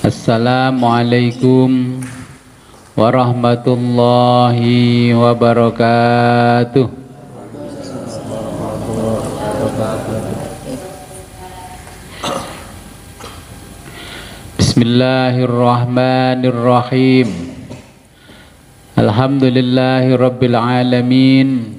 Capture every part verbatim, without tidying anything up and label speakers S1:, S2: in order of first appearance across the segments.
S1: Assalamualaikum warahmatullahi wabarakatuh. Bismillahirrahmanirrahim. Alhamdulillahi rabbil alamin.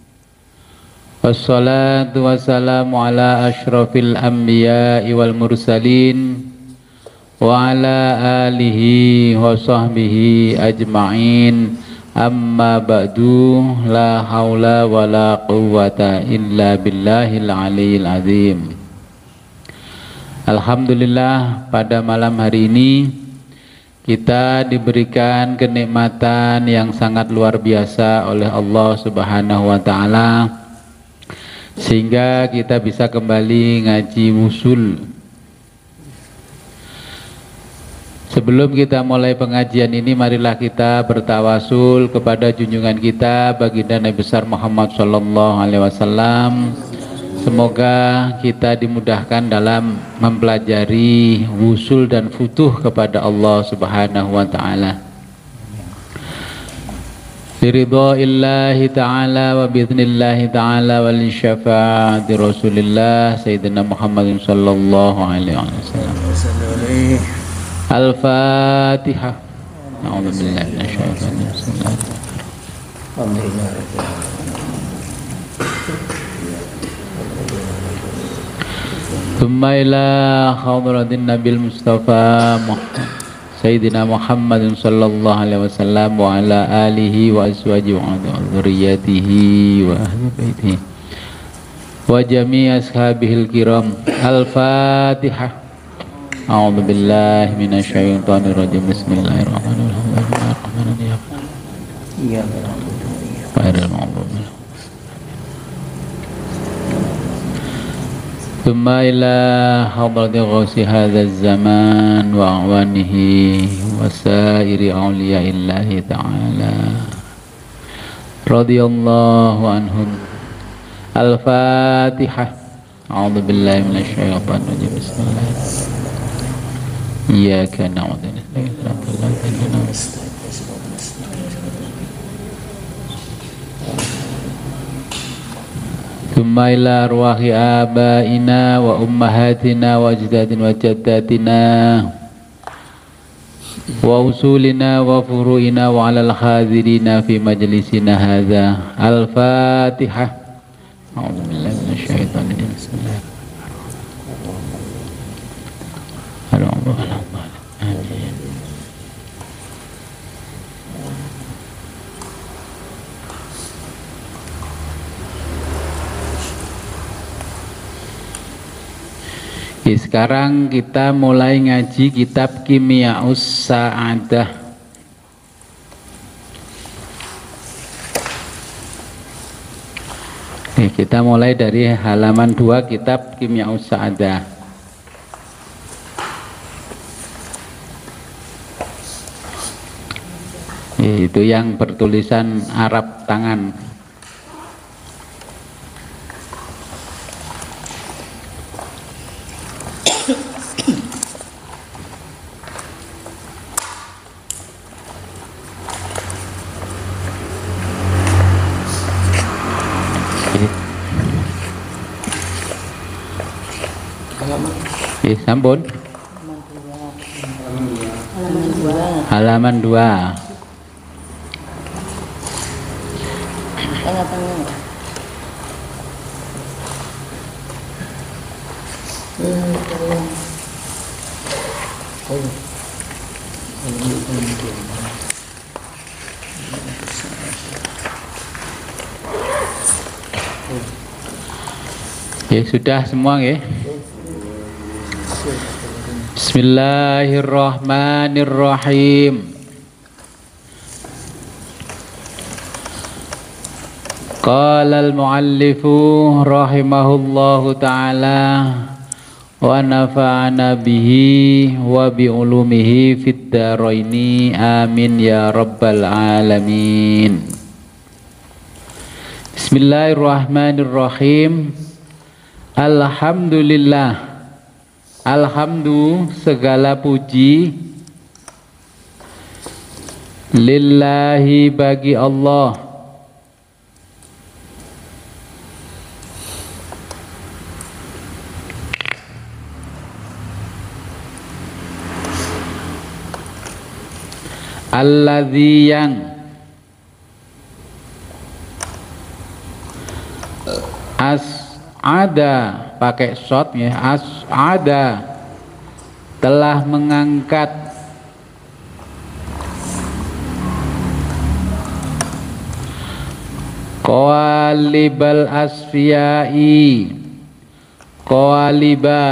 S1: Wassalatu wassalamu ala ashrafil anbiya'i wal mursalin wa ala alihi wa sahbihi ajma'in. Amma ba'du, la hawla wa la quwwata illa billahil aliyyil azim. Alhamdulillah, pada malam hari ini kita diberikan kenikmatan yang sangat luar biasa oleh Allah Subhanahu wa ta'ala, sehingga kita bisa kembali ngaji wusul. Sebelum kita mulai pengajian ini, marilah kita bertawasul kepada junjungan kita baginda Nabi besar Muhammad Sallallahu Alaihi Wasallam. Semoga kita dimudahkan dalam mempelajari wusul dan futuh kepada Allah Subhanahu Wa Taala. Biridha'illahi ta'ala wa bi'idhnillahi ta'ala wa li syafa'ati Rasulillah Sayyidina Muhammadin Sallallahu Alaihi Wasallam. Al-Fatihah. A'udzu billahi minasyaitonir rajim. Tsumma ila hadratin Nabil Mustafa Sayyidina Muhammadin Sallallahu Alaihi Wasallam wa ala alihi wa azwajihi wa dzurriyyatihi wa ahli baitihi wa jami' ashabihil kiram. Al-Fatihah. A'udzu billahi minasyaitonir rajim. Bismillahirrahmanirrahim. Iya. Tsumma ila hadrati ghausi hadzal zaman wa awanihi wa sairi awliyaillahi ta'ala radhiyallahu anhum. Al-Fatihah. A'udzu billahi minasyaitonir rajim. Bismillahirrahmanirrahim. Iyyaka na'budu wa iyyaka nasta'in. Tsumma ila arwahi abaina wa ummahatina wa ajdadina wa jaddatina wa usulina wa furu'ina wa alal hadirina fi majlisina hadza. Al-Fatihah. A'udzu billahi minasyaitonir rajim. Bismillahirrahmanirrahim. Oke, sekarang kita mulai ngaji kitab Kimyaus Sa'adah. Oke, kita mulai dari halaman dua kitab Kimyaus Sa'adah. Itu yang bertulisan Arab tangan. Oke, sampun. Halaman dua. Tengah-tengah. Ya sudah semua ya. Bismillahirrahmanirrahim. Qala al-muallifu rahimahullahu ta'ala wa nafa'ana bihi wa bi ulumihi fid daraini amin ya rabbal alamin. Bismillahirrahmanirrahim. Alhamdulillah Alhamdu segala puji lillahi bagi Allah alladzi yang as'ada pakai shot ya, as'ada telah mengangkat qawalibal asfiyai, qawaliba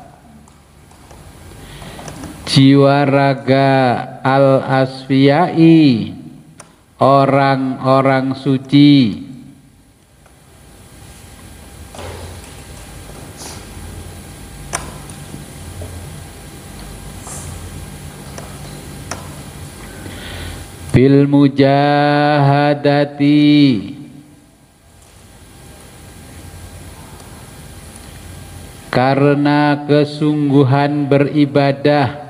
S1: jiwa raga al asfiyai, orang-orang suci, bil mujahadati karena kesungguhan beribadah.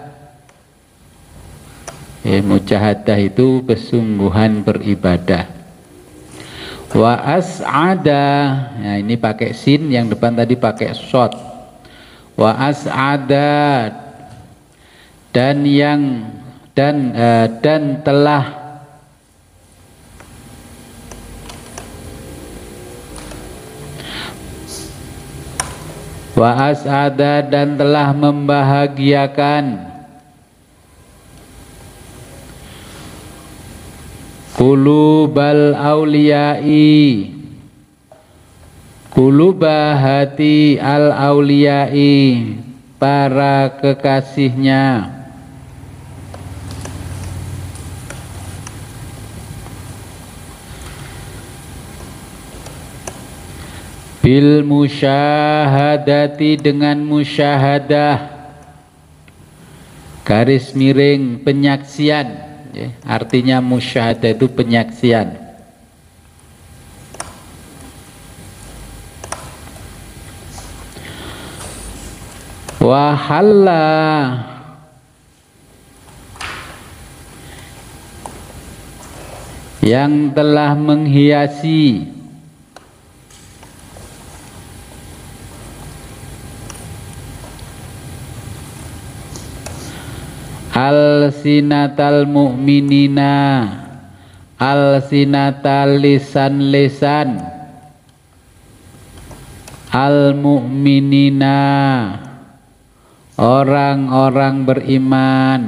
S1: Eh, mujahadah itu kesungguhan beribadah. Wa as'ada, nah ini pakai sin, yang depan tadi pakai shot. Wa as'ada, dan yang dan uh, dan telah wa as'ada dan telah membahagiakan qulubal auliyai, qulubah hati al auliyai, para kekasihnya, bil musyahadati dengan musyahadah garis miring penyaksian ya, artinya musyahadah itu penyaksian. Wahalla yang telah menghiasi al-sinatal mu'minina, al-sinatal lisan-lisan al-mu'minina, orang-orang beriman,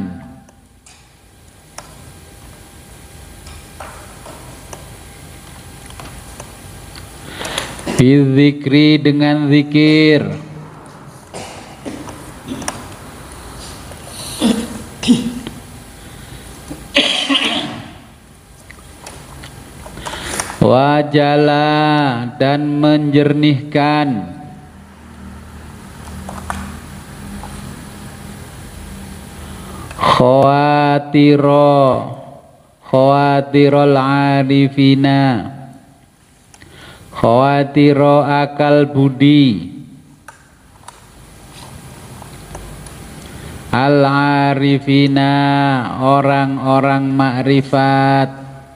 S1: bizikri dengan zikir, wajala dan menjernihkan, khawatiro khawatirul arifina, khawatiro akal budi, al arifina orang-orang makrifat,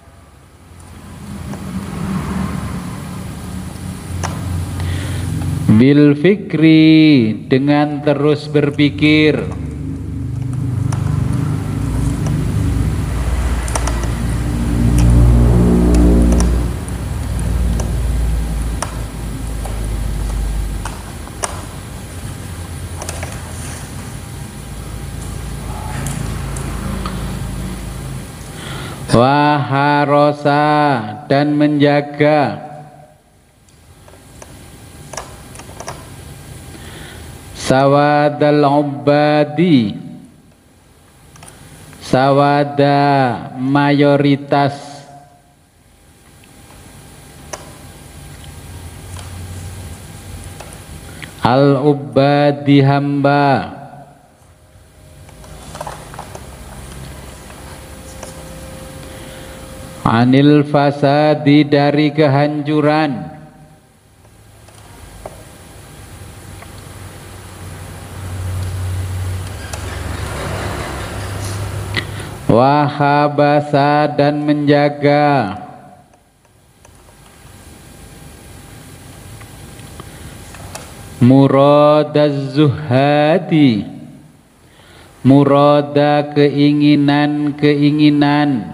S1: bil fikri dengan terus berpikir, waharosa dan menjaga, sawadal ubadi sawada mayoritas al ubadi hamba, anil fasadi dari kehancuran, wa habasa dan menjaga, muradaz zuhadi, murada keinginan-keinginan,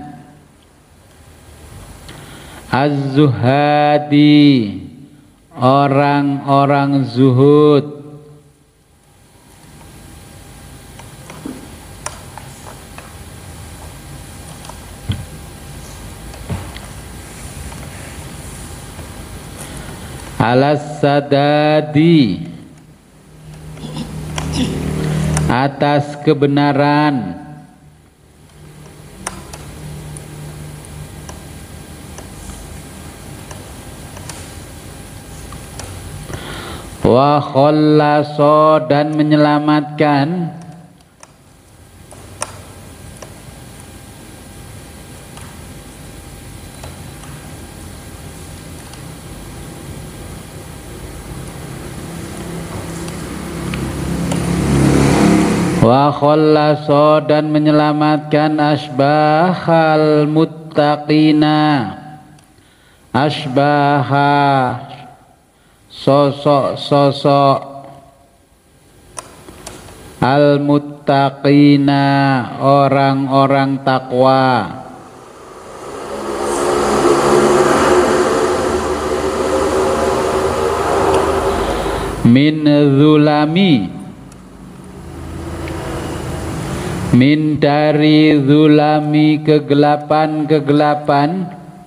S1: az-zuhadi orang-orang zuhud, alas sadadi atas kebenaran, wa khallaso dan menyelamatkan, wa khallaso dan menyelamatkan asbahal muttaqina, asbaha sosok-sosok al muttaqina orang-orang takwa, min zulami min dari zulami kegelapan-kegelapan,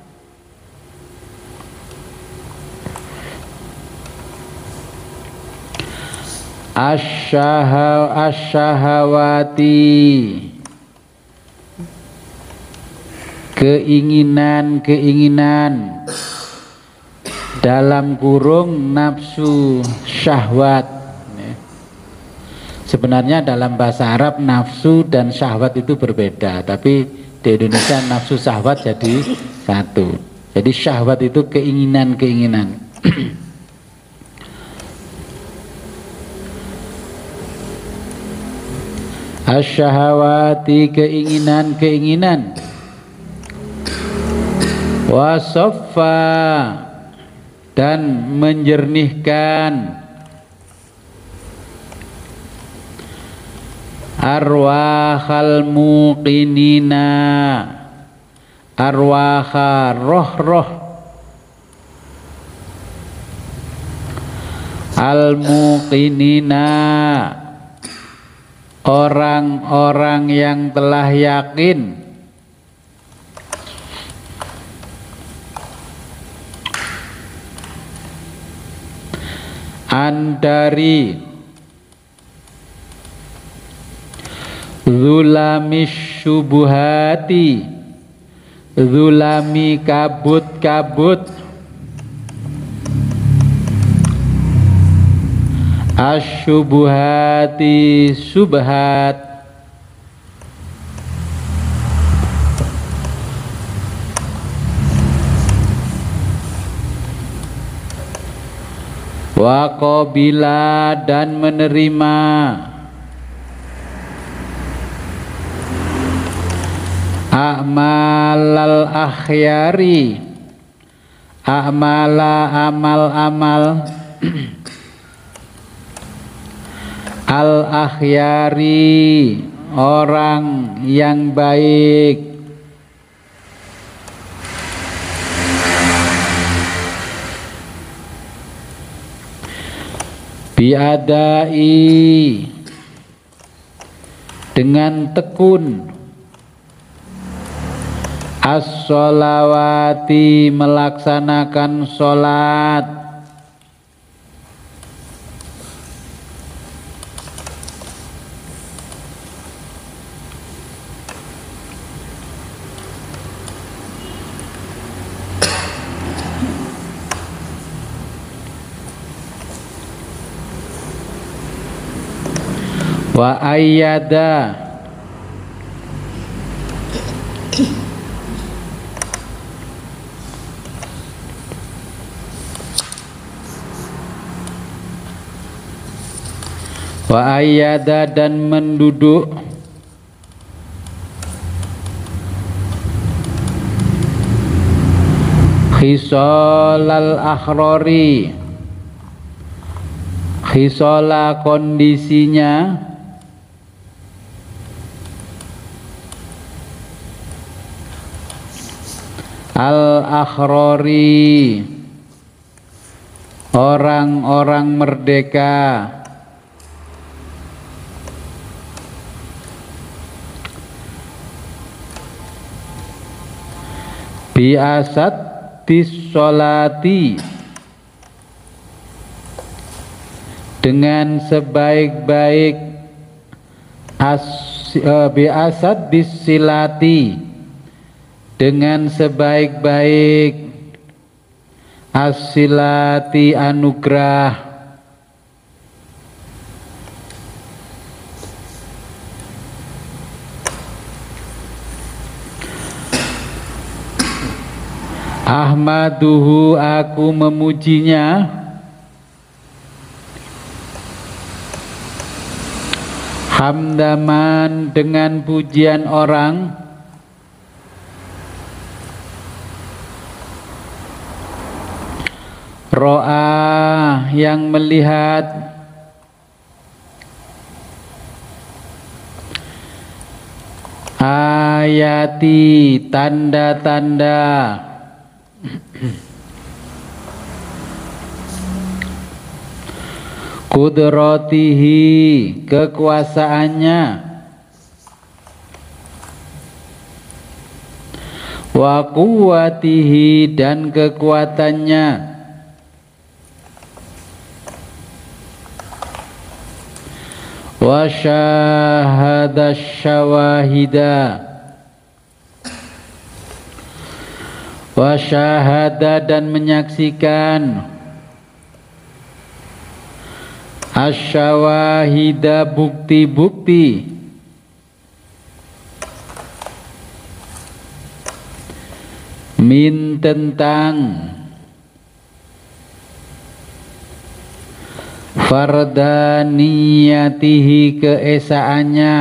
S1: asyaha asyahawati keinginan-keinginan, dalam kurung nafsu syahwat. Sebenarnya dalam bahasa Arab nafsu dan syahwat itu berbeda, tapi di Indonesia nafsu syahwat jadi satu. Jadi syahwat itu keinginan-keinginan. Asyahawati keinginan-keinginan, wasoffa dan menjernihkan, arwahal muqinina arwaha roh-roh al muqinina orang-orang yang telah yakin, andari zulami syubuhati, zulami kabut-kabut, asyubuhati subhat, wa qabila dan menerima, a'malal akhyari a'mala amal-amal al akhyari orang yang baik, biadai dengan tekun, as-sholawati melaksanakan sholat, wa ayyada wa ayyada dan menduduk, Khisolal akhrori, khisola kondisinya al akhrori, orang-orang merdeka, biasat tisolati, dengan sebaik-baik as, uh, biasat disilati, dengan sebaik-baik asilati anugerah, ahmaduhu, aku memujinya, hamdaman, dengan pujian orang, ro'a, yang melihat, ayati, tanda-tanda, kudratihi, kekuasaannya, wa quwwatihi, dan kekuatannya, wa syahada syawahida, wa syahada, dan menyaksikan, asyawahida, bukti-bukti, min, tentang, fardaniyatihi, keesaannya,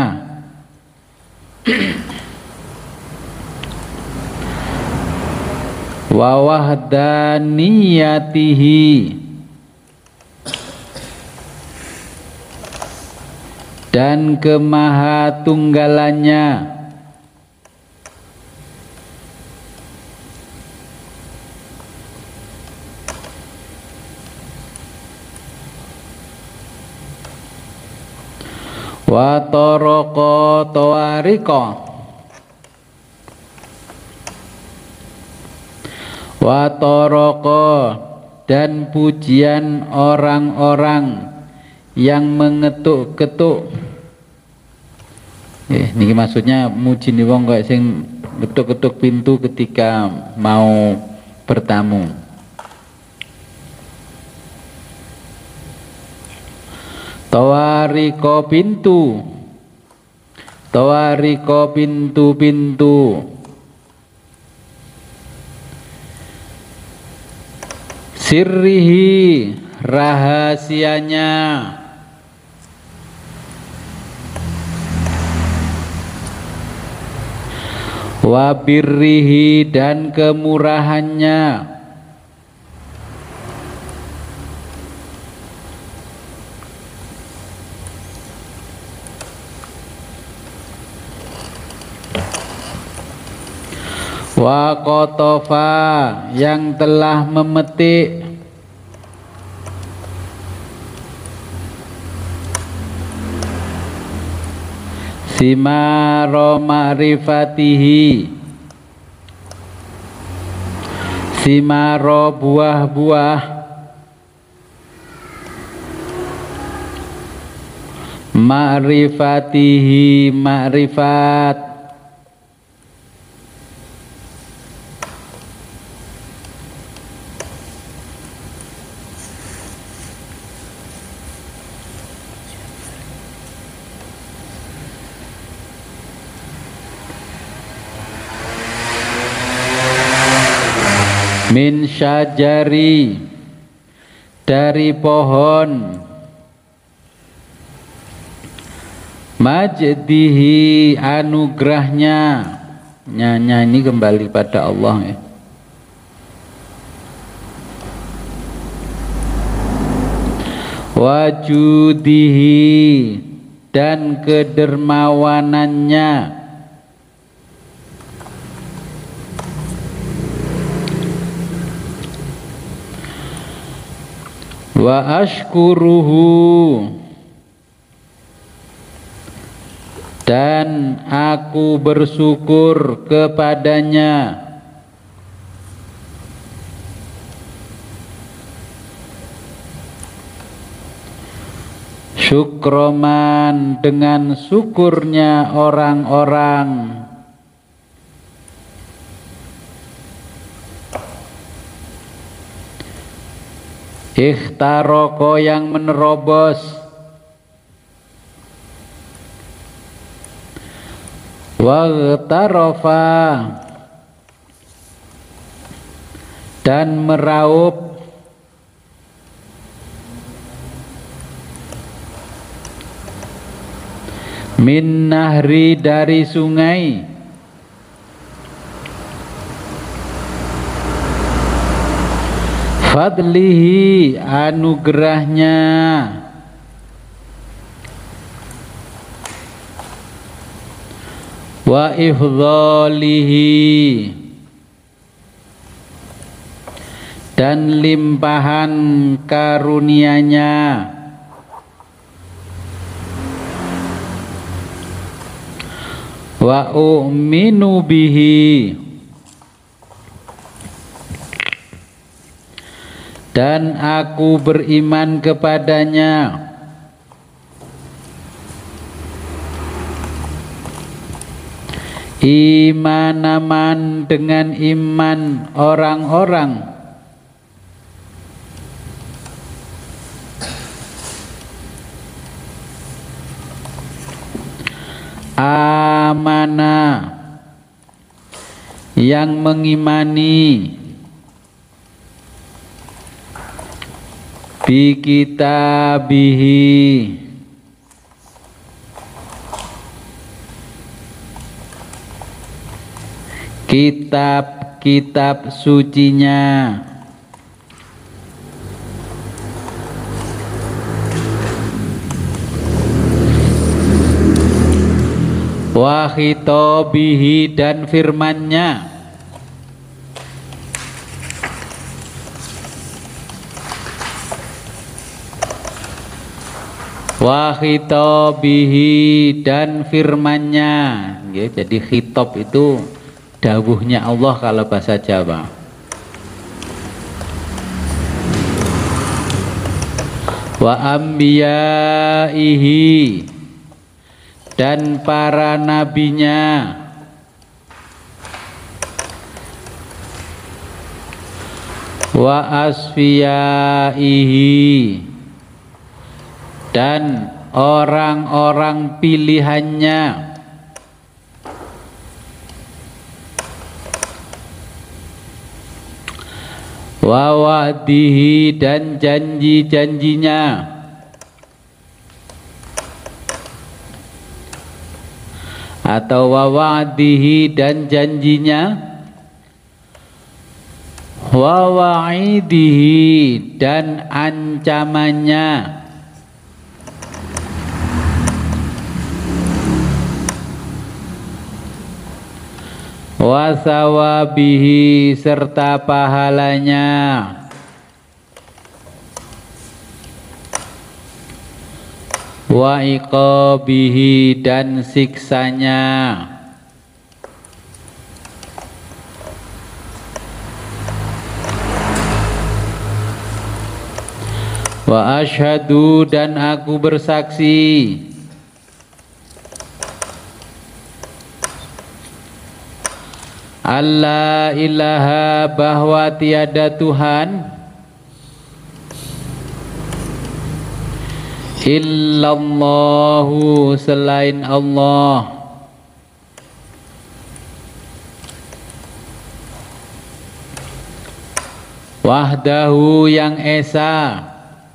S1: wa wahdaniyatihi, dan kemahatunggalannya, wa toroko tawariko, wa toroko, dan pujian orang-orang yang mengetuk-ketuk. Eh, niki maksudnya muji nih wong kayak sing ketuk-ketuk pintu ketika mau bertamu. Tawariko, pintu, tawariko, pintu-pintu, sirrihi, rahasianya, wabirrihi, dan kemurahannya, wa kotofa, yang telah memetik, simaro ma'rifatihi, simaro, buah-buah, ma'rifatihi, ma'rifat, min syajari, dari pohon, majdihi, anugerahnya. Nyanya ini kembali pada Allah ya. wajudihi dan kedermawanannya, wa ashkuruhu dan aku bersyukur kepadanya, syukroman dengan syukurnya orang-orang ikhtaroko yang menerobos, wagtarofa dan meraup, min nahri dari sungai, fadlihi anugerahnya, wa ifdhalihi dan limpahan karunia-Nya, wa u'minu bihi dan aku beriman kepadanya, imanaman dengan iman orang-orang amana yang mengimani bi kitabihi kitab-kitab sucinya, wa khitabihi dan firman-Nya, wa khitabihi dan firman-Nya. Ya, jadi khitab itu dawuhnya Allah kalau bahasa Jawa. Wa ambiyaihi dan para nabinya, wa asfiyaihi dan orang-orang pilihannya, wa wa'dihi dan janji-janjinya, atau wa wa'dihi dan janjinya, wa wa'idihi dan ancamannya, wa sawabihi serta pahalanya, wa iqabihi dan siksanya, wa asyhadu dan aku bersaksi, alla ilaha bahwa tiada Tuhan illallahu selain Allah, wahdahu yang esa,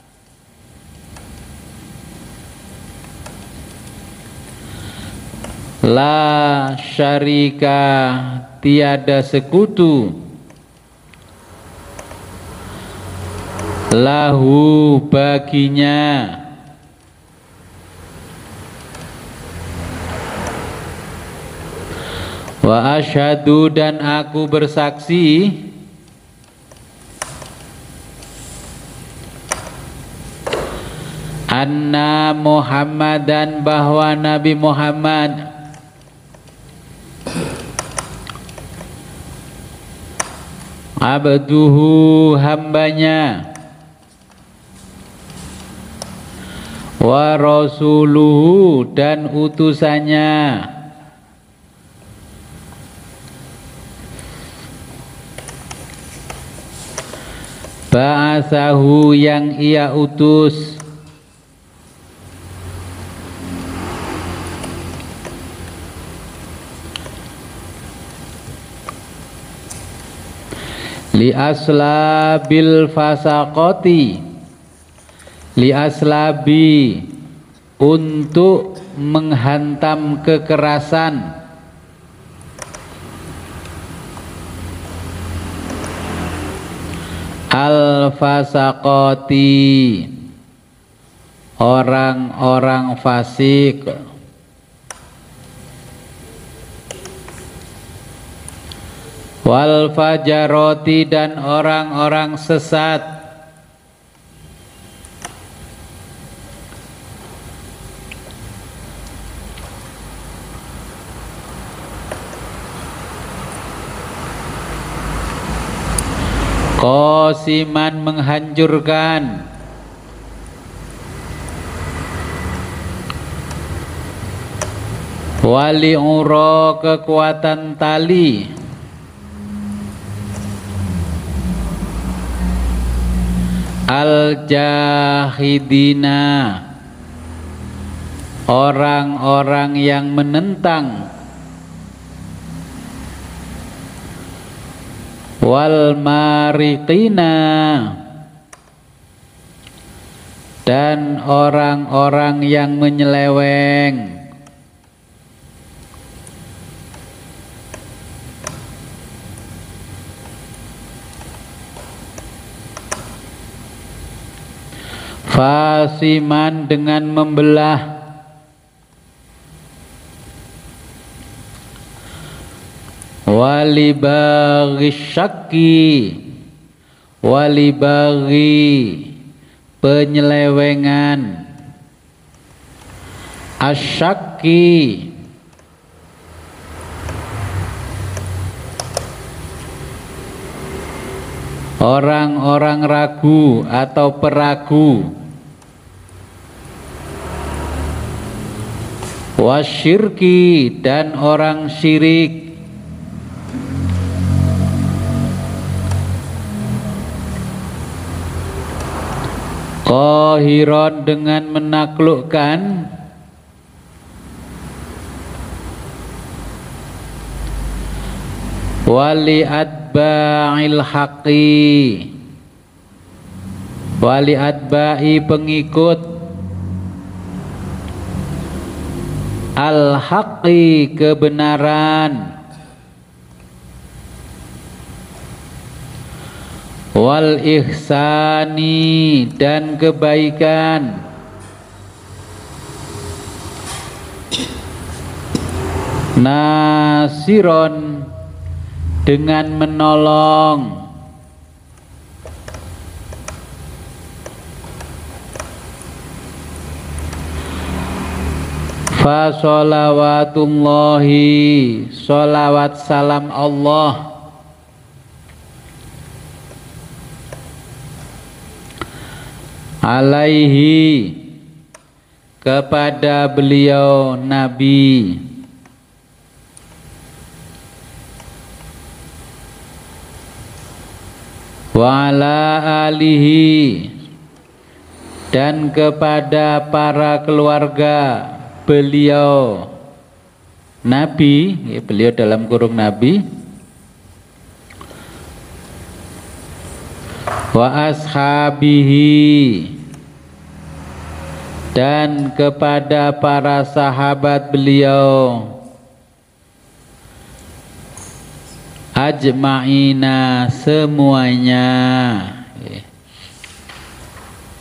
S1: la syarika tiada sekutu, lahu baginya, wa asyhadu dan aku bersaksi anna Muhammadan bahwa Nabi Muhammad abduhu hambanya, wa rasuluhu dan utusannya, ba'asahu yang ia utus, li aslabil fasaqati, li aslabi untuk menghantam kekerasan, al fasaqati orang-orang fasik, wal fajaroti dan orang-orang sesat, qasiman menghancurkan, wali uro kekuatan tali, al-jahidina orang-orang yang menentang, wal mariqina dan orang-orang yang menyeleweng, fasiman dengan membelah, walibaghi syakki walibaghi penyelewengan, asyakki orang-orang ragu atau peragu, wasyirki dan orang syirik, qahiron dengan menaklukkan, wali adba'il haqqi wali adba'i pengikut, al haqqi kebenaran, wal ihsani dan kebaikan, nasiron dengan menolong, fa sholawatullahi sholawat salam Allah alaihi kepada beliau Nabi, wa ala alihi dan kepada para keluarga beliau Nabi, ya, beliau dalam kurung Nabi, wa ashabihi dan kepada para sahabat beliau, ajma'ina semuanya.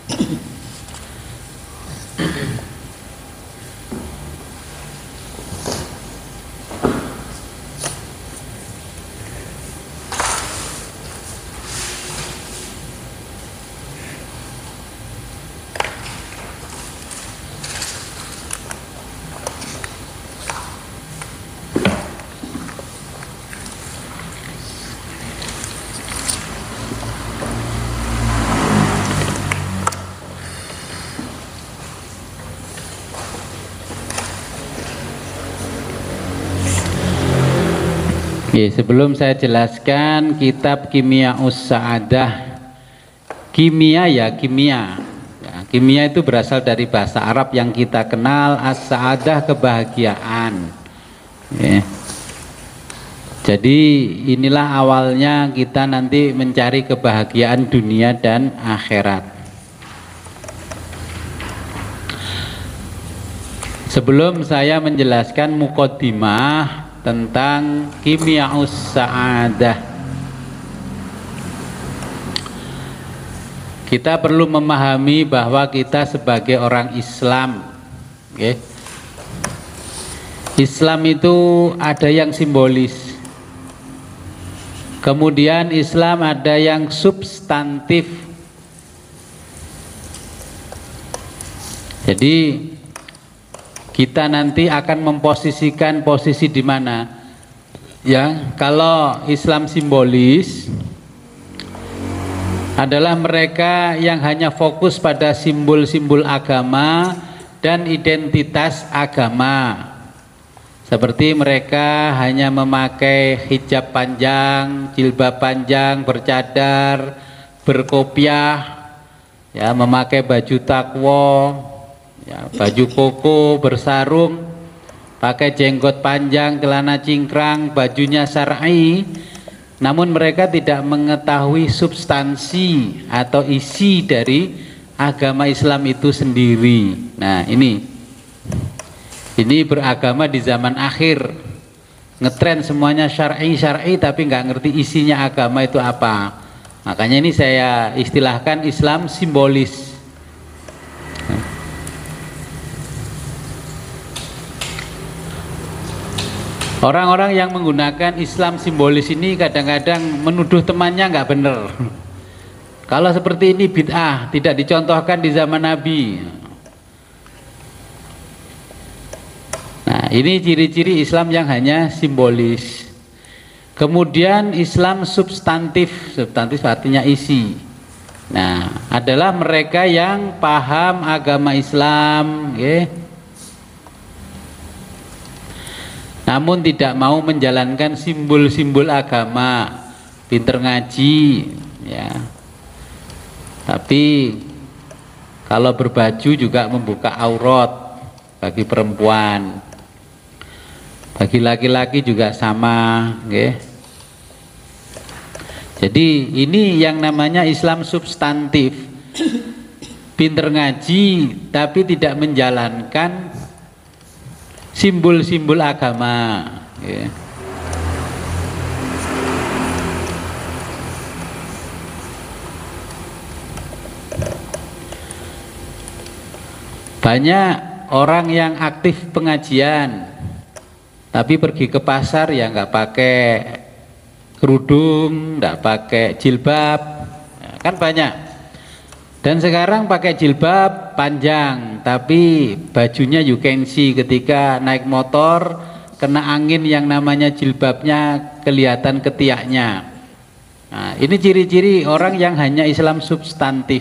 S1: Oke, sebelum saya jelaskan kitab Kimia Us-Sa'adah, kimia ya kimia. Ya, kimia itu berasal dari bahasa Arab yang kita kenal, as-sa'adah kebahagiaan. Ya. Jadi inilah awalnya kita nanti mencari kebahagiaan dunia dan akhirat. Sebelum saya menjelaskan muqaddimah tentang Kimia Us-Sa'adah, kita perlu memahami bahwa kita sebagai orang Islam, okay, Islam itu ada yang simbolis, kemudian Islam ada yang substantif. Jadi kita nanti akan memposisikan posisi di mana? Ya, kalau Islam simbolis adalah mereka yang hanya fokus pada simbol-simbol agama dan identitas agama. Seperti mereka hanya memakai hijab panjang, jilbab panjang, bercadar, berkopiah, ya, memakai baju takwa, ya, baju koko, bersarung, pakai jenggot panjang, celana cingkrang, bajunya syar'i, namun mereka tidak mengetahui substansi atau isi dari agama Islam itu sendiri. Nah, ini ini beragama di zaman akhir, ngetren semuanya syar'i syar'i tapi nggak ngerti isinya agama itu apa. Makanya ini saya istilahkan Islam simbolis. Orang-orang yang menggunakan Islam simbolis ini kadang-kadang menuduh temannya nggak benar. Kalau seperti ini bid'ah, tidak dicontohkan di zaman Nabi. Nah, ini ciri-ciri Islam yang hanya simbolis. Kemudian Islam substantif, substantif artinya isi. Nah, adalah mereka yang paham agama Islam, okay, namun tidak mau menjalankan simbol-simbol agama, pinter ngaji, ya. Tapi kalau berbaju juga membuka aurat bagi perempuan, bagi laki-laki juga sama, okay. Jadi ini yang namanya Islam substantif, pinter ngaji tapi tidak menjalankan simbol-simbol agama, ya. Banyak orang yang aktif pengajian tapi pergi ke pasar ya nggak pakai kerudung, nggak pakai jilbab, ya, kan banyak. Dan sekarang pakai jilbab panjang, tapi bajunya you can see ketika naik motor kena angin yang namanya jilbabnya kelihatan ketiaknya. Nah, ini ciri-ciri orang yang hanya Islam substantif.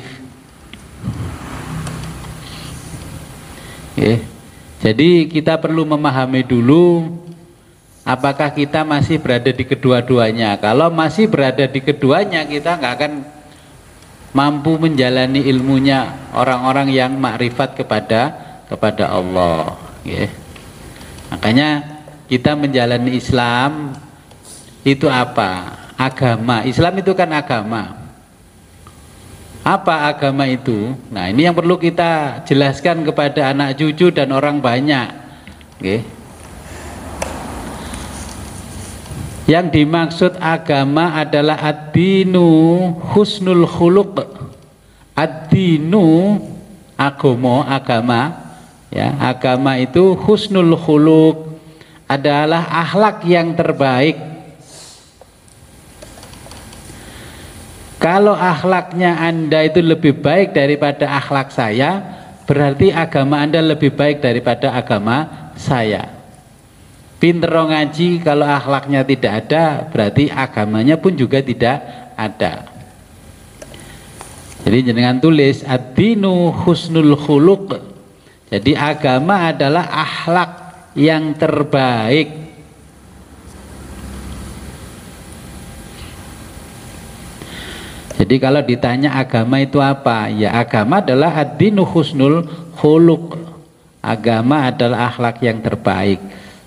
S1: Oke. Jadi kita perlu memahami dulu apakah kita masih berada di kedua-duanya. Kalau masih berada di keduanya, kita nggak akan mampu menjalani ilmunya orang-orang yang makrifat kepada kepada Allah, ya. Makanya kita menjalani Islam itu apa? Agama. Islam itu kan agama. Apa agama itu? Nah, ini yang perlu kita jelaskan kepada anak cucu dan orang banyak, ya. Yang dimaksud agama adalah ad-dinu husnul khuluq. Ad ad-dinu agama, agama ya, agama itu husnul khuluq, adalah akhlak yang terbaik. Kalau akhlaknya Anda itu lebih baik daripada akhlak saya, berarti agama Anda lebih baik daripada agama saya. Pinter ngaji, kalau akhlaknya tidak ada, berarti agamanya pun juga tidak ada. Jadi jangan tulis ad-dinu husnul khuluq. Jadi agama adalah akhlak yang terbaik. Jadi kalau ditanya agama itu apa? Ya, agama adalah ad-dinu husnul khuluq. Agama adalah akhlak yang terbaik.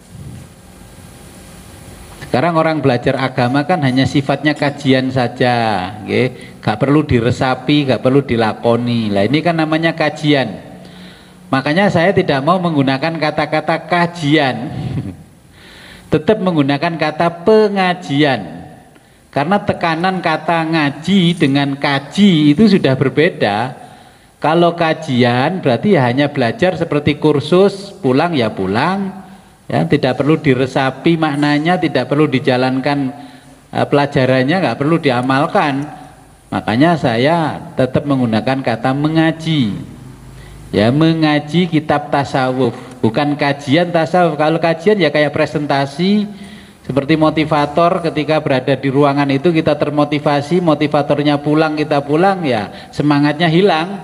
S1: Sekarang orang belajar agama kan hanya sifatnya kajian saja, okay? Gak perlu diresapi, gak perlu dilakoni. Lah ini kan namanya kajian. Makanya saya tidak mau menggunakan kata-kata kajian, tetap menggunakan kata pengajian. Karena tekanan kata ngaji dengan kaji itu sudah berbeda. Kalau kajian berarti ya hanya belajar seperti kursus, pulang ya pulang, ya tidak perlu diresapi maknanya, tidak perlu dijalankan uh, pelajarannya, nggak perlu diamalkan. Makanya saya tetap menggunakan kata mengaji. Ya, mengaji kitab tasawuf, bukan kajian tasawuf. Kalau kajian ya kayak presentasi, seperti motivator, ketika berada di ruangan itu kita termotivasi, motivatornya pulang, kita pulang, ya semangatnya hilang.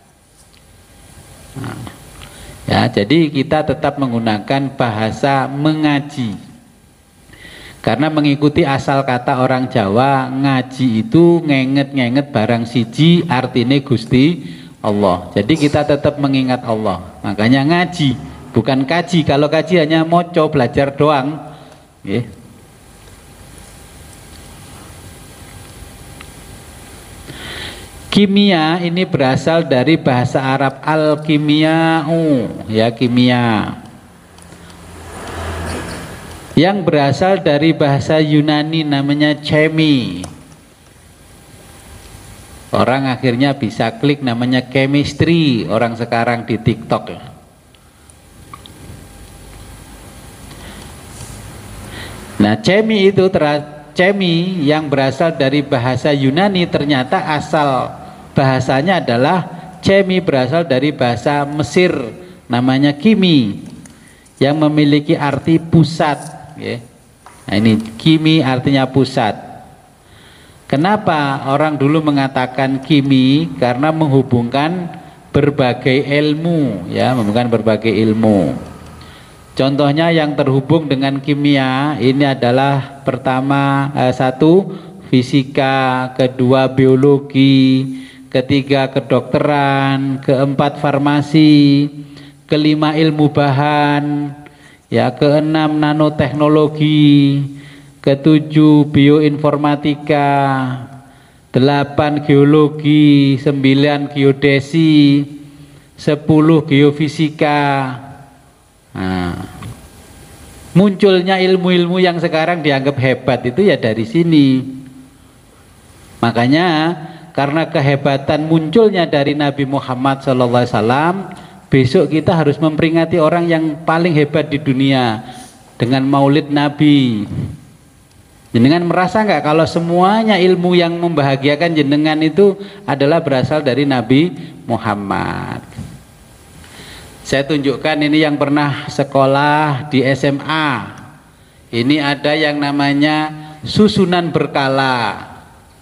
S1: Nah, ya, jadi kita tetap menggunakan bahasa mengaji. Karena mengikuti asal kata orang Jawa, ngaji itu ngenget-ngenget barang siji, artinya Gusti Allah. Jadi kita tetap mengingat Allah. Makanya ngaji, bukan kaji. Kalau kaji hanya moco, belajar doang. Okay. Kimia ini berasal dari bahasa Arab al-kimiya'u, ya, kimia, yang berasal dari bahasa Yunani namanya chemi. Orang akhirnya bisa klik namanya chemistry orang sekarang di TikTok. Nah, chemi itu chemi yang berasal dari bahasa Yunani, ternyata asal bahasanya adalah chemi, berasal dari bahasa Mesir namanya kimi, yang memiliki arti pusat, ya. Nah, ini kimi artinya pusat. Kenapa orang dulu mengatakan kimi? Karena menghubungkan berbagai ilmu, ya, menghubungkan berbagai ilmu. Contohnya yang terhubung dengan kimia ini adalah pertama eh, satu fisika, kedua biologi, ketiga kedokteran, keempat farmasi, kelima ilmu bahan, ya, keenam nanoteknologi, ketujuh bioinformatika, delapan geologi, sembilan geodesi, sepuluh geofisika. Nah, munculnya ilmu-ilmu yang sekarang dianggap hebat itu ya dari sini. Makanya karena kehebatan munculnya dari Nabi Muhammad shallallahu alaihi wasallam, besok kita harus memperingati orang yang paling hebat di dunia dengan maulid Nabi. Jenengan merasa nggak kalau semuanya ilmu yang membahagiakan jenengan itu adalah berasal dari Nabi Muhammad? Saya tunjukkan ini yang pernah sekolah di S M A. Ini ada yang namanya susunan berkala.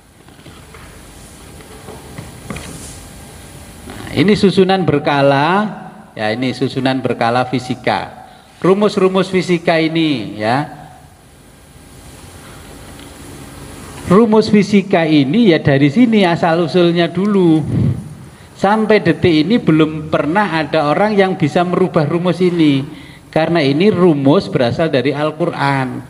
S1: Nah, ini susunan berkala, ya, ini susunan berkala fisika. Rumus-rumus fisika ini, ya. Rumus fisika ini ya dari sini asal usulnya dulu. Sampai detik ini belum pernah ada orang yang bisa merubah rumus ini, karena ini rumus berasal dari Al-Quran.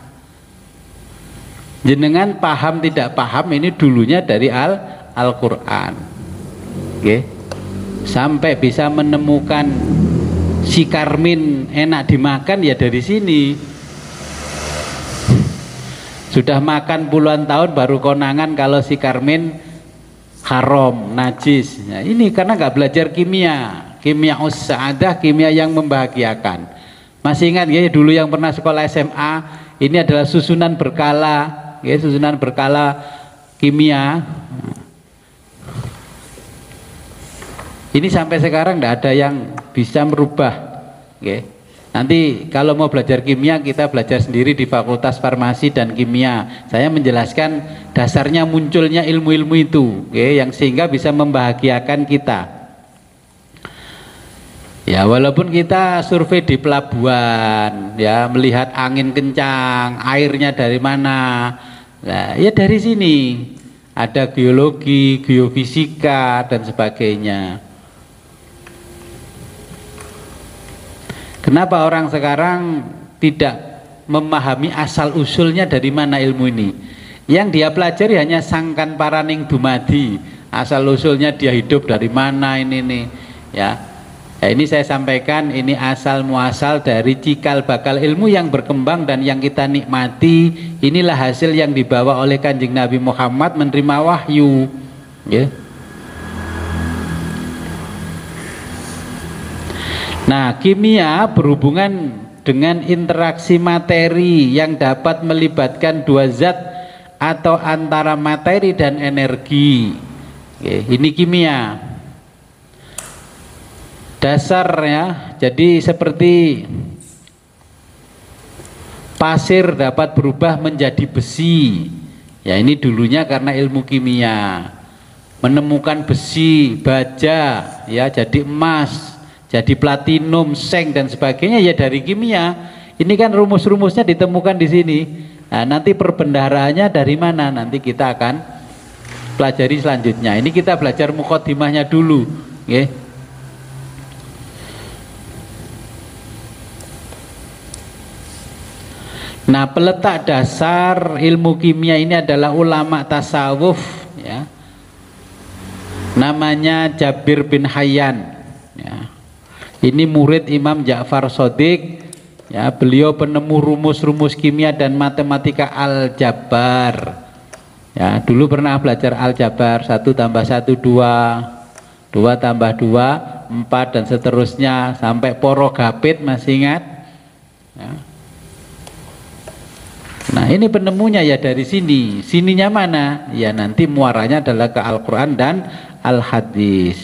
S1: Jenengan paham tidak paham, ini dulunya dari Al Al-Quran. Oke, sampai bisa menemukan si karmin enak dimakan ya dari sini. Sudah makan puluhan tahun baru konangan kalau si karmin haram, najis. Nah, ini karena nggak belajar kimia. Kimia us-sa'adah, kimia yang membahagiakan. Masih ingat ya dulu yang pernah sekolah S M A, ini adalah susunan berkala, ya, susunan berkala kimia. Ini sampai sekarang tidak ada yang bisa merubah. Ya. Nanti kalau mau belajar kimia kita belajar sendiri di Fakultas Farmasi dan Kimia. Saya menjelaskan dasarnya munculnya ilmu-ilmu itu, ya, yang sehingga bisa membahagiakan kita. Ya, walaupun kita survei di pelabuhan, ya, melihat angin kencang, airnya dari mana, nah, ya dari sini. Ada geologi, geofisika dan sebagainya. Kenapa orang sekarang tidak memahami asal usulnya dari mana ilmu ini? Yang dia pelajari hanya sangkan paraning dumadi, asal usulnya dia hidup dari mana ini nih, ya. Nah, ini saya sampaikan, ini asal muasal dari cikal bakal ilmu yang berkembang dan yang kita nikmati. Inilah hasil yang dibawa oleh Kanjeng Nabi Muhammad menerima wahyu, ya. Nah, kimia berhubungan dengan interaksi materi yang dapat melibatkan dua zat atau antara materi dan energi. Oke, ini kimia. Dasarnya, jadi seperti pasir dapat berubah menjadi besi. Ya, ini dulunya karena ilmu kimia. Menemukan besi, baja, ya, jadi emas, jadi platinum, seng dan sebagainya ya dari kimia. Ini kan rumus-rumusnya ditemukan di sini. Nah, nanti perbendaharaannya dari mana? Nanti kita akan pelajari selanjutnya. Ini kita belajar mukadimahnya dulu, ya. Nah, peletak dasar ilmu kimia ini adalah ulama tasawuf, ya. Namanya Jabir bin Hayyan, ya. Ini murid Imam Ja'far Shadiq, ya. Beliau penemu rumus-rumus kimia dan matematika aljabar, ya. Dulu pernah belajar aljabar, satu tambah satu dua, dua tambah dua empat dan seterusnya sampai porogapit, masih ingat, ya. Nah, ini penemunya ya dari sini. Sininya mana? Ya nanti muaranya adalah ke Al-Quran dan Al-Hadis.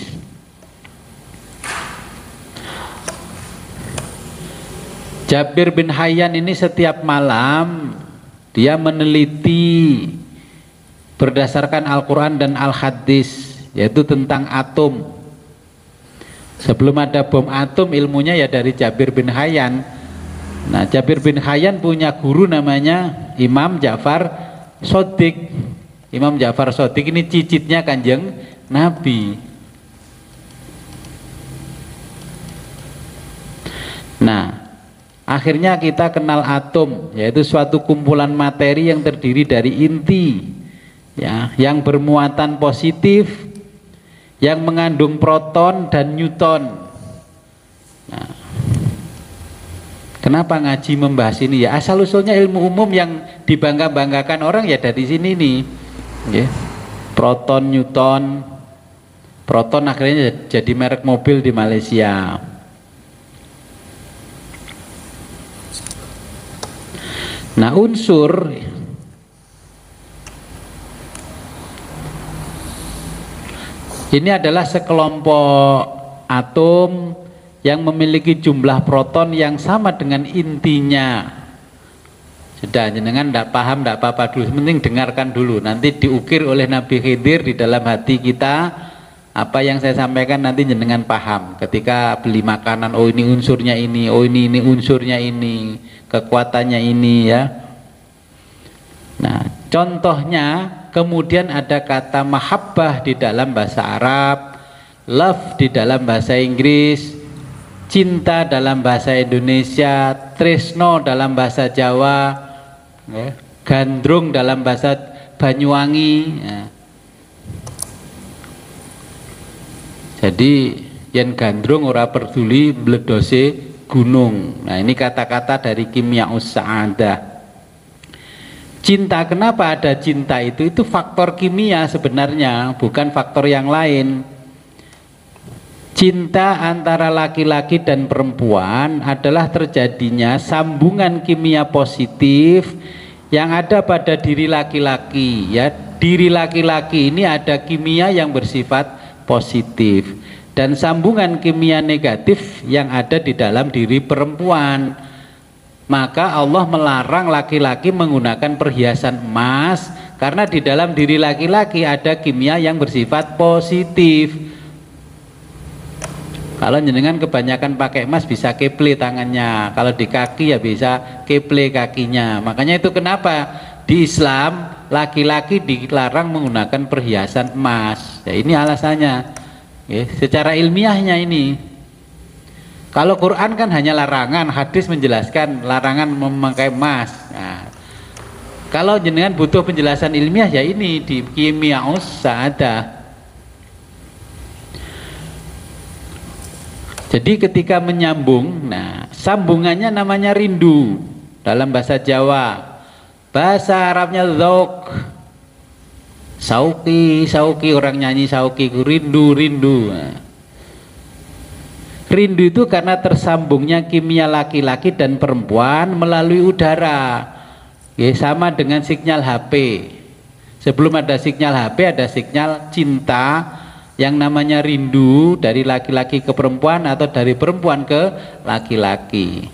S1: Jabir bin Hayyan ini setiap malam dia meneliti berdasarkan Al-Quran dan Al-Hadis, yaitu tentang atom. Sebelum ada bom atom, ilmunya ya dari Jabir bin Hayyan. Nah, Jabir bin Hayyan punya guru namanya Imam Ja'far Shadiq. Imam Ja'far Shadiq ini cicitnya Kanjeng Nabi. Nah, akhirnya kita kenal atom, yaitu suatu kumpulan materi yang terdiri dari inti, ya, yang bermuatan positif, yang mengandung proton dan neutron. Nah, kenapa ngaji membahas ini ya? Asal usulnya ilmu umum yang dibangga-banggakan orang ya dari sini nih, ya. Proton, neutron, proton akhirnya jadi merek mobil di Malaysia. Nah, unsur ini adalah sekelompok atom yang memiliki jumlah proton yang sama dengan intinya. Sudah, jenengan tidak paham, tidak apa-apa dulu, penting dengarkan dulu, nanti diukir oleh Nabi Khidir di dalam hati kita. Apa yang saya sampaikan nanti jenengan paham. Ketika beli makanan, oh ini unsurnya ini, oh ini ini unsurnya ini, kekuatannya ini, ya. Nah, contohnya kemudian ada kata mahabbah di dalam bahasa Arab, love di dalam bahasa Inggris, cinta dalam bahasa Indonesia, tresno dalam bahasa Jawa, ya, gandrung dalam bahasa Banyuwangi, ya. Jadi yen gandrung ora peduli mledose gunung. Nah, ini kata-kata dari kimia us-sa'adah. Cinta, kenapa ada cinta itu? Itu faktor kimia sebenarnya, bukan faktor yang lain. Cinta antara laki-laki dan perempuan adalah terjadinya sambungan kimia positif yang ada pada diri laki-laki, ya. Diri laki-laki ini ada kimia yang bersifat positif dan sambungan kimia negatif yang ada di dalam diri perempuan. Maka Allah melarang laki-laki menggunakan perhiasan emas karena di dalam diri laki-laki ada kimia yang bersifat positif. Kalau jenengan kebanyakan pakai emas bisa keple tangannya, kalau di kaki ya bisa keple kakinya. Makanya itu kenapa di Islam laki-laki dilarang menggunakan perhiasan emas. Ya, ini alasannya. Ya, secara ilmiahnya ini. Kalau Quran kan hanya larangan, hadis menjelaskan larangan memakai emas. Nah, kalau jenengan butuh penjelasan ilmiah ya ini di Kimiaus Sa'adah. Jadi ketika menyambung, nah sambungannya namanya rindu dalam bahasa Jawa. Bahasa Arabnya dzauq. Sauki, sauki, orang nyanyi sauki, rindu, rindu. Nah, rindu itu karena tersambungnya kimia laki-laki dan perempuan melalui udara. Ya, sama dengan sinyal H P. Sebelum ada sinyal H P ada sinyal cinta yang namanya rindu dari laki-laki ke perempuan atau dari perempuan ke laki-laki.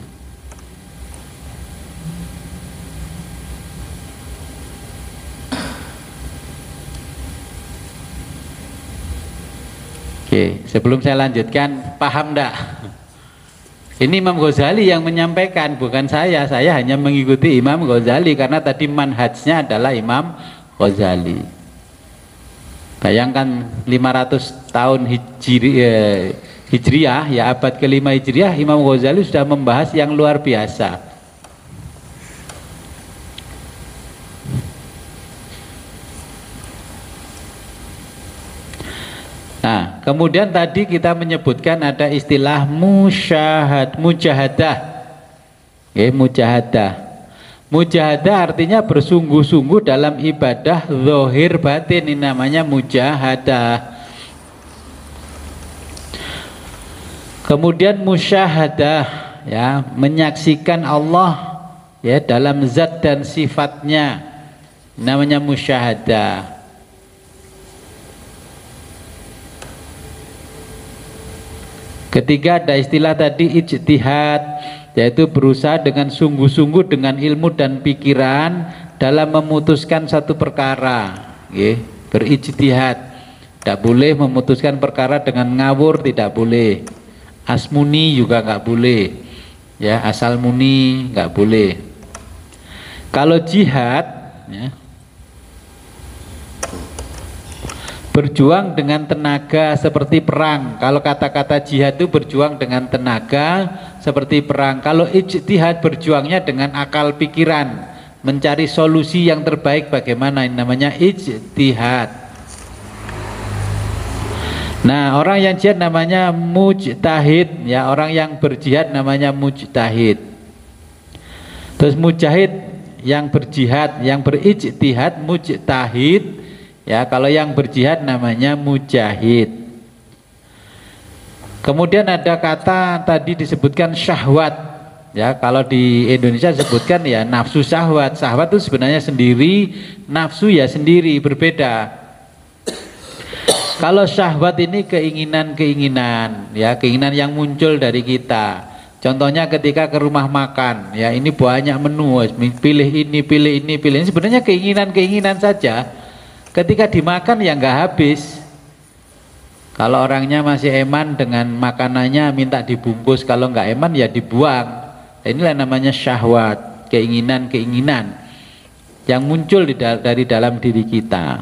S1: Oke, sebelum saya lanjutkan, paham enggak? Ini Imam Ghazali yang menyampaikan, bukan saya. Saya hanya mengikuti Imam Ghazali karena tadi manhajnya adalah Imam Ghazali. Bayangkan lima ratus tahun hijri, eh, Hijriah, ya abad kelima Hijriah, Imam Ghazali sudah membahas yang luar biasa. Nah, kemudian tadi kita menyebutkan ada istilah musyahad, mujahadah. Oke, mujahadah. Mujahadah artinya bersungguh-sungguh dalam ibadah zahir batin, ini namanya mujahadah. Kemudian musyahadah, ya, menyaksikan Allah ya dalam zat dan sifatnya, namanya musyahadah. Ketiga ada istilah tadi ijtihad, yaitu berusaha dengan sungguh-sungguh dengan ilmu dan pikiran dalam memutuskan satu perkara. Oke, berijtihad. Tidak boleh memutuskan perkara dengan ngawur, tidak boleh. Asmuni juga nggak boleh. Ya, asal muni nggak boleh. Kalau jihad, ya, berjuang dengan tenaga seperti perang. Kalau kata-kata jihad itu berjuang dengan tenaga seperti perang. Kalau ijtihad berjuangnya dengan akal pikiran, mencari solusi yang terbaik bagaimana, ini namanya ijtihad. Nah, orang yang jihad namanya mujtahid, ya, orang yang berjihad namanya mujtahid. Terus mujahid yang berjihad, yang berijtihad mujtahid. Ya, kalau yang berjihad namanya mujahid. Kemudian ada kata tadi disebutkan syahwat. Ya, kalau di Indonesia disebutkan ya nafsu syahwat. Syahwat itu sebenarnya sendiri, nafsu ya sendiri, berbeda. Kalau syahwat ini keinginan-keinginan, ya, keinginan yang muncul dari kita. Contohnya ketika ke rumah makan, ya, ini banyak menu, pilih ini, pilih ini, pilih ini. Sebenarnya keinginan-keinginan saja. Ketika dimakan ya nggak habis. Kalau orangnya masih eman dengan makanannya minta dibungkus, kalau nggak eman ya dibuang. Inilah namanya syahwat, keinginan-keinginan yang muncul di dal dari dalam diri kita.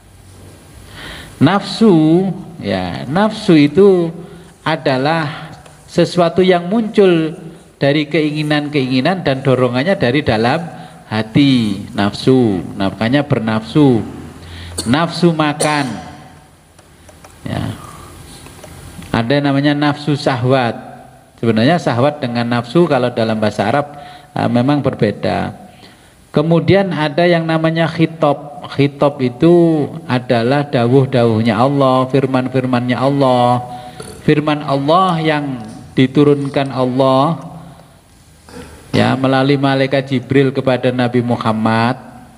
S1: Nafsu, ya, nafsu itu adalah sesuatu yang muncul dari keinginan-keinginan dan dorongannya dari dalam hati. Nafsu, makanya bernafsu. Nafsu makan, ya, ada namanya nafsu syahwat. Sebenarnya syahwat dengan nafsu kalau dalam bahasa Arab uh, memang berbeda. Kemudian ada yang namanya khitab. Khitab itu adalah dawuh-dawuhnya Allah, firman-firmannya Allah. Firman Allah yang diturunkan Allah ya melalui malaikat Jibril kepada Nabi Muhammad,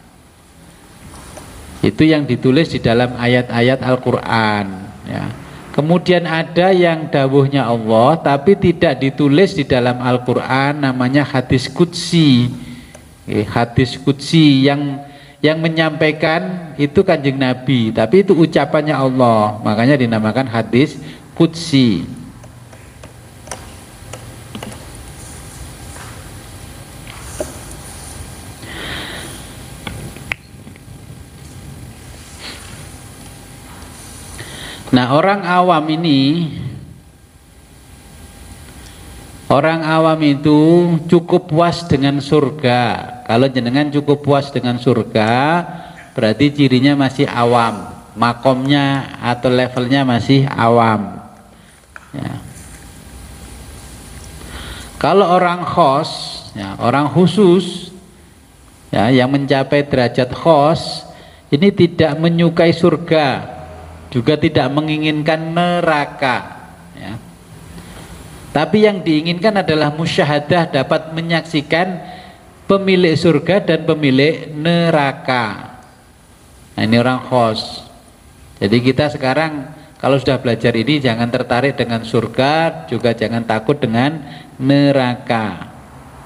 S1: itu yang ditulis di dalam ayat-ayat Al-Quran ya. Kemudian ada yang dawuhnya Allah tapi tidak ditulis di dalam Al-Quran, namanya hadis qudsi. Hadis qudsi yang yang menyampaikan itu Kanjeng Nabi, tapi itu ucapannya Allah, makanya dinamakan hadis qudsi. Nah, orang awam ini, orang awam itu cukup puas dengan surga. Kalau jenengan cukup puas dengan surga, berarti cirinya masih awam, makomnya atau levelnya masih awam ya. Kalau orang khos ya, orang khusus ya, yang mencapai derajat khos, ini tidak menyukai surga, juga tidak menginginkan neraka ya. Tapi yang diinginkan adalah musyahadah, dapat menyaksikan pemilik surga dan pemilik neraka. Nah, ini orang khos. Jadi kita sekarang kalau sudah belajar ini jangan tertarik dengan surga, juga jangan takut dengan neraka.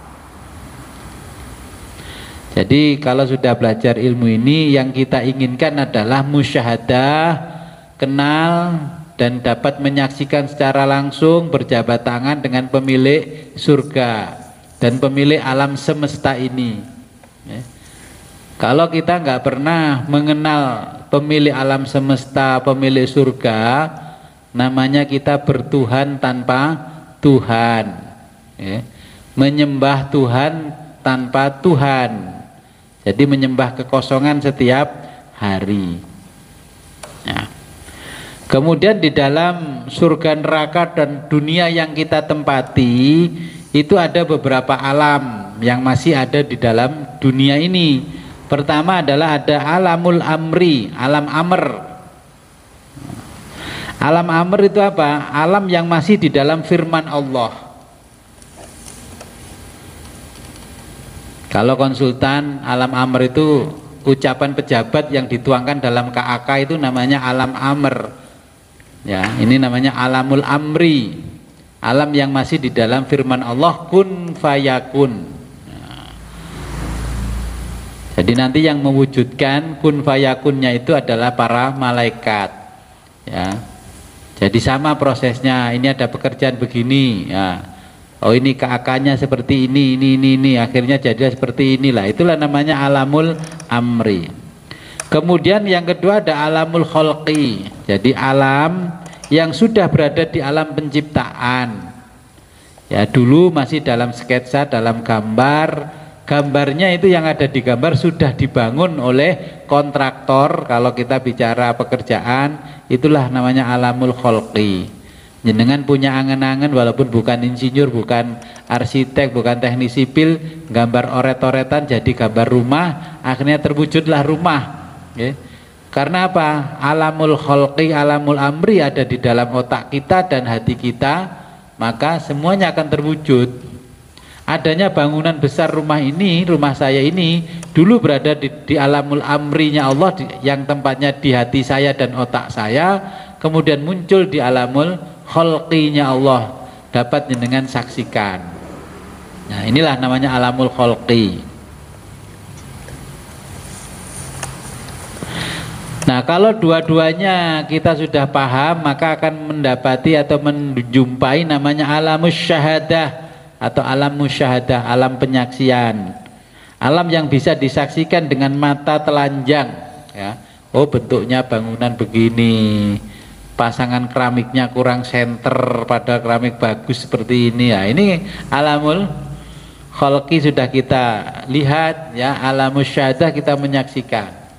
S1: Jadi kalau sudah belajar ilmu ini, yang kita inginkan adalah musyahadah, kenal dan dapat menyaksikan secara langsung, berjabat tangan dengan pemilik surga dan pemilik alam semesta ini ya. Kalau kita nggak pernah mengenal pemilik alam semesta, pemilik surga, namanya kita bertuhan tanpa Tuhan ya. Menyembah Tuhan tanpa Tuhan, jadi menyembah kekosongan setiap hari ya. Kemudian di dalam surga, neraka dan dunia yang kita tempati itu ada beberapa alam yang masih ada di dalam dunia ini. Pertama adalah ada alamul amri, alam amr. Alam amr itu apa? Alam yang masih di dalam firman Allah. Kalau konsultan, alam amr itu ucapan pejabat yang dituangkan dalam K A K, itu namanya alam amr ya. Ini namanya alamul amri, alam yang masih di dalam firman Allah, kun fayakun nah. Jadi nanti yang mewujudkan kun fayakunnya itu adalah para malaikat ya. Jadi sama prosesnya, ini ada pekerjaan begini ya. Oh ini K A K-nya seperti ini, ini, ini, ini, akhirnya jadi seperti inilah. Itulah namanya alamul amri. Kemudian yang kedua ada alamul kholqi, jadi alam yang sudah berada di alam penciptaan ya. Dulu masih dalam sketsa, dalam gambar, gambarnya itu yang ada di gambar sudah dibangun oleh kontraktor. Kalau kita bicara pekerjaan, itulah namanya alamul kholqi. Jenengan punya angan-angan, walaupun bukan insinyur, bukan arsitek, bukan teknik sipil, gambar oret-oretan jadi gambar rumah, akhirnya terwujudlah rumah ya. Karena apa? Alamul kholqi, alamul amri ada di dalam otak kita dan hati kita, maka semuanya akan terwujud. Adanya bangunan besar rumah ini, rumah saya ini dulu berada di, di alamul amrinya Allah, di, yang tempatnya di hati saya dan otak saya, kemudian muncul di alamul kholqinya Allah, dapat jenengan saksikan. Nah, inilah namanya alamul kholqi. Nah, kalau dua-duanya kita sudah paham, maka akan mendapati atau menjumpai namanya alamus syahadah atau alam musyahadah, alam penyaksian. Alam yang bisa disaksikan dengan mata telanjang ya. Oh, bentuknya bangunan begini, pasangan keramiknya kurang senter, pada keramik bagus seperti ini ya. Ini alamul kholqi sudah kita lihat ya. Alamus syahadah kita menyaksikan.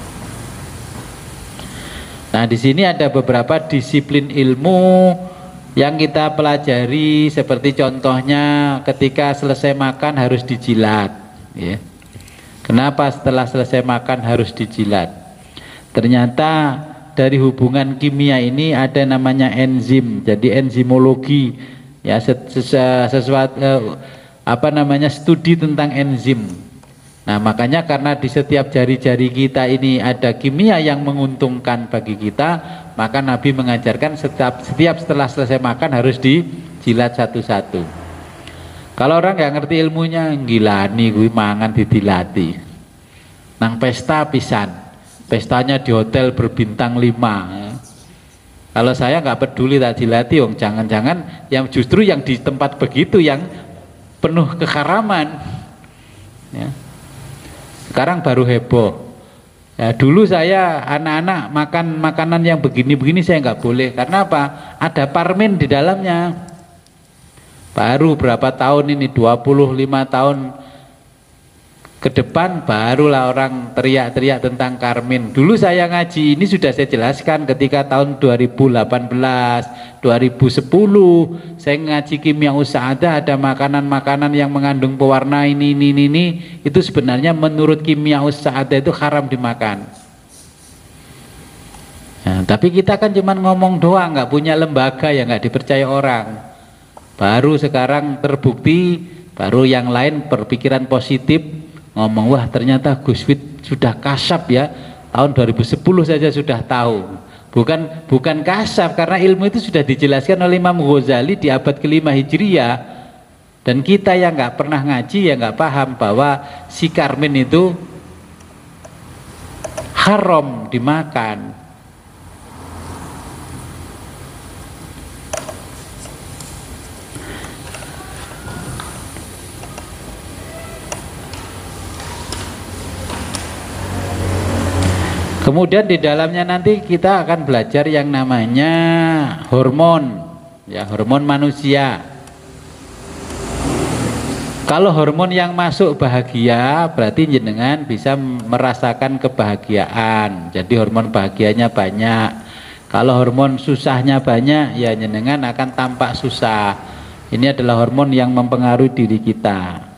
S1: Nah, di sini ada beberapa disiplin ilmu yang kita pelajari seperti contohnya ketika selesai makan harus dijilat, ya. Kenapa setelah selesai makan harus dijilat? Ternyata dari hubungan kimia ini ada namanya enzim, jadi enzimologi, ya, sesuatu eh, apa namanya studi tentang enzim. Nah, makanya karena di setiap jari-jari kita ini ada kimia yang menguntungkan bagi kita, maka Nabi mengajarkan setiap, setiap setelah selesai makan harus dijilat satu-satu. Kalau orang nggak ngerti ilmunya, gila nih gue mangan didilati. Nang pesta pisan, pestanya di hotel berbintang lima. Kalau saya nggak peduli tak dilati, wong jangan-jangan yang justru yang di tempat begitu yang penuh keharaman. Ya. Sekarang baru heboh. Ya, dulu saya anak-anak makan makanan yang begini-begini saya nggak boleh. Karena apa? Ada parmin di dalamnya. Baru berapa tahun ini, dua puluh lima tahun ke depan barulah orang teriak-teriak tentang karmin. Dulu saya ngaji ini sudah saya jelaskan ketika tahun dua ribu delapan belas, dua ribu sepuluh saya ngaji kimia usaadah, ada makanan-makanan yang mengandung pewarna ini ini ini, ini itu sebenarnya menurut kimia usaadah itu haram dimakan. Nah, tapi kita kan cuma ngomong doang, nggak punya lembaga yang nggak dipercaya orang. Baru sekarang terbukti, baru yang lain berpikiran positif ngomong, wah ternyata Gus Fit sudah kasap ya, tahun dua ribu sepuluh saja sudah tahu. Bukan bukan kasap, karena ilmu itu sudah dijelaskan oleh Imam Ghazali di abad kelima Hijriyah. Dan kita yang nggak pernah ngaji ya nggak paham bahwa si karmin itu haram dimakan. Kemudian di dalamnya nanti kita akan belajar yang namanya hormon, ya, hormon manusia. Kalau hormon yang masuk bahagia, berarti jenengan bisa merasakan kebahagiaan. Jadi hormon bahagianya banyak. Kalau hormon susahnya banyak, ya jenengan akan tampak susah. Ini adalah hormon yang mempengaruhi diri kita.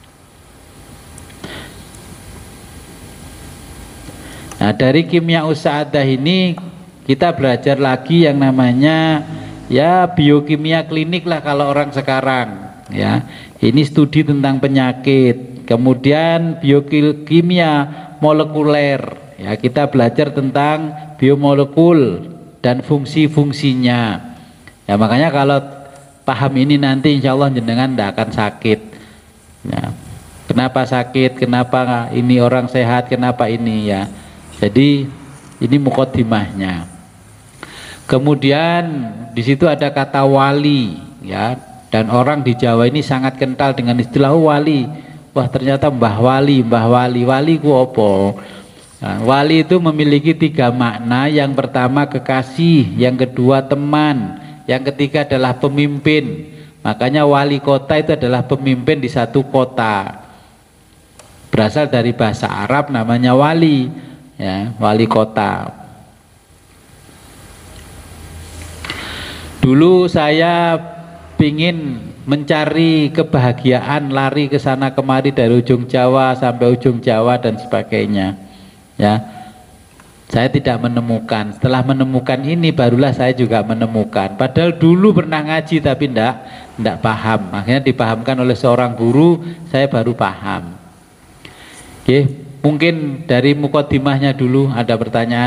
S1: Nah, dari kimia usaadah ini kita belajar lagi yang namanya ya biokimia klinik lah kalau orang sekarang, ya. Ini studi tentang penyakit. Kemudian biokimia molekuler, ya, kita belajar tentang biomolekul dan fungsi-fungsinya. Ya, makanya kalau paham ini nanti insya Allah jenengan tidak akan sakit. Ya. Kenapa sakit? Kenapa ini orang sehat? Kenapa ini, ya? Jadi ini mukaddimahnya. Kemudian di situ ada kata wali, ya, dan orang di Jawa ini sangat kental dengan istilah wali. Wah ternyata mbah wali, mbah wali, wali ku opo? Nah, wali itu memiliki tiga makna. Yang pertama kekasih, yang kedua teman, yang ketiga adalah pemimpin. Makanya wali kota itu adalah pemimpin di satu kota. Berasal dari bahasa Arab namanya wali. Ya, wali kota. Dulu saya pingin mencari kebahagiaan, lari ke sana kemari dari ujung Jawa sampai ujung Jawa dan sebagainya. Ya, saya tidak menemukan. Setelah menemukan ini barulah saya juga menemukan. Padahal dulu pernah ngaji tapi tidak tidak paham. Akhirnya dipahamkan oleh seorang guru, saya baru paham. Oke. Mungkin dari mukaddimahnya dulu ada pertanyaan.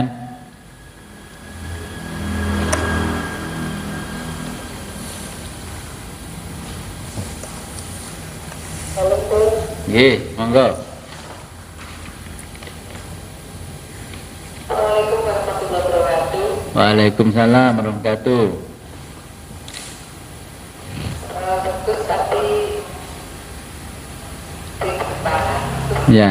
S1: Nggih, monggo.
S2: Assalamualaikum warahmatullahi wabarakatuh.
S1: Waalaikumsalam warahmatullahi wabarakatuh.
S2: Terus tadi
S1: Ya.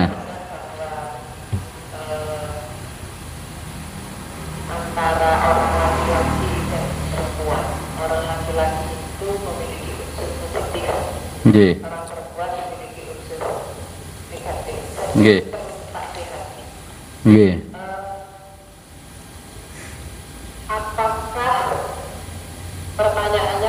S2: antara orang laki-laki dan perempuan. Orang laki-laki itu memiliki unsur positif,
S1: Nggih.
S2: orang perempuan memiliki unsur negatif.
S1: Nggih.
S2: Tak sehat.
S1: Nggih.
S2: Apakah pertanyaannya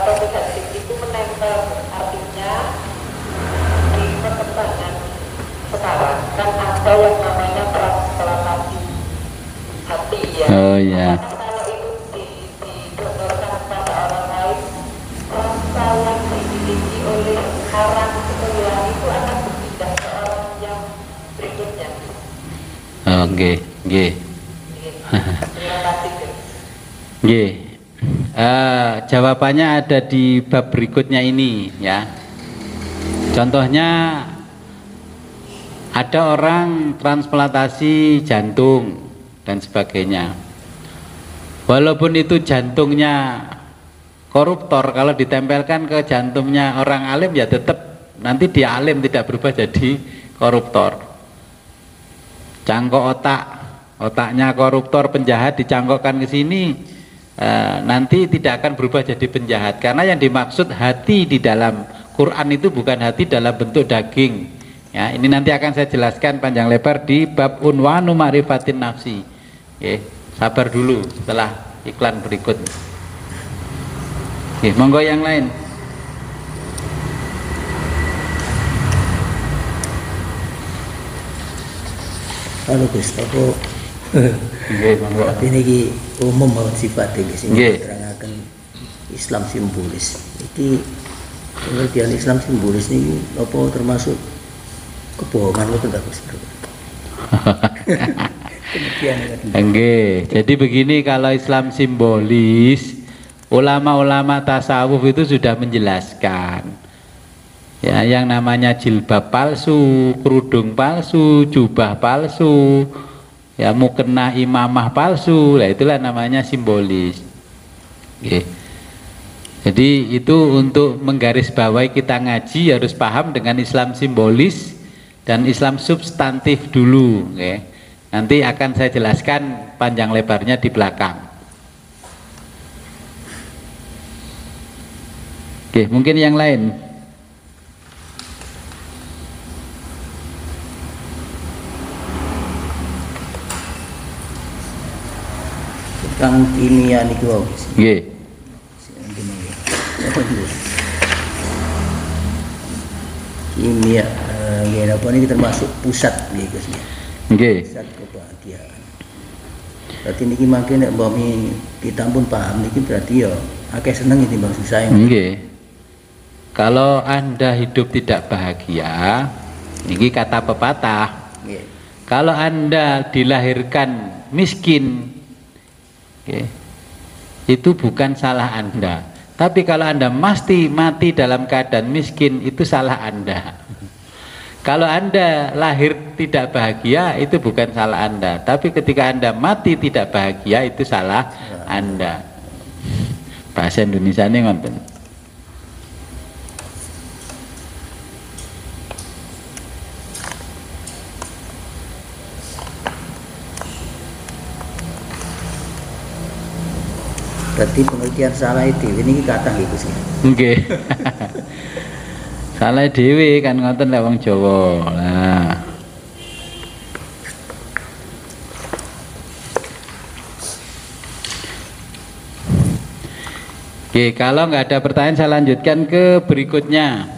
S2: topik hadis itu menempel, artinya di perkembangan sekarang kan ada yang namanya transplantasi hati ya.
S1: Oh ya.
S2: Apakah kalau itu di- didonorkan kepada orang lain, rasa yang dimiliki oleh orang setelah itu akan berpindah ke orang yang berikutnya.
S1: Oke, nggih.
S2: Terima kasih.
S1: Nggih. Eh, jawabannya ada di bab berikutnya ini ya. Contohnya ada orang transplantasi jantung dan sebagainya. Walaupun itu jantungnya koruptor, kalau ditempelkan ke jantungnya orang alim ya tetap nanti dia alim, tidak berubah jadi koruptor. Cangkok otak, otaknya koruptor penjahat dicangkokkan ke sini, eh, nanti tidak akan berubah jadi penjahat, karena yang dimaksud hati di dalam Quran itu bukan hati dalam bentuk daging ya. Ini nanti akan saya jelaskan panjang lebar di bab unwanu ma'rifatin nafsi. Oke, sabar dulu setelah iklan berikut. Oke, monggo yang lain.
S3: Halo Gus, aku
S1: Nggih, monggo.
S3: tapi ini umum banget sifatnya Gus, ini
S1: Nggih.
S3: terangkan Islam simbolis. Iki pengertian Islam simbolis ini apa termasuk kebohongan itu enggak Gus? Pengertian kan.
S1: Nggih, jadi begini, kalau Islam simbolis, ulama-ulama tasawuf itu sudah menjelaskan. Ya, yang namanya jilbab palsu, kerudung palsu, jubah palsu, ya mukena imamah palsu, lah itulah namanya simbolis. Oke. Jadi itu untuk menggarisbawahi kita ngaji harus paham dengan Islam simbolis dan Islam substantif dulu. Oke. Nanti akan saya jelaskan panjang lebarnya di belakang. Oke, mungkin yang lain.
S3: Tentang kimia niku wae Gus.
S1: Nggih.
S3: Kimia eh, nggih apa ini termasuk pusat nggih Gus.
S1: Nggih.
S3: Pusat kebahagiaan. Berarti niki mangke nek mbami kita pun paham niki berarti ya akeh seneng timbang susah.
S1: Nggih. Kalau Anda hidup tidak bahagia, ini kata pepatah.
S3: Nggih.
S1: Kalau Anda dilahirkan miskin, oke, itu bukan salah Anda. Tapi kalau Anda mesti mati dalam keadaan miskin, itu salah Anda. Kalau Anda lahir tidak bahagia, itu bukan salah Anda. Tapi ketika Anda mati tidak bahagia, itu salah Anda. Bahasa Indonesia ini ngonten.
S3: Berarti pengertian salah itu ini kata gitu sih.
S1: Nggih. Salah dhewe kan ngoten lek wong Jawa. Nah. Oke, kalau nggak ada pertanyaan saya lanjutkan ke berikutnya.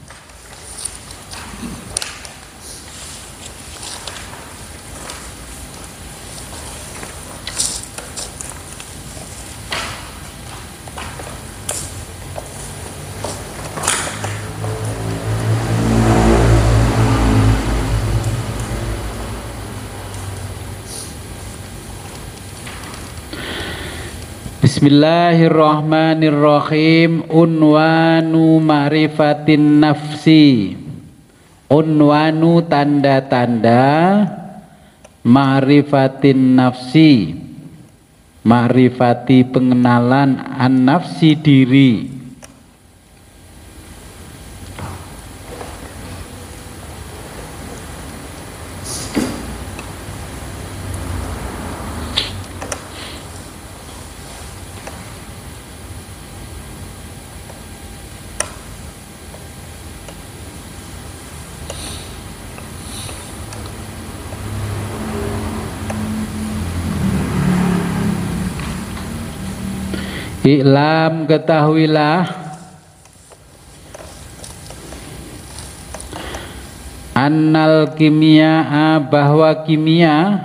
S1: Bismillahirrahmanirrahim. Unwanu ma'rifatin nafsi. Unwanu tanda-tanda ma'rifatin nafsi. Ma'rifati pengenalan an nafsi diri. I'lam, ketahuilah, annal kimia, bahwa kimia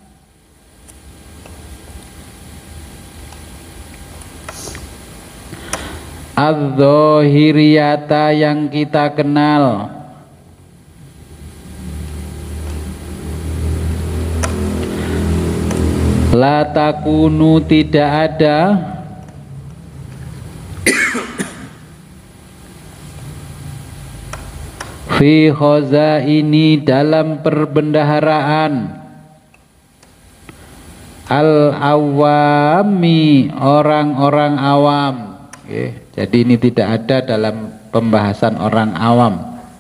S1: adz-dzahiriyata yang kita kenal, la takunu tidak ada, fi khazaini dalam perbendaharaan, al-awami orang-orang awam. Oke, jadi ini tidak ada dalam pembahasan orang awam.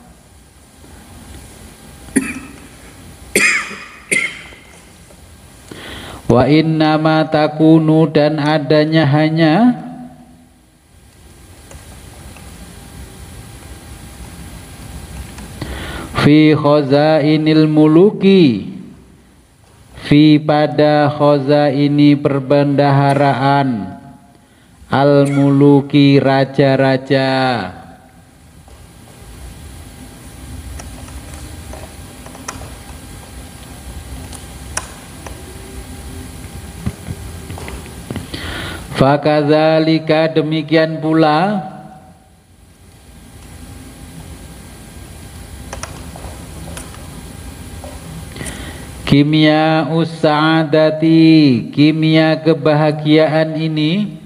S1: Wa innama takunu dan adanya hanya fi khazainil muluki, fi pada khazaini perbendaharaan, al muluki raja-raja. Fakadzalika demikian pula kimia us-sa'adati, kimia kebahagiaan ini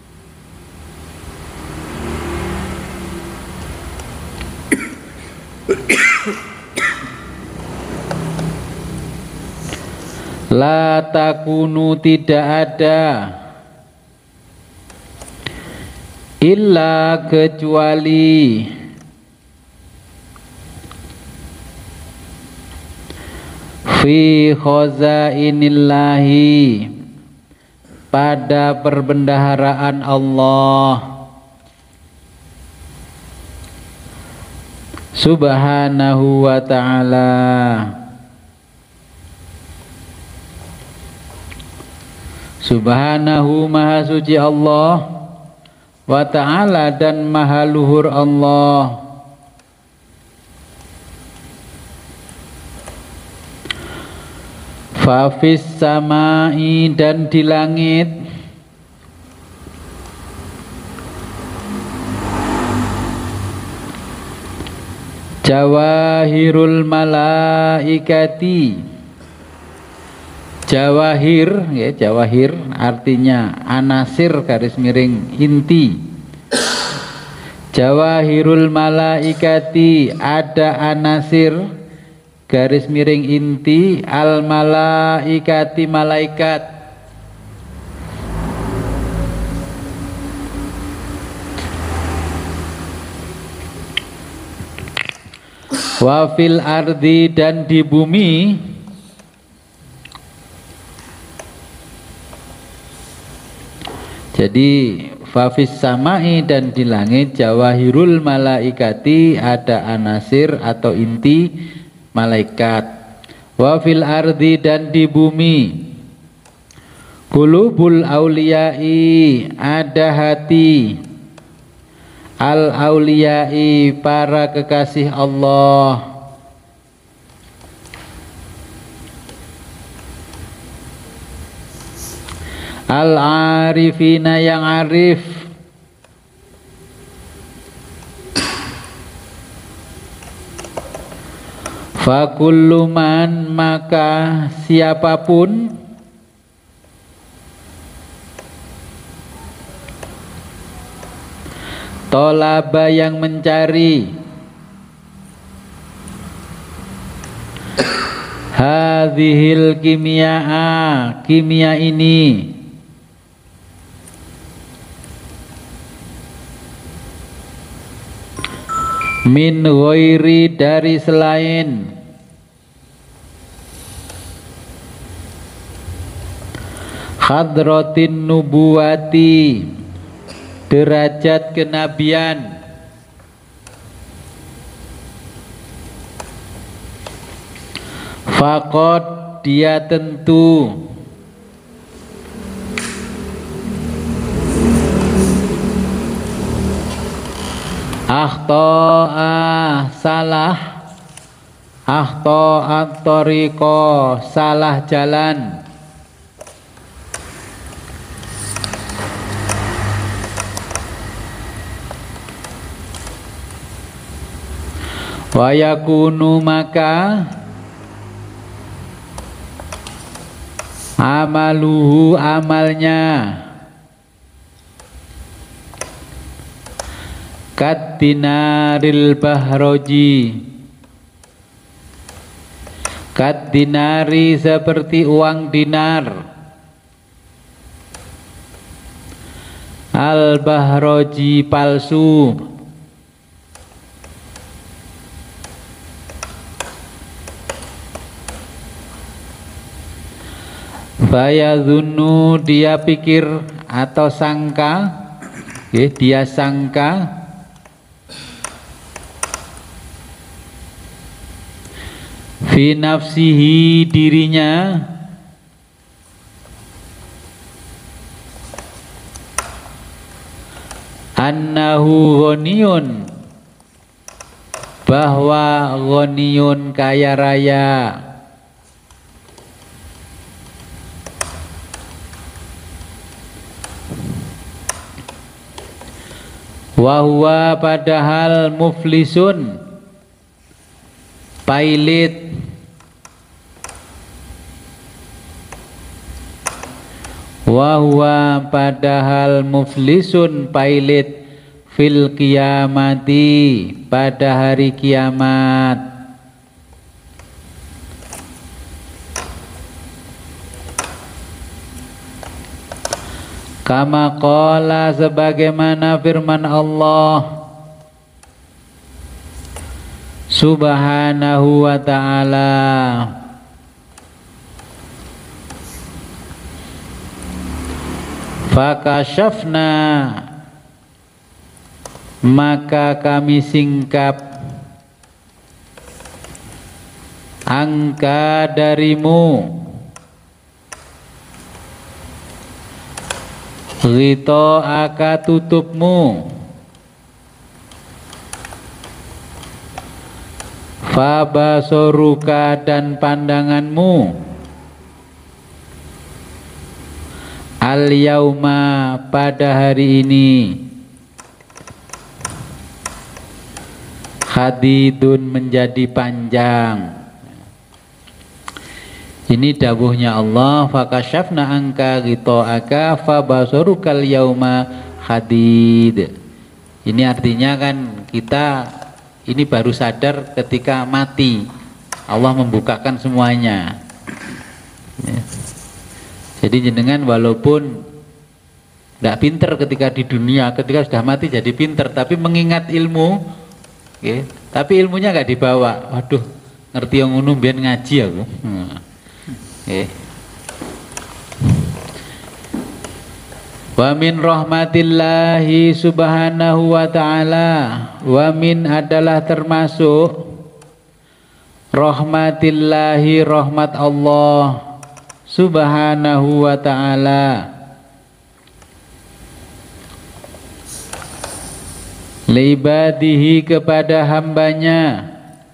S1: la takunu tidak ada illa kecuali fi khazainillahi pada perbendaharaan Allah subhanahu wa ta'ala. Subhanahu maha suci Allah, wa ta'ala dan maha luhur Allah. Fafis samai dan di langit, jawahirul malaikati, jawahir ya, jawahir artinya anasir garis miring inti. Jawahirul malaikati ada anasir garis miring inti, al malaikati malaikat. Wa fil ardi dan di bumi, jadi fafis samai dan di langit, jawahirul malaikati ada anasir atau inti malaikat. Wa fil ardi dan di bumi, qulubul auliyai ada hati, al auliyai para kekasih Allah. Al-arifina yang arif, fakullu man maka siapapun tolaba yang mencari hadhil kimia kimia ini min ghairi dari selain hadratin nubuwati derajat kenabian, faqad dia tentu akhto'a salah, akhto'at thoriqo salah jalan, wa yakunu maka amaluhu amalnya kat dinaril bahroji, kat dinari seperti uang dinar, al bahroji palsu, fayadhunnu dia pikir atau sangka, okay, dia sangka fi nafsihi dirinya annahu ghaniyun bahwa ghaniyun kaya raya, wa huwa padahal muflisun pailit, wa huwa padahal muflisun pailit fil qiyamati pada hari kiamat. Kama qala sebagaimana firman Allah Subhanahu wa ta'ala, fakashafna maka kami singkap angka darimu ghito aka tutupmu, fabasoruka dan pandanganmu, al yauma pada hari ini, hadidun menjadi panjang. Ini dawuhnya Allah, fakashafna angka ghita'aka fabasorukal yauma hadid. Ini artinya kan kita ini baru sadar ketika mati, Allah membukakan semuanya. Ya. Jadi jenengan walaupun tidak pinter ketika di dunia, ketika sudah mati jadi pinter, tapi mengingat ilmu, okay, tapi ilmunya nggak dibawa. Waduh, ngerti yang ngono mbiyen ngaji aku. Hmm. Okay. Wa min rahmatillahi subhanahu wa ta'ala, wa min adalah termasuk rahmatillahi rahmat Allah subhanahu wa ta'ala libadihi kepada hambanya,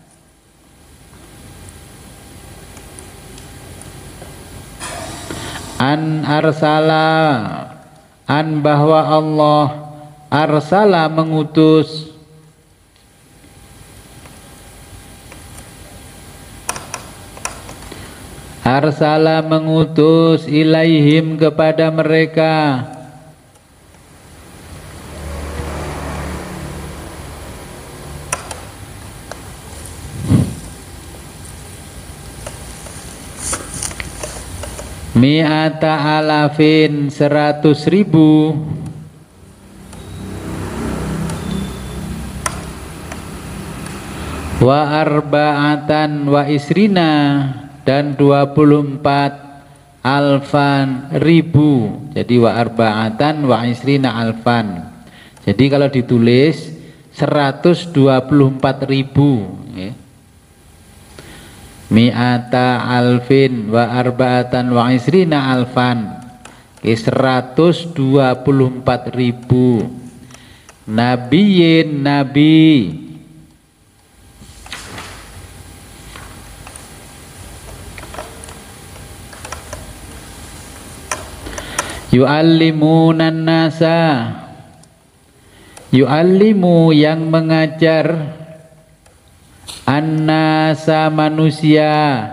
S1: an arsala an bahwa Allah arsala mengutus arsala mengutus ilaihim kepada mereka mi'ata alafin seratus ribu wa arba'atan wa isrina dan dua puluh empat alfan ribu. Jadi wa arba'atan wa isrina alfan. Jadi kalau ditulis seratus dua puluh empat ribu ya. Mi'ata alfin wa arba'atan wa isrina alfan, seratus dua puluh empat ribu. Nabiyyin nabi. Yu'allimunan nasa. Yu'allimu yang mengajar, an-nasa manusia,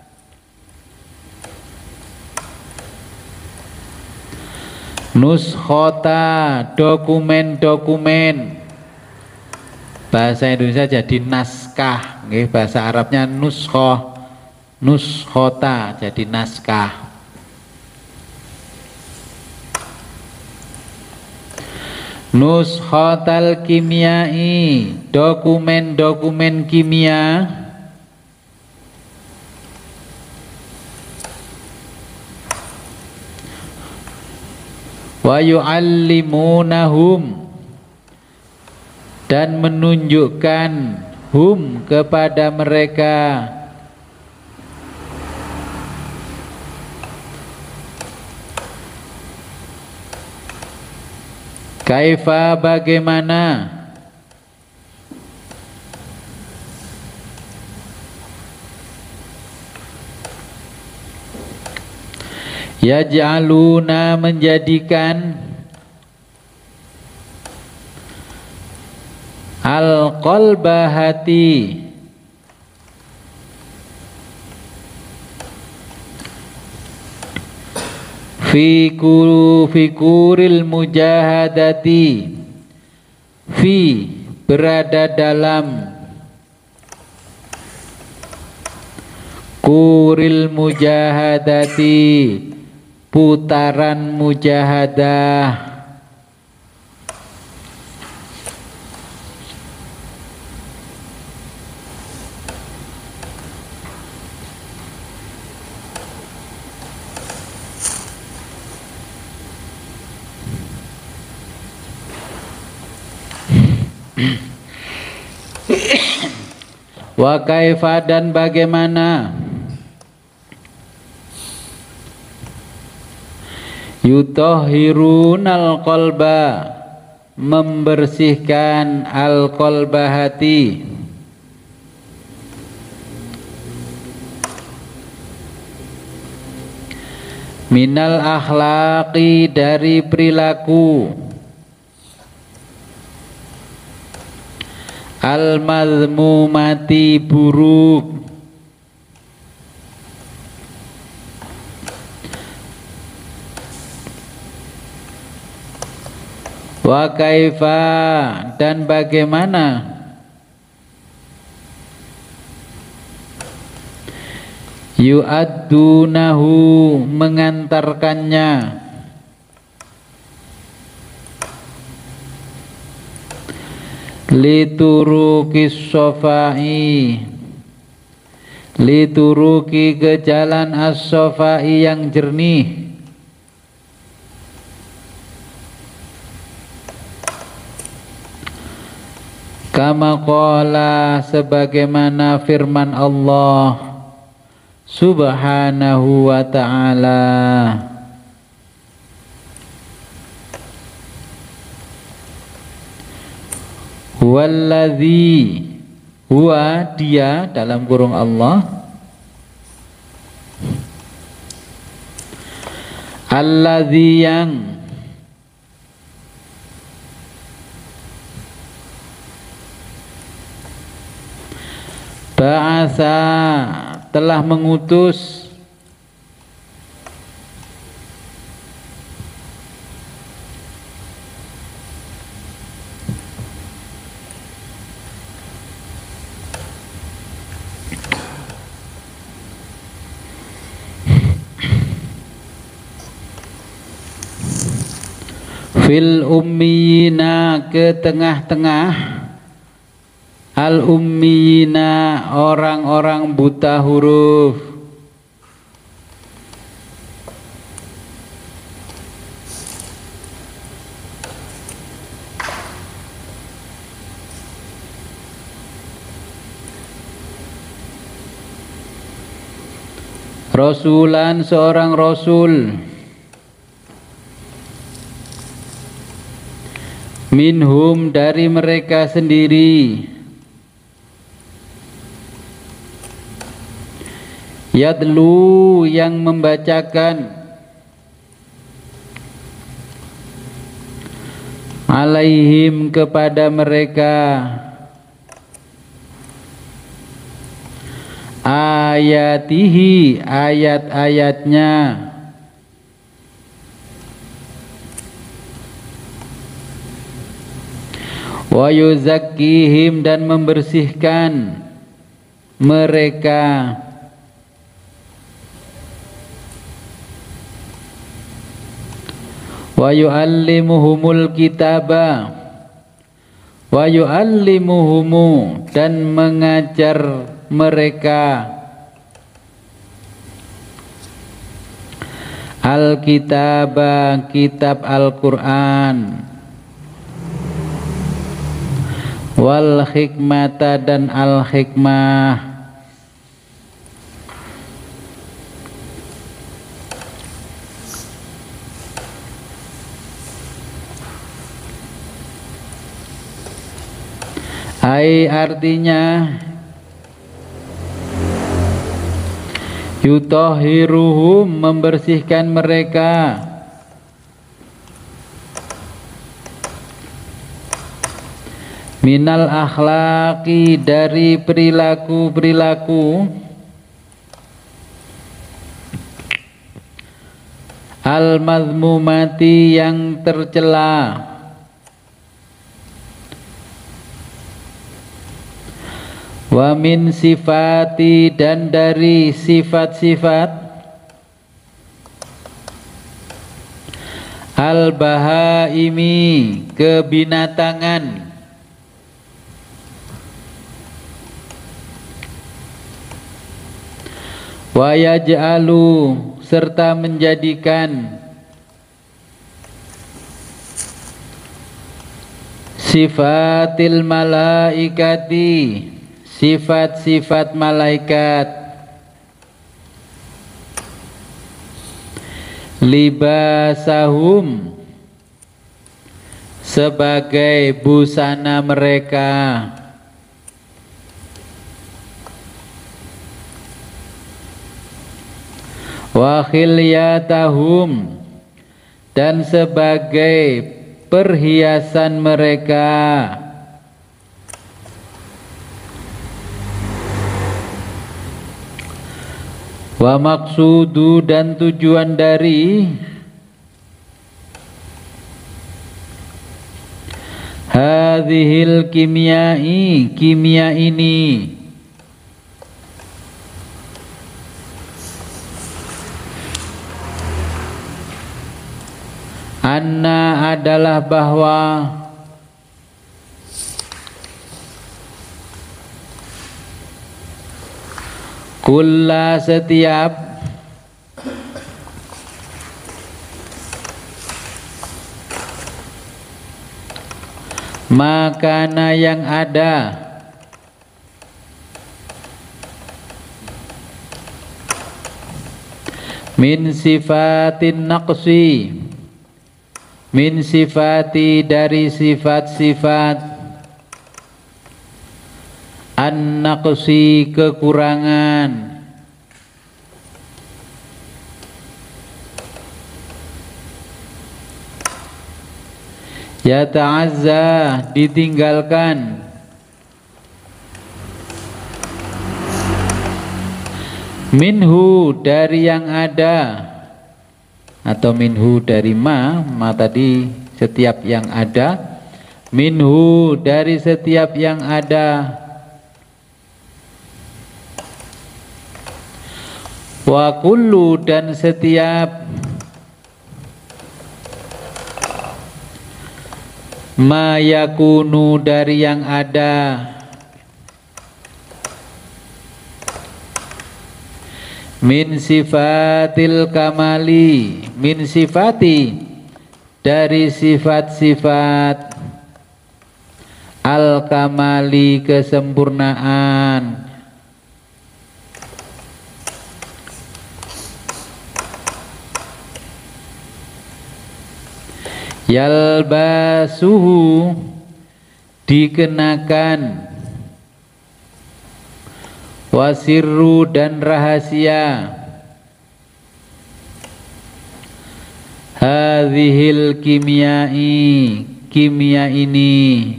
S1: nuskhota dokumen-dokumen. Bahasa Indonesia jadi naskah, nggih, bahasa Arabnya nuskhoh, nuskhota jadi naskah. Nuskhotal kimiai, dokumen-dokumen kimia. Wa yu'allimunahum, dan menunjukkan hum kepada mereka, kaifa bagaimana, yaj'aluna menjadikan, al-qalba hati, Fiku fikuril mujahadati, fi berada dalam, kuril mujahadati putaran mujahadah. Wa kaifa dan bagaimana, yutahhirunal qalba membersihkan al qalba hati, minal akhlaqi dari perilaku, al-mazmumati buruk, wa kaifa dan bagaimana, yu'addunahu mengantarkannya, lituruki sofai, lituruki ke jalan as-sofai yang jernih, kama qala sebagaimana firman Allah subhanahu wa ta'ala, huwallazi, huwa dia dalam kurung Allah, allazi yang, ba'asa telah mengutus, fil ummiyina ke tengah-tengah, al ummiyina orang-orang buta huruf, rasulan seorang rasul, minhum dari mereka sendiri, yadlu yang membacakan, alaihim kepada mereka, ayatihi ayat-ayatnya, wa yuzakkihim dan membersihkan mereka, wa yu'allimuhumul kitaba, wa yu'allimuhumu dan mengajar mereka al-kitaba kitab Al-Quran, wal hikmata dan al-hikmah, ai artinya yutahhiruhum membersihkan mereka, minal akhlaqi dari perilaku-perilaku, al mazmumati yang tercela, wa min sifati dan dari sifat-sifat, al bahaimi kebinatangan, wa yaj'alu serta menjadikan, sifatil malaikati sifat-sifat malaikat, libasahum sebagai busana mereka, wa khilyatahum dan sebagai perhiasan mereka, wa maksudu dan tujuan dari hadhil kimiai kimia ini, anna adalah bahwa kulla setiap makana yang ada min sifatin naqsi min sifati dari sifat-sifat an-naqsi kekurangan, ya ta'azza ditinggalkan, minhu dari yang ada, atau minhu dari ma, ma tadi setiap yang ada, minhu dari setiap yang ada, wa kullu dan setiap ma yakunu dari yang ada, min sifatil kamali min sifati dari sifat-sifat al kamali kesempurnaan, Yalbasuhu dikenakan, wasirru dan rahasia, hadhil kimyai kimia ini,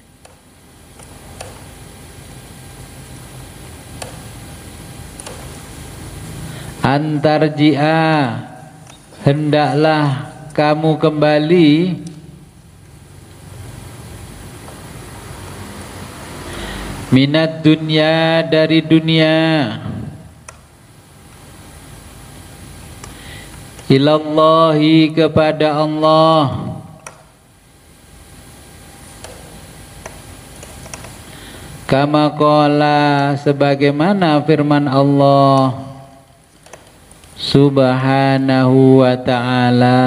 S1: antarji'a hendaklah kamu kembali, minat dunia dari dunia, ilallahi kepada Allah, kama qala sebagaimana firman Allah subhanahu wa ta'ala,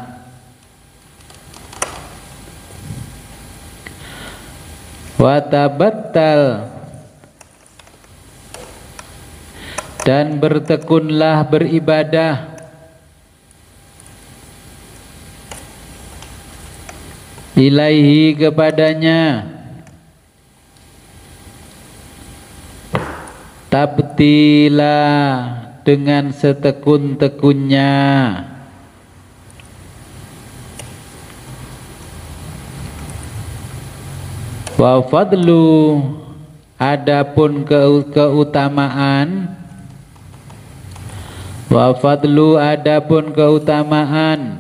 S1: wa tabattal dan bertekunlah beribadah, ilaihi kepadanya, tabtila dengan setekun-tekunnya, wa fadlu adapun ke keutamaan, wa fadlu adapun keutamaan,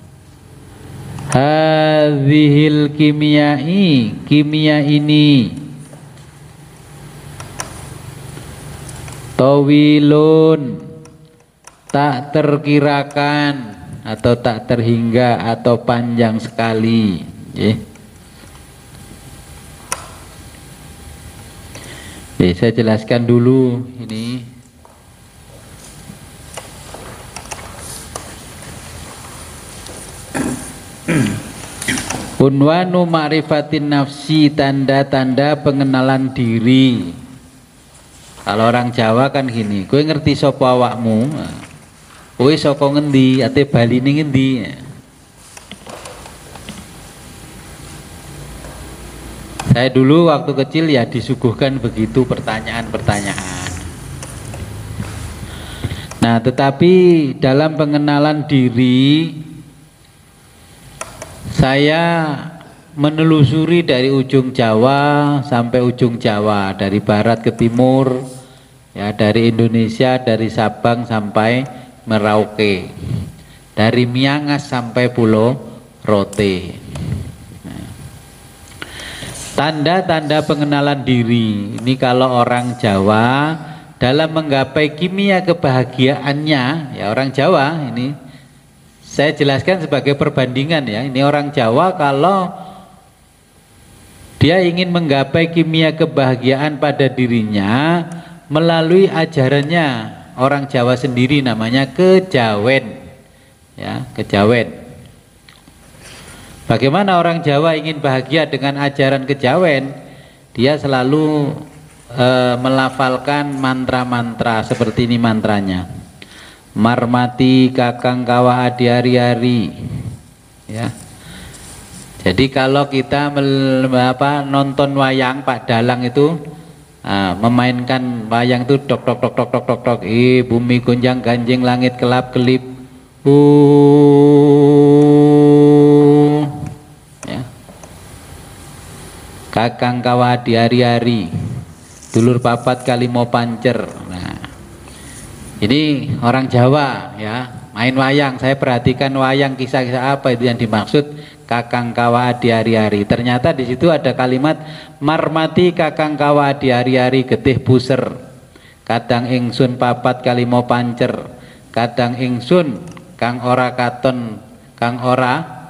S1: hadhil kimyai kimia ini, tawilun tak terkirakan atau tak terhingga atau panjang sekali, ya. Oke, saya jelaskan dulu ini. Unwanu ma'rifatin nafsi, tanda-tanda pengenalan diri. Kalau orang Jawa kan gini, kowe ngerti sapa awakmu? Kowe saka ngendi? Ate Bali ning ngendi? Saya dulu waktu kecil ya disuguhkan begitu pertanyaan-pertanyaan. Nah, tetapi dalam pengenalan diri saya menelusuri dari ujung Jawa sampai ujung Jawa, dari barat ke timur, ya, dari Indonesia, dari Sabang sampai Merauke, dari Miangas sampai Pulau Rote. Tanda-tanda pengenalan diri ini kalau orang Jawa dalam menggapai kimia kebahagiaannya, ya orang Jawa ini saya jelaskan sebagai perbandingan ya. Ini orang Jawa kalau dia ingin menggapai kimia kebahagiaan pada dirinya melalui ajarannya orang Jawa sendiri, namanya kejawen, ya, kejawen. Bagaimana orang Jawa ingin bahagia dengan ajaran kejawen? Dia selalu e, melafalkan mantra-mantra seperti ini mantranya. Marmati kakang kawah adi hari-hari, ya. Jadi kalau kita mel, apa, nonton wayang Pak Dalang itu uh, memainkan wayang itu dok dok dok dok dok dok dok, eh bumi gonjang ganjing langit kelap kelip, uh, ya. Kakang kawah di hari-hari, dulur papat kali mau pancer. Nah, ini orang Jawa ya, main wayang. Saya perhatikan wayang, kisah-kisah apa itu yang dimaksud kakang kawah di hari-hari. Ternyata di situ ada kalimat marmati kakang kawah di hari-hari getih buser, kadang ingsun papat kali mau pancer, kadang ingsun kang ora katon kang ora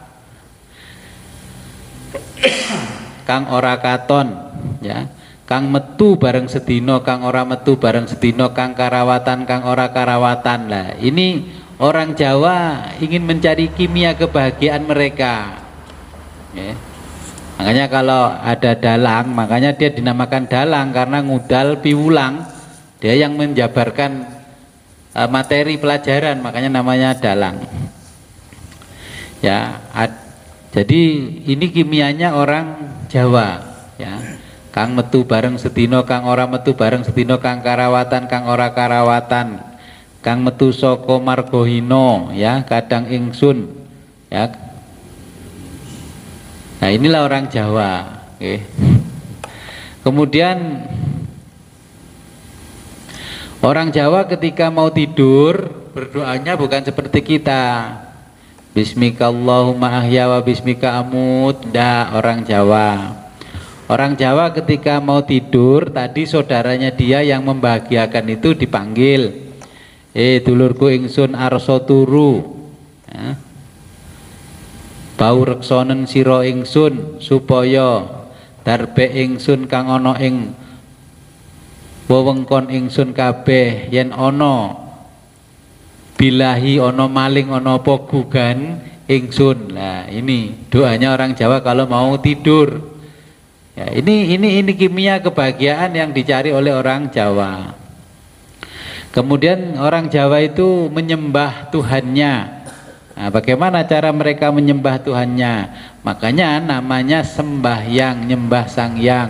S1: kang ora katon, ya, kang metu bareng sedino kang ora metu bareng sedino, kang karawatan kang ora karawatan. Lah ini orang Jawa ingin mencari kimia kebahagiaan mereka. Ya. Makanya kalau ada dalang, makanya dia dinamakan dalang karena ngudal piwulang, dia yang menjabarkan uh, materi pelajaran, makanya namanya dalang. Ya, ad, Jadi ini kimianya orang Jawa, ya. Kang metu bareng sedino, kang ora metu bareng sedino, kang karawatan, kang ora karawatan, kang metu saka margohino, ya, kadang ingsun, ya. Nah inilah orang Jawa. Oke. Kemudian orang Jawa ketika mau tidur berdoanya bukan seperti kita. Bismika Allahumma ahya wa bismika amut. Ndak, orang Jawa. Orang Jawa ketika mau tidur, tadi saudaranya dia yang membahagiakan itu dipanggil. Eh dulurku ingsun arso turu. Ya. Bau reksonen siro ingsun supaya darbe ingsun kang ana ing wewengkon ingsun kabeh yen ana bilahi ana maling ana apa gugan ingsun. Nah ini doanya orang Jawa kalau mau tidur. Ya, ini ini ini kimia kebahagiaan yang dicari oleh orang Jawa. Kemudian orang Jawa itu menyembah Tuhannya. Nah, bagaimana cara mereka menyembah Tuhannya? Makanya namanya sembahyang, nyembah Sang Hyang.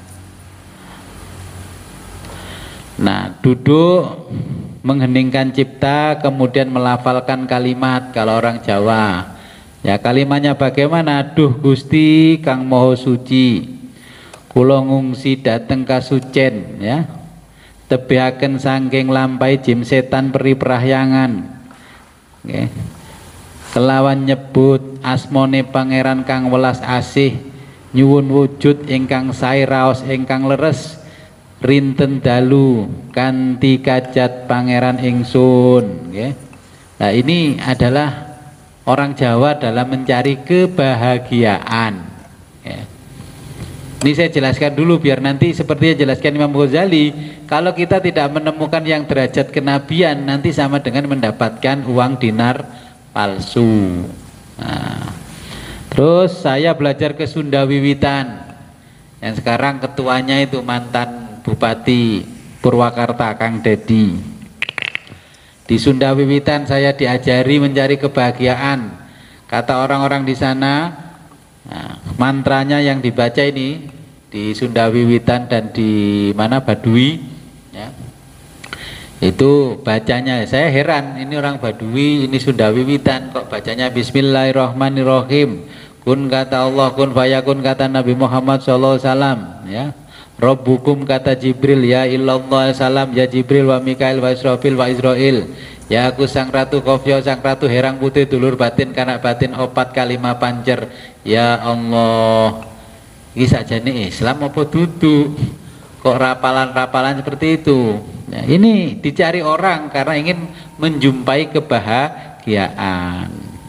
S1: Nah, duduk mengheningkan cipta, kemudian melafalkan kalimat kalau orang Jawa. Ya, kalimatnya bagaimana? Duh Gusti Kang Maha Suci, kula ngungsi dateng kasucen, ya. Tebihaken saking lampai jim setan peri perahyangan. Okay. Kelawan nyebut asmone pangeran kang welas asih, nyuwun wujud ingkang sae raos ingkang leres, rinten dalu kanthi kajat pangeran ingsun. Okay. Nah ini adalah orang Jawa dalam mencari kebahagiaan. Okay. Ini saya jelaskan dulu biar nanti seperti yang jelaskan Imam Ghazali, kalau kita tidak menemukan yang derajat kenabian nanti sama dengan mendapatkan uang dinar palsu. Nah, terus saya belajar ke Sunda Wiwitan yang sekarang ketuanya itu mantan Bupati Purwakarta Kang Dedi. Di Sunda Wiwitan saya diajari mencari kebahagiaan. Kata orang-orang di sana, nah, mantranya yang dibaca ini di Sunda Wiwitan dan di mana Baduy, ya, itu bacanya saya heran, ini orang Baduy, ini Sunda Wiwitan kok bacanya Bismillahirrahmanirrahim. Kun kata Allah, kun fayakun kata Nabi Muhammad shallallahu alaihi wasallam, ya. Rabbukum kata Jibril, ya illallah salam, ya Jibril wa Mikail wa Israfil wa Israil. Ya aku sang ratu kofyo sang ratu herang putih dulur batin kanak batin opat kalima pancer. Ya Allah, ini sakjane Islam apa dudu? Kok rapalan-rapalan seperti itu? Nah, ini dicari orang karena ingin menjumpai kebahagiaan.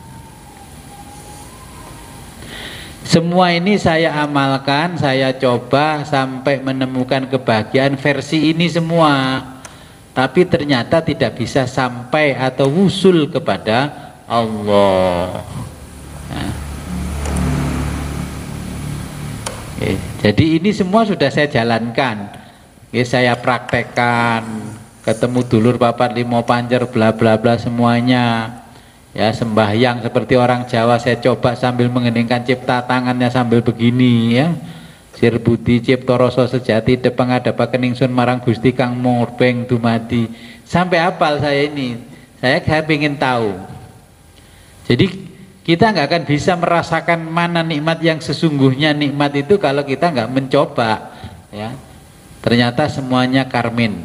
S1: Semua ini saya amalkan, saya coba sampai menemukan kebahagiaan versi ini semua. Tapi ternyata tidak bisa sampai atau wusul kepada Allah. Nah. Oke, jadi ini semua sudah saya jalankan. Oke, saya praktekkan, ketemu dulur papat limo pancer bla bla bla semuanya. Ya, sembahyang seperti orang Jawa saya coba sambil mengheningkan cipta, tangannya sambil begini, ya. Sir budi cipta rasa sejati depeng adapaken ingsun marang Gusti Kang murbeng dumadi. Sampai hafal saya ini. Saya ingin tahu. Jadi kita nggak akan bisa merasakan mana nikmat yang sesungguhnya nikmat itu kalau kita nggak mencoba, ya. Ternyata semuanya karmin.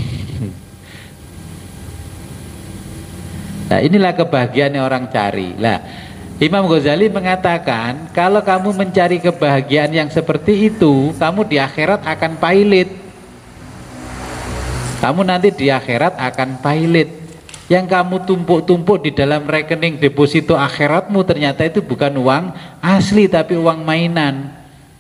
S1: Nah inilah kebahagiaan yang orang cari. Lah Imam Ghazali mengatakan kalau kamu mencari kebahagiaan yang seperti itu, kamu di akhirat akan pailit. Kamu nanti di akhirat akan pailit. Yang kamu tumpuk-tumpuk di dalam rekening deposito akhiratmu ternyata itu bukan uang asli tapi uang mainan.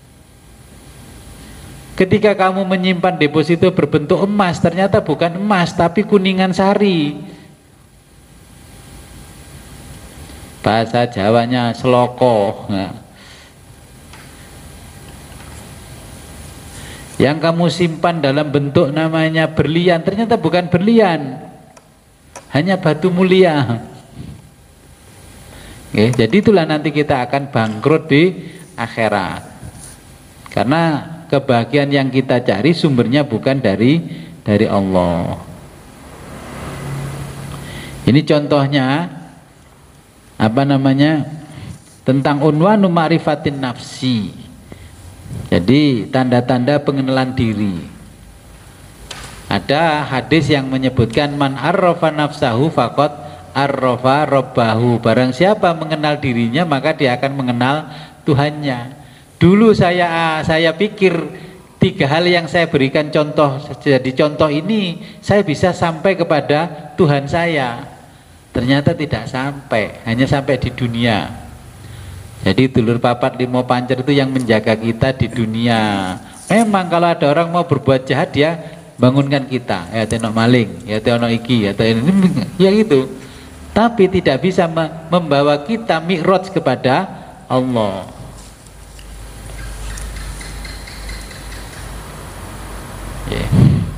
S1: Ketika kamu menyimpan deposito berbentuk emas, ternyata bukan emas tapi kuningan sari. Bahasa Jawanya seloko. Nah. Yang kamu simpan dalam bentuk namanya berlian, ternyata bukan berlian, hanya batu mulia. Oke, jadi itulah nanti kita akan bangkrut di akhirat. Karena kebahagiaan yang kita cari sumbernya bukan dari dari Allah. Ini contohnya apa namanya? Tentang unwanu ma'rifatin nafsi. Jadi tanda-tanda pengenalan diri. Ada hadis yang menyebutkan man arrafa nafsahu faqad arrafa rabbahu. Barang siapa mengenal dirinya maka dia akan mengenal Tuhannya. Dulu saya saya pikir tiga hal yang saya berikan contoh, jadi contoh ini saya bisa sampai kepada Tuhan saya. Ternyata tidak sampai, hanya sampai di dunia. Jadi dulur papat limo pancer itu yang menjaga kita di dunia. Memang kalau ada orang mau berbuat jahat dia bangunkan kita, ya tenok maling, ya tenok iki, ya tenok ini, ya gitu. Tapi tidak bisa membawa kita mi'raj kepada Allah. Yeah.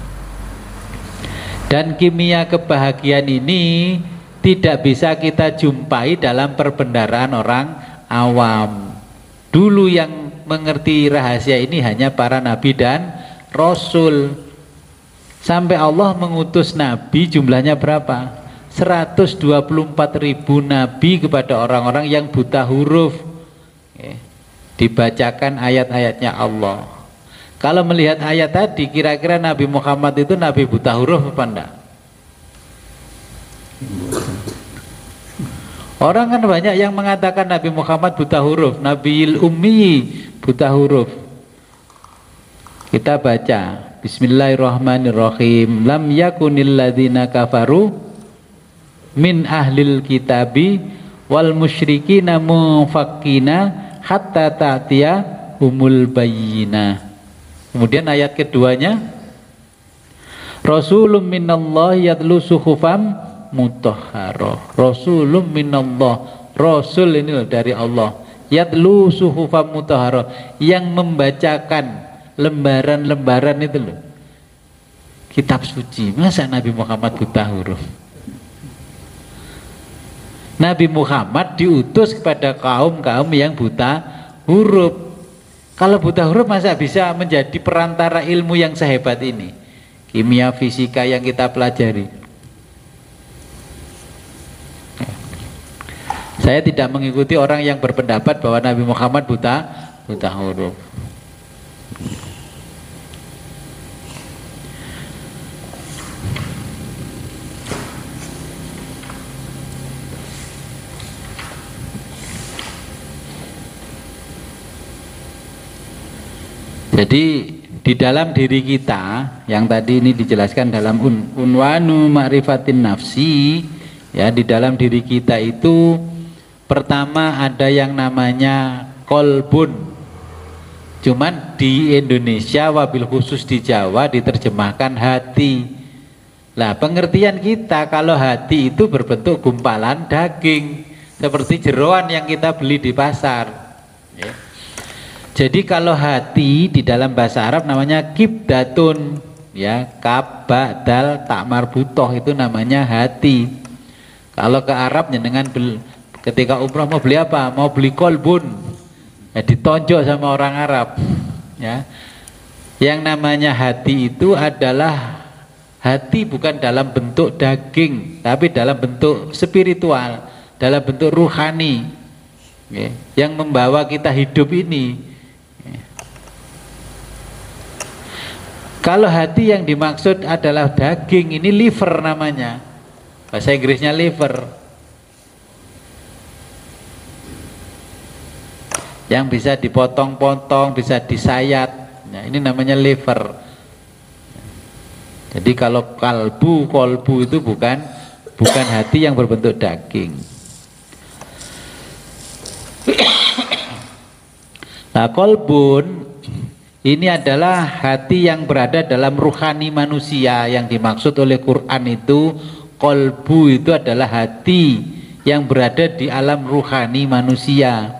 S1: Dan kimia kebahagiaan ini tidak bisa kita jumpai dalam perbendaharaan orang awam. Dulu yang mengerti rahasia ini hanya para nabi dan rasul. Sampai Allah mengutus nabi jumlahnya berapa? seratus dua puluh empat ribu nabi kepada orang-orang yang buta huruf. Oke. Dibacakan ayat-ayatnya Allah. Kalau melihat ayat tadi, kira-kira Nabi Muhammad itu nabi buta huruf apa enggak? Orang kan banyak yang mengatakan Nabi Muhammad buta huruf, Nabiil Ummi buta huruf. Kita baca Bismillahirrahmanirrahim. Lam yakunil ladzina kafaru min ahlil kitabi wal musyrikina mufakkina hatta ta'tiya umul bayyinah. Kemudian ayat keduanya, Rasulun minallah yatlu suhufam mutahharah. Rasulun minallah, Rasul ini loh dari Allah, yatlu suhufam mutahharah, yang membacakan lembaran-lembaran itu loh, kitab suci. Masa Nabi Muhammad buta huruf? Nabi Muhammad diutus kepada kaum-kaum yang buta huruf. Kalau buta huruf masa bisa menjadi perantara ilmu yang sehebat ini? Kimia, fisika yang kita pelajari. Saya tidak mengikuti orang yang berpendapat bahwa Nabi Muhammad buta buta huruf. Jadi di dalam diri kita yang tadi ini dijelaskan dalam un, unwanu ma'rifatin nafsi, ya, di dalam diri kita itu pertama ada yang namanya kolbun. Cuman di Indonesia wabil khusus di Jawa diterjemahkan hati. Nah, pengertian kita kalau hati itu berbentuk gumpalan daging seperti jeroan yang kita beli di pasar, ya. Jadi kalau hati di dalam bahasa Arab namanya kibdatun, ya, kab, ba, dal, tak marbutoh, itu namanya hati. Kalau ke Arabnya dengan ketika umrah mau beli apa? Mau beli kolbun, ya, ditonjok sama orang Arab, ya. Yang namanya hati itu adalah hati bukan dalam bentuk daging, tapi dalam bentuk spiritual, dalam bentuk ruhani, ya, yang membawa kita hidup ini. Kalau hati yang dimaksud adalah daging, ini liver namanya, bahasa Inggrisnya liver, yang bisa dipotong-potong, bisa disayat, nah, ini namanya liver. Jadi kalau kalbu, kolbu itu bukan bukan hati yang berbentuk daging. Nah, kolbun ini adalah hati yang berada dalam ruhani manusia. Yang dimaksud oleh Quran itu, kolbu itu adalah hati yang berada di alam ruhani manusia.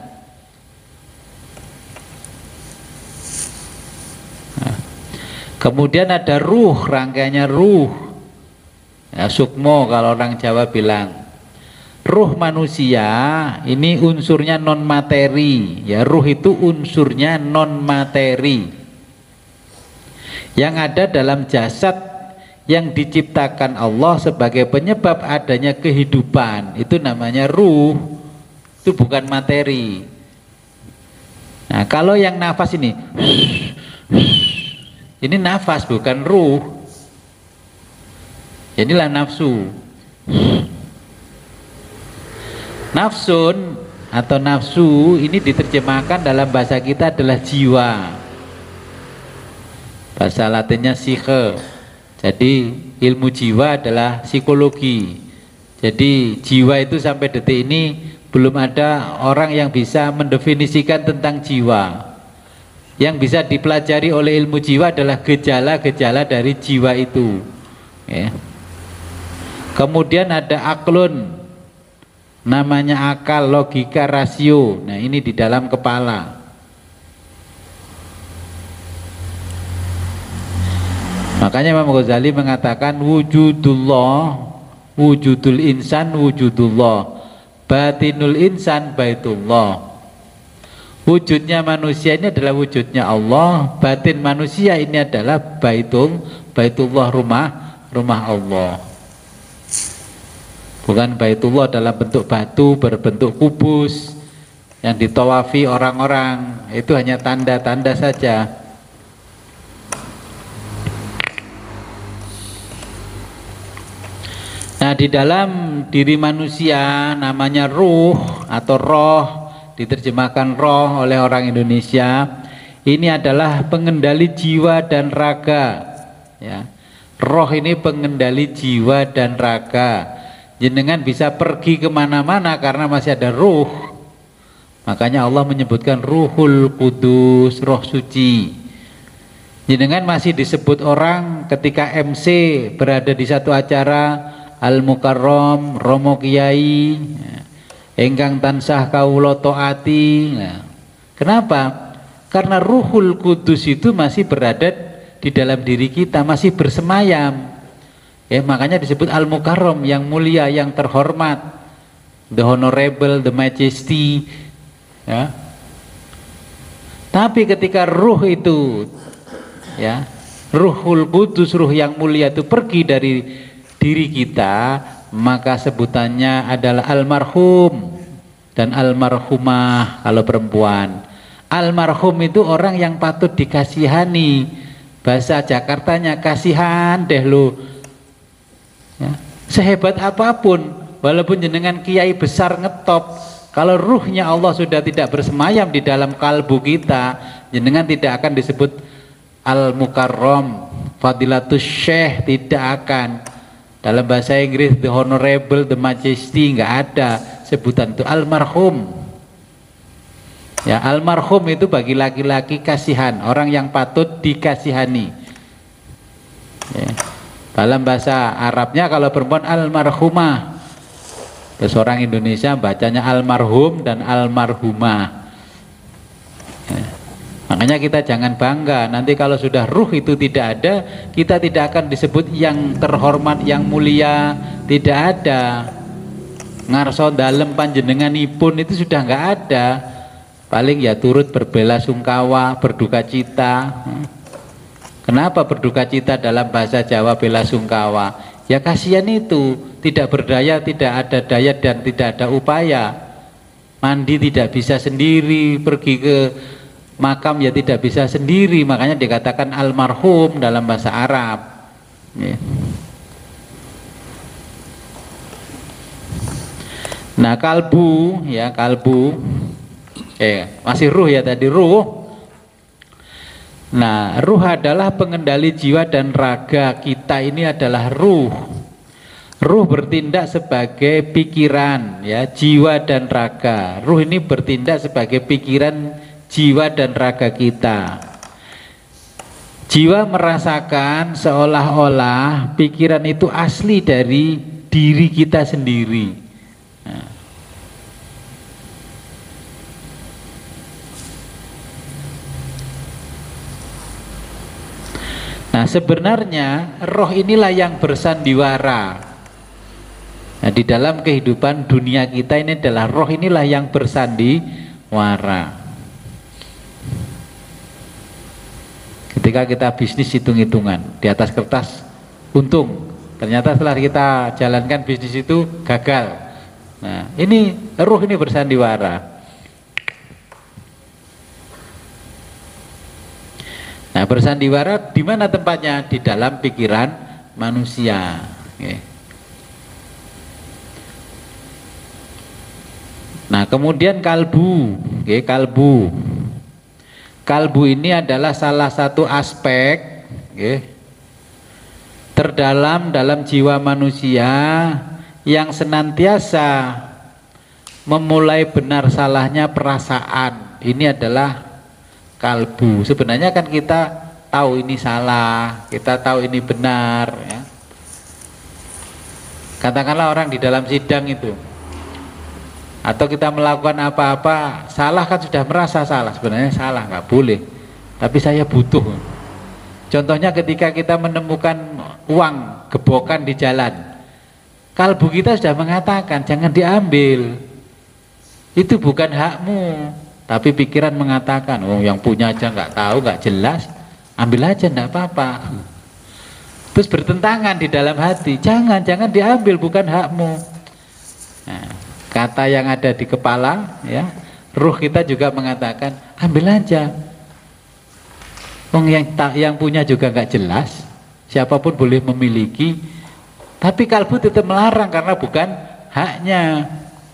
S1: Nah, kemudian ada ruh, rangkaiannya ruh, ya, sukmo kalau orang Jawa bilang. ruh manusia ini unsurnya non materi, ya. Ruh itu unsurnya non materi yang ada dalam jasad yang diciptakan Allah sebagai penyebab adanya kehidupan. Itu namanya ruh, itu bukan materi. Nah, kalau yang nafas ini, ini nafas bukan ruh. Inilah nafsu. Nafsun atau nafsu ini diterjemahkan dalam bahasa kita adalah jiwa. Bahasa Latinnya psyche. Jadi ilmu jiwa adalah psikologi. Jadi jiwa itu sampai detik ini belum ada orang yang bisa mendefinisikan tentang jiwa. Yang bisa dipelajari oleh ilmu jiwa adalah gejala-gejala dari jiwa itu, ya. Kemudian ada aklun, namanya akal, logika, rasio. Nah, ini di dalam kepala. Makanya Imam Ghazali mengatakan wujudullah, wujudul insan wujudullah, batinul insan baitullah. Wujudnya manusia ini adalah wujudnya Allah, batin manusia ini adalah baitul, baitullah, rumah, rumah Allah. Bukan baitullah dalam bentuk batu berbentuk kubus yang ditawafi orang-orang, itu hanya tanda-tanda saja. Nah, di dalam diri manusia namanya ruh atau roh, diterjemahkan roh oleh orang Indonesia. Ini adalah pengendali jiwa dan raga, ya. Roh ini pengendali jiwa dan raga. Jenengan bisa pergi kemana-mana karena masih ada ruh. Makanya Allah menyebutkan Ruhul Kudus, roh suci. Jenengan masih disebut orang ketika M C berada di satu acara, Al-Mukarram, Romo Kiai, engkang tansah kawula taati. Nah, kenapa? Karena Ruhul Kudus itu masih berada di dalam diri kita, masih bersemayam. Ya, makanya disebut Al-Mukarram, yang mulia, yang terhormat, the honorable, the majesty, ya. Tapi ketika ruh itu, ya, Ruhul Kudus, ruh yang mulia itu pergi dari diri kita, maka sebutannya adalah almarhum dan almarhumah kalau perempuan. Almarhum itu orang yang patut dikasihani. Bahasa Jakartanya kasihan deh lu, ya. Sehebat apapun, walaupun jenengan kiai besar ngetop, kalau ruhnya Allah sudah tidak bersemayam di dalam kalbu kita, jenengan tidak akan disebut al-mukarram, fadilatus syekh, tidak akan. Dalam bahasa Inggris the honorable, the majesty, nggak ada sebutan itu. Almarhum, ya, almarhum itu bagi laki-laki kasihan, orang yang patut dikasihani, ya. Dalam bahasa Arabnya kalau perempuan almarhumah, terus orang Indonesia bacanya almarhum dan almarhumah, ya. Makanya kita jangan bangga nanti kalau sudah ruh itu tidak ada, kita tidak akan disebut yang terhormat, yang mulia, tidak ada. Ngarso dalem panjenenganipun itu sudah nggak ada. Paling ya turut berbela sungkawa, berduka cita. Kenapa berduka cita dalam bahasa Jawa bela sungkawa? Ya kasihan itu, tidak berdaya, tidak ada daya dan tidak ada upaya. Mandi tidak bisa sendiri, pergi ke makam ya tidak bisa sendiri, makanya dikatakan almarhum dalam bahasa Arab, ya. Nah, kalbu, ya, kalbu, eh masih ruh ya tadi, ruh. Nah, ruh adalah pengendali jiwa dan raga kita, ini adalah ruh. Ruh bertindak sebagai pikiran, ya, jiwa dan raga. Ruh ini bertindak sebagai pikiran, jiwa dan raga kita. Jiwa merasakan seolah-olah pikiran itu asli dari diri kita sendiri. Nah, nah sebenarnya roh inilah yang bersandiwara. Nah, di dalam kehidupan dunia kita ini adalah roh inilah yang bersandiwara. Ketika kita bisnis hitung-hitungan di atas kertas untung, ternyata setelah kita jalankan bisnis itu gagal. Nah, ini ruh ini bersandiwara. Nah, bersandiwara di mana tempatnya? Di dalam pikiran manusia. Oke. Nah, kemudian kalbu, oke, kalbu. Kalbu ini adalah salah satu aspek, oke, terdalam dalam jiwa manusia yang senantiasa memulai benar salahnya perasaan. Ini adalah kalbu. Sebenarnya kan kita tahu ini salah, kita tahu ini benar, ya. Katakanlah orang di dalam sidang itu, atau kita melakukan apa-apa salah, kan sudah merasa salah. Sebenarnya salah, nggak boleh, tapi saya butuh. Contohnya ketika kita menemukan uang gebokan di jalan, kalbu kita sudah mengatakan jangan diambil, itu bukan hakmu. Tapi pikiran mengatakan, oh yang punya aja nggak tahu, nggak jelas, ambil aja, nggak apa-apa. Terus bertentangan di dalam hati, jangan, jangan diambil, bukan hakmu. Nah, kata yang ada di kepala, ya, ruh kita juga mengatakan, ambil aja. Oh yang tak, yang punya juga nggak jelas, siapapun boleh memiliki, tapi kalbu tetap melarang karena bukan haknya.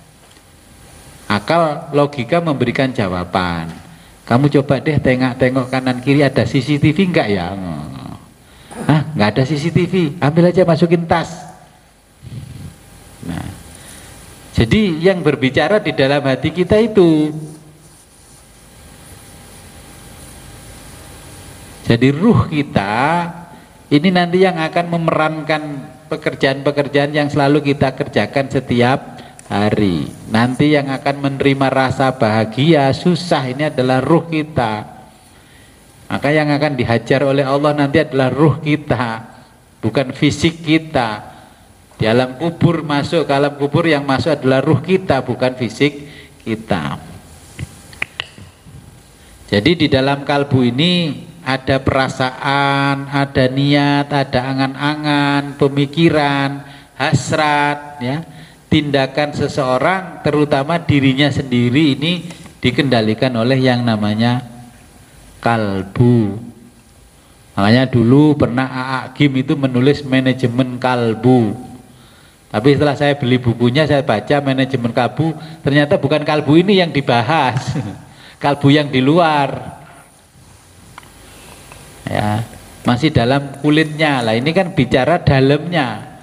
S1: Akal logika memberikan jawaban. Kamu coba deh tengok-tengok kanan kiri, ada C C T V enggak ya? Ah, nggak ada C C T V, ambil aja, masukin tas. Nah, jadi yang berbicara di dalam hati kita itu. Jadi ruh kita ini nanti yang akan memerankan pekerjaan-pekerjaan yang selalu kita kerjakan setiap hari. Nanti yang akan menerima rasa bahagia, susah, ini adalah ruh kita. Maka yang akan dihajar oleh Allah nanti adalah ruh kita, bukan fisik kita. Di alam kubur masuk, ke alam kubur yang masuk adalah ruh kita, bukan fisik kita. Jadi di dalam kalbu ini ada perasaan, ada niat, ada angan-angan, pemikiran, hasrat, ya. Tindakan seseorang, terutama dirinya sendiri, ini dikendalikan oleh yang namanya kalbu. Makanya dulu pernah A A Gim itu menulis manajemen kalbu. Tapi setelah saya beli bukunya, saya baca manajemen kalbu, ternyata bukan kalbu ini yang dibahas, kalbu yang di luar. Ya, masih dalam kulitnya. Lah ini kan bicara dalamnya.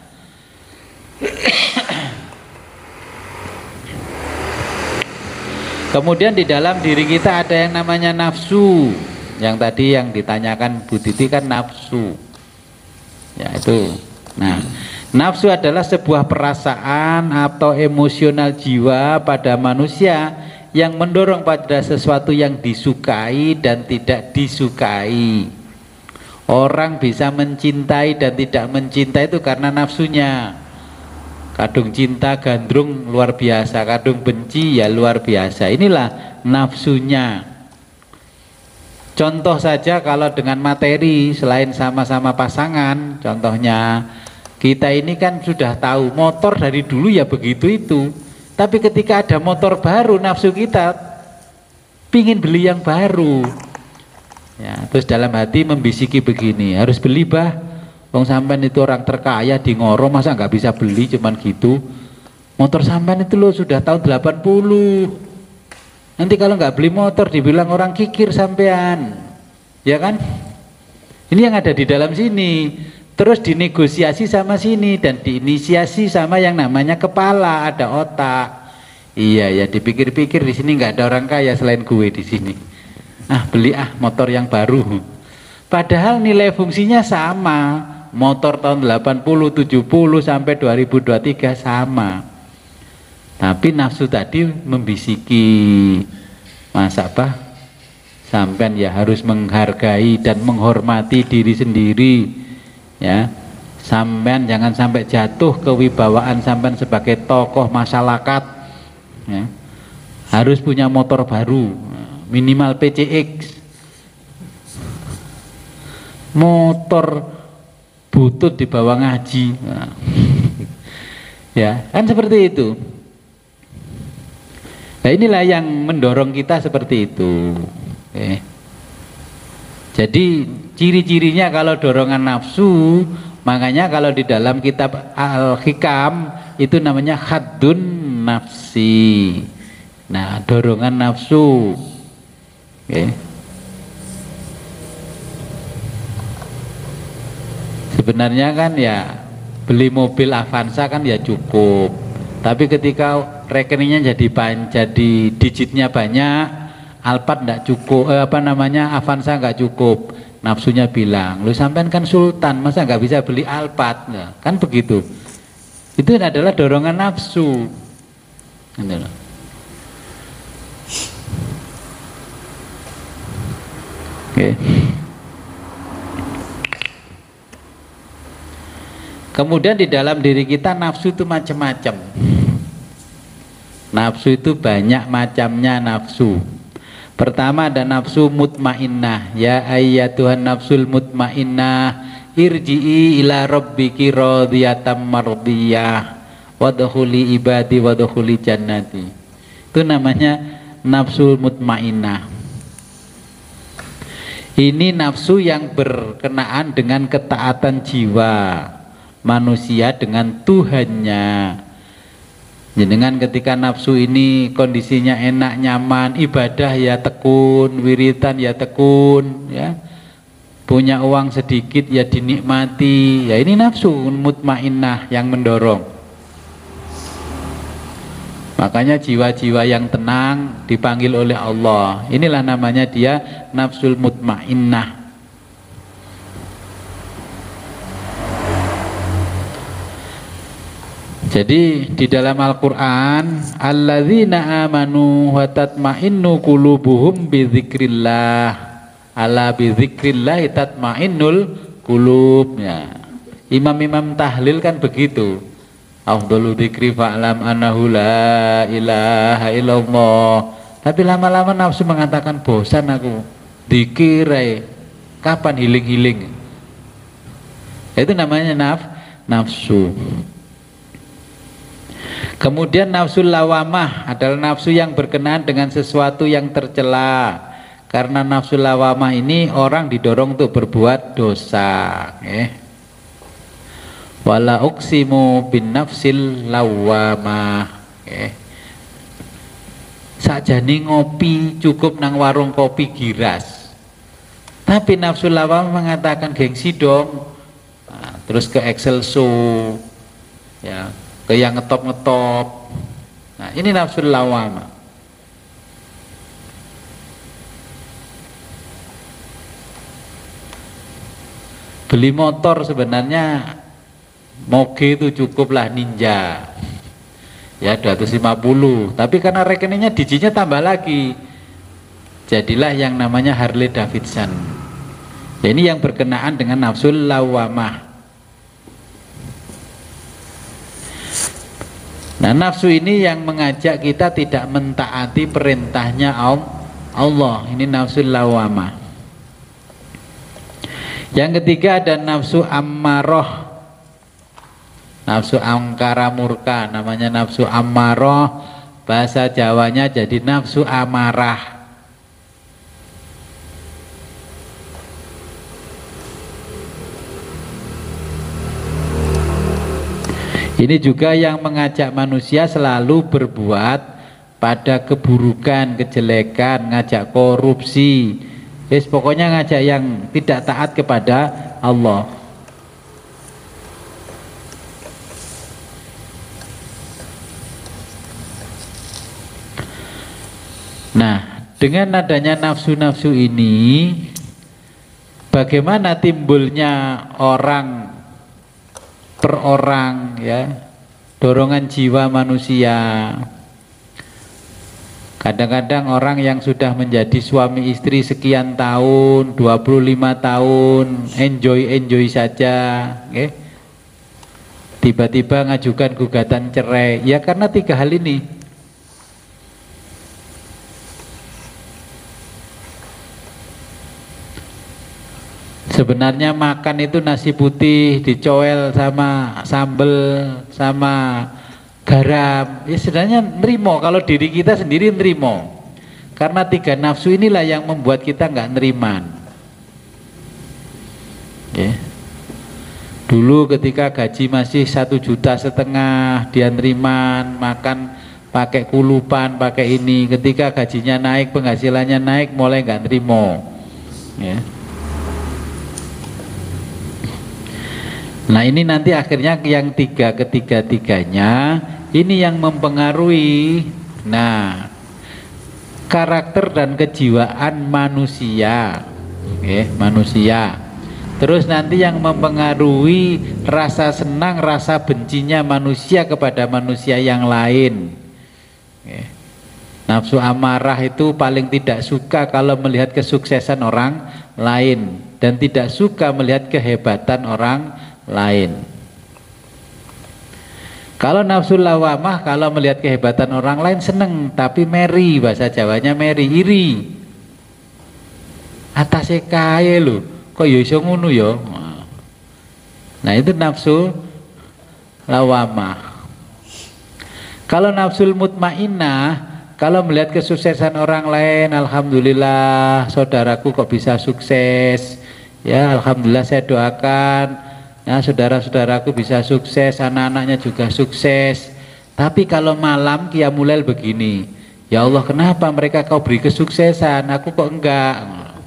S1: Kemudian di dalam diri kita ada yang namanya nafsu. Yang tadi yang ditanyakan Bu Titi kan nafsu. Ya itu. Nah, nafsu adalah sebuah perasaan atau emosional jiwa pada manusia yang mendorong pada sesuatu yang disukai dan tidak disukai. Orang bisa mencintai dan tidak mencintai itu karena nafsunya. Kadung cinta gandrung luar biasa, kadung benci ya luar biasa. Inilah nafsunya. Contoh saja kalau dengan materi, selain sama-sama pasangan, contohnya kita ini kan sudah tahu motor dari dulu ya begitu itu. Tapi ketika ada motor baru, nafsu kita pingin beli yang baru. Ya, terus dalam hati membisiki begini, harus beli bah. Wong sampean itu orang terkaya di Ngoro, masa nggak bisa beli cuman gitu. Motor sampean itu loh sudah tahun delapan puluh. Nanti kalau nggak beli motor dibilang orang kikir sampean. Ya kan? Ini yang ada di dalam sini. Terus dinegosiasi sama sini dan diinisiasi sama yang namanya kepala, ada otak. Iya ya, dipikir-pikir di sini nggak ada orang kaya selain gue di sini. Ah, beli ah motor yang baru. Padahal nilai fungsinya sama. Motor tahun delapan puluh, tujuh puluh sampai dua ribu dua puluh tiga sama. Tapi nafsu tadi membisiki, Mas apa? Sampean ya harus menghargai dan menghormati diri sendiri, ya. Sampean jangan sampai jatuh kewibawaan sampean sebagai tokoh masyarakat, ya. Harus punya motor baru, minimal P C X, motor butut di bawah ngaji, nah. Ya kan seperti itu. Nah inilah yang mendorong kita seperti itu. Oke. Jadi ciri-cirinya kalau dorongan nafsu, makanya kalau di dalam kitab Al-Hikam itu namanya haddun nafsi. Nah dorongan nafsu. Oke. Sebenarnya kan ya beli mobil Avanza kan ya cukup, tapi ketika rekeningnya jadi pan, jadi digitnya banyak, Alphard enggak cukup, eh, apa namanya Avanza enggak cukup, nafsunya bilang, lu sampean kan sultan, masa enggak bisa beli Alphard, nah, kan begitu. Itu adalah dorongan nafsu. Oke. Okay. Kemudian di dalam diri kita nafsu itu macam-macam. Nafsu itu banyak macamnya nafsu. Pertama ada nafsu mutmainnah. Ya ayyatuhan nafsul mutmainnah, irji'i ila rabbiki radiyatan mardiyah wadkhuli ibadi wadkhuli jannati. Itu namanya nafsul mutmainnah. Ini nafsu yang berkenaan dengan ketaatan jiwa manusia dengan Tuhannya. Jenengan ketika nafsu ini kondisinya enak, nyaman, ibadah ya tekun, wiritan ya tekun, ya. Punya uang sedikit ya dinikmati. Ya ini nafsu mutmainnah yang mendorong. Makanya jiwa-jiwa yang tenang dipanggil oleh Allah. Inilah namanya dia nafsul mutmainnah. Jadi di dalam Al-Quran, alladzina amanu wa tatma'innu qulubuhum bidzikrillah, ala bidzikrillah tatma'innul qulub. Ya. Imam-imam tahlil kan begitu. Afdhalu dzikri fa'lam annahu la ilaha illallah. Tapi lama-lama nafsu mengatakan bosan aku. Dzikir kapan healing-healing. Itu namanya naf nafsu. Kemudian nafsu lawamah adalah nafsu yang berkenaan dengan sesuatu yang tercela. Karena nafsu lawamah ini orang didorong untuk berbuat dosa. Eh. Wala uqsimu bin nafsil lawamah. Eh. Sakjane ngopi cukup nang warung kopi giras. Tapi nafsu lawamah mengatakan gengsi dong. Nah, terus ke Excelso. Ya. Ke yang ngetop-ngetop. Nah ini nafsu lawamah. Beli motor sebenarnya moge itu cukuplah Ninja ya dua ratus lima puluh, tapi karena rekeningnya diginya tambah lagi, jadilah yang namanya Harley Davidson. Ya, ini yang berkenaan dengan nafsu lawamah. Nah nafsu ini yang mengajak kita tidak mentaati perintahnya Allah. Ini nafsu lawamah. Yang ketiga ada nafsu ammaroh. Nafsu angkara murka, namanya nafsu ammaroh. Bahasa Jawanya jadi nafsu amarah. Ini juga yang mengajak manusia selalu berbuat pada keburukan, kejelekan, ngajak korupsi. Yes, pokoknya ngajak yang tidak taat kepada Allah. Nah, dengan adanya nafsu-nafsu ini, bagaimana timbulnya orang per orang, ya, dorongan jiwa manusia. Kadang-kadang orang yang sudah menjadi suami istri sekian tahun, dua puluh lima tahun, enjoy-enjoy saja, okay? tiba-tiba ngajukan gugatan cerai, ya karena tiga hal ini. Sebenarnya makan itu nasi putih dicoel sama sambel sama garam, ya sebenarnya nerimo, kalau diri kita sendiri nerimo. Karena tiga nafsu inilah yang membuat kita nggak neriman. Ya. Dulu ketika gaji masih satu juta setengah, dia neriman, makan pakai kulupan, pakai ini. Ketika gajinya naik, penghasilannya naik, mulai nggak nerimo. Ya. Nah ini nanti akhirnya yang tiga ketiga-tiganya ini yang mempengaruhi. Nah, karakter dan kejiwaan manusia, okay, manusia. Terus nanti yang mempengaruhi rasa senang, rasa bencinya manusia kepada manusia yang lain. Okay. Nafsu amarah itu paling tidak suka kalau melihat kesuksesan orang lain dan tidak suka melihat kehebatan orang lain. Kalau nafsu lawamah kalau melihat kehebatan orang lain seneng, tapi meri, bahasa Jawanya meri, iri. Atase kae lho, kok ya iso ngono ya. Nah, itu nafsu lawamah. Kalau nafsul mutmainnah, kalau melihat kesuksesan orang lain, alhamdulillah saudaraku kok bisa sukses. Ya, alhamdulillah saya doakan. Nah, saudara-saudaraku bisa sukses, anak-anaknya juga sukses. Tapi kalau malam qiyamul lail begini, ya Allah kenapa mereka kau beri kesuksesan, aku kok enggak?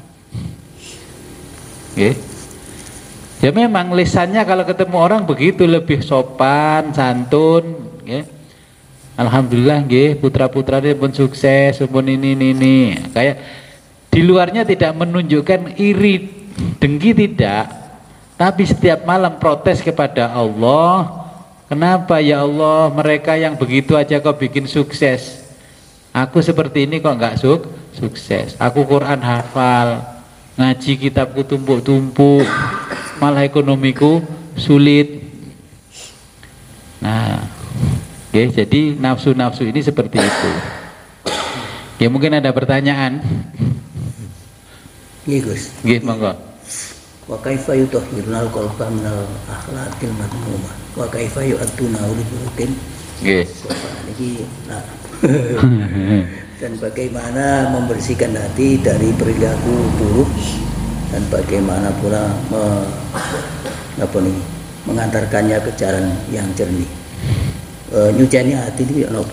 S1: Okay. Ya memang lisannya kalau ketemu orang begitu, lebih sopan, santun. Okay. Alhamdulillah, nggih, putra-putranya pun sukses, pun ini ini ini. Kayak di luarnya tidak menunjukkan iri, dengki tidak. Tapi setiap malam protes kepada Allah, kenapa ya Allah mereka yang begitu aja kau bikin sukses, aku seperti ini kok nggak suk sukses. Aku Quran hafal, ngaji kitabku tumpuk-tumpuk, malah ekonomiku sulit. Nah, okay, jadi nafsu-nafsu ini seperti itu. Ya mungkin ada pertanyaan.
S3: Iya Gus.
S1: Nggih, monggo.
S3: Wa kaifa yutahhirunal qalba minal akhlaqil madmumah wa kaifa yu'adduna uliburutin.
S1: Nggih.
S3: Niki nah. Dan bagaimana membersihkan hati dari perilaku buruk dan bagaimana pula me, apa nih, mengantarkannya ke jalan yang jernih. E, nyuciannya hati itu apa?